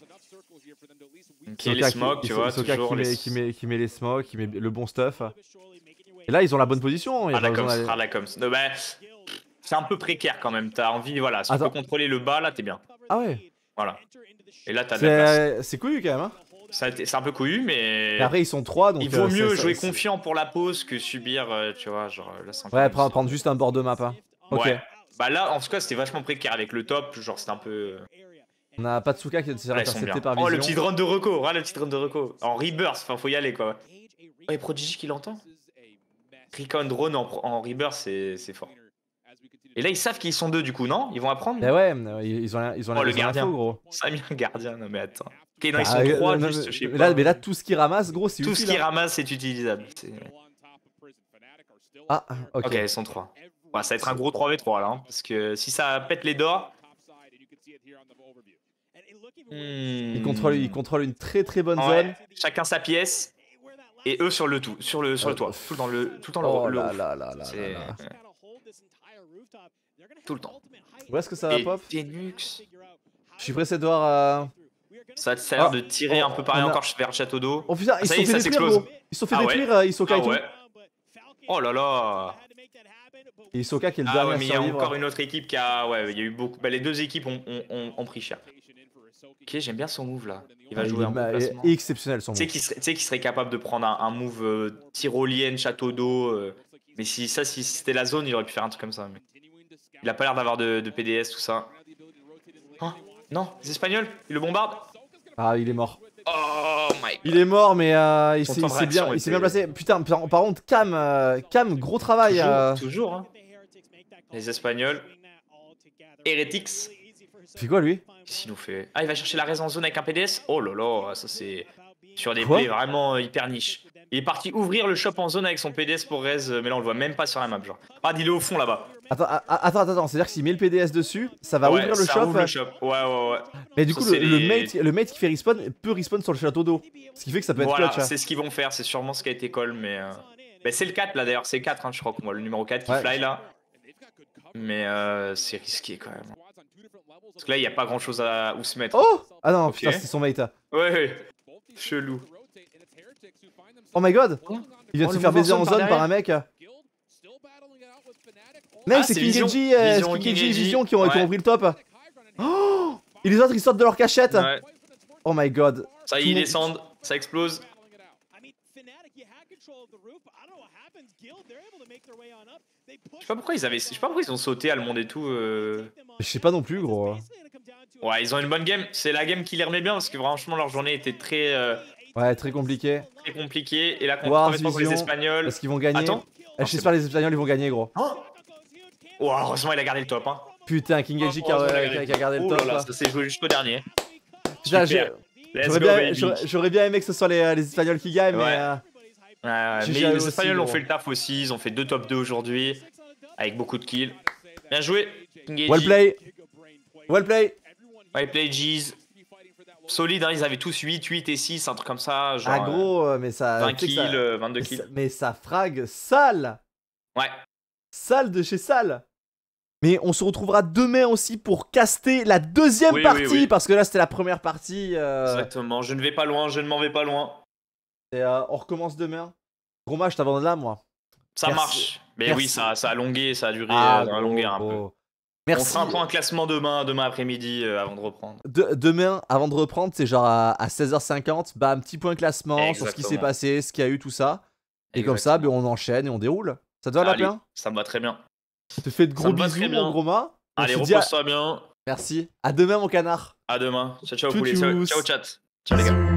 Ok, Soka les smokes, qui, tu vois. Soka toujours qui, met, les... qui, met, qui met les smokes, qui met le bon stuff. Et là, ils ont la bonne position. Ah, la coms, ah, la coms. No, bah, c'est un peu précaire quand même. T'as envie, voilà. Si tu peux contrôler le bas, là, t'es bien. Ah ouais. Voilà. Et là, t'as de la place. C'est couillu quand même. Hein. C'est un peu couillu, mais. Et après, ils sont trois, donc. Il vaut mieux jouer confiant pour la pause que subir, euh, tu vois, genre là. Ouais, prendre, prendre juste un bord de map. Hein. Ok. Ouais. Bah là, en tout cas, c'était vachement précaire avec le top. Genre, c'était un peu. On a Patsuka qui s'est intercepté par Vision. Oh, le petit drone de Reco. Ah, le petit drone de Reco. En rebirth, enfin, faut y aller quoi. Oh, et Prodigy qui l'entend. Recon drone en, en rebirth, c'est fort. Et là, ils savent qu'ils sont deux du coup, non? Ils vont apprendre? Bah ouais, ils ont, ils ont oh, le gardien, gros. Ça a mis un gardien, non mais attends. Ok, non, bah, ils sont euh, trois, non, juste, je sais mais pas. Là, mais là, tout ce qu'ils ramassent, gros, c'est utile. Tout ce qu'ils ramassent, c'est utilisable. Ah, ok. Ok, ils sont trois. Ouais, ça va être un gros trois v trois là, hein, parce que si ça pète les doigts. Hmm. Ils, contrôlent, ils contrôlent une très très bonne ouais, zone. Chacun sa pièce. Et eux sur le tout, sur le, sur le toit, tout dans le, tout dans le, oh le là là là là là. Tout le temps. Où est-ce que ça va et pop? Tenux. Je suis pressé de voir. Euh... Ça, ça a l'air oh, de tirer oh, un peu pareil a... encore vers le château d'eau. Oh putain, ah, ils se sont fait détruire, gros. Ils se sont fait ah, détruire, ouais. euh, Hisoka ah, et tout. Ouais. Oh là là. Et Hisoka qui est le ah, dernier ouais, mais à il y a survivre. encore une autre équipe qui a. Ouais, il y a eu beaucoup. Bah, les deux équipes ont, ont, ont, ont pris cher. Ok, j'aime bien son move là. Il va ah, jouer il un peu placement. Exceptionnel son move. Tu sais qu'il serait, serait capable de prendre un, un move euh, tyrolienne, château d'eau. Euh, mais si ça, si c'était la zone, il aurait pu faire un truc comme ça. Mais... Il a pas l'air d'avoir de, de P D S, tout ça. Oh, non, les Espagnols, ils le bombardent. Ah, il est mort. Oh my god. Il est mort, mais euh, il s'est bien, était... bien placé. Putain, par contre, Cam, euh, Cam, gros travail. Toujours, euh... toujours hein. Les Espagnols. Heretics. Il fait quoi lui? Qu'est-ce qu'il nous fait? Ah, il va chercher la raison en zone avec un P D S. Oh là là, ça c'est sur des plays vraiment hyper niche. Il est parti ouvrir le shop en zone avec son P D S pour raise, mais là on le voit même pas sur la map, genre. Ah, il est au fond là-bas. Attends, attends, attends, c'est-à-dire que s'il met le P D S dessus, ça va ouais, ouvrir le ça shop. Ouvre le shop. Ouais, ouais, ouais. Mais du coup, ça, le, les... le, mate, le mate qui fait respawn peut respawn sur le château d'eau. Ce qui fait que ça peut être voilà, clutch. C'est ce qu'ils vont faire, c'est sûrement ce qui a été call, mais. Euh... Bah, c'est le quatre là d'ailleurs, c'est quatre, hein, je crois qu'on voit le numéro quatre qui ouais. fly là. Mais euh, c'est risqué quand même. Parce que là, il n'y a pas grand chose à où se mettre. Oh! Ah non, okay. putain, c'est son mate. Ouais, ouais. Chelou. Oh my god! Il vient oh, de se faire baiser en zone par, par un mec. Mec, ah, c'est King Genji et King Genji Vision qui ont, ouais. qui ont ouvert le top. Oh! Et les autres, ils sortent de leur cachette. Ouais. Oh my god. Ça y est, ils descendent, ça explose. Je sais pas pourquoi ils avaient, je sais pas pourquoi ils ont sauté à le monde et tout. Euh... Je sais pas non plus, gros. Ouais, ils ont une bonne game. C'est la game qui les remet bien parce que franchement leur journée était très. Euh... Ouais, très compliquée. Très compliquée. Et là, contre les Espagnols. Est-ce qu'ils vont gagner? Attends. J'espère les Espagnols ils vont gagner, gros. Oh, oh heureusement il a gardé le top. Hein. Putain, King Genji qui, a, qui, qui a gardé oh le top. Là là, ça s'est joué jusqu'au dernier. J'aurais bien, bien aimé que ce soit les, les Espagnols qui gagnent, ouais. mais. Euh... Ouais, ouais, mais les aussi, Espagnols gros. ont fait le taf aussi. Ils ont fait deux top deux aujourd'hui. Avec beaucoup de kills. Bien joué, King Genji. Well play. Well play. Well play, G's. Solide, hein, ils avaient tous huit, huit et six, un truc comme ça. Genre, ah gros, mais ça... vingt kills, ça... Euh, vingt-deux mais kills. Ça... Mais ça frag sale. Ouais. Sale de chez sale. Mais on se retrouvera demain aussi pour caster la deuxième oui, partie, oui, oui. parce que là c'était la première partie. Euh... Exactement, je ne vais pas loin, je ne m'en vais pas loin. Et euh, on recommence demain. Gros match, t'abandonnes là, moi. Ça Merci. marche. Mais Merci. oui, ça, ça a longué, ça a duré ah, euh, dans la longueur un gros. peu. Merci. On fera un point classement demain, demain après-midi euh, avant de reprendre. De, demain, avant de reprendre, c'est genre à, à seize heures cinquante, bah, un petit point classement Exactement. Sur ce qui s'est passé, ce qu'il y a eu, tout ça. Et Exactement. Comme ça, bah, on enchaîne et on déroule. Ça te va, Allez, Lapin? Ça me va très bien. Je te fais de gros bisous, mon gros mât. Allez, repose-toi à... bien. Merci. À demain, mon canard. À demain. Ciao, ciao, poulet. Ciao, ciao, chat. Ciao, les gars.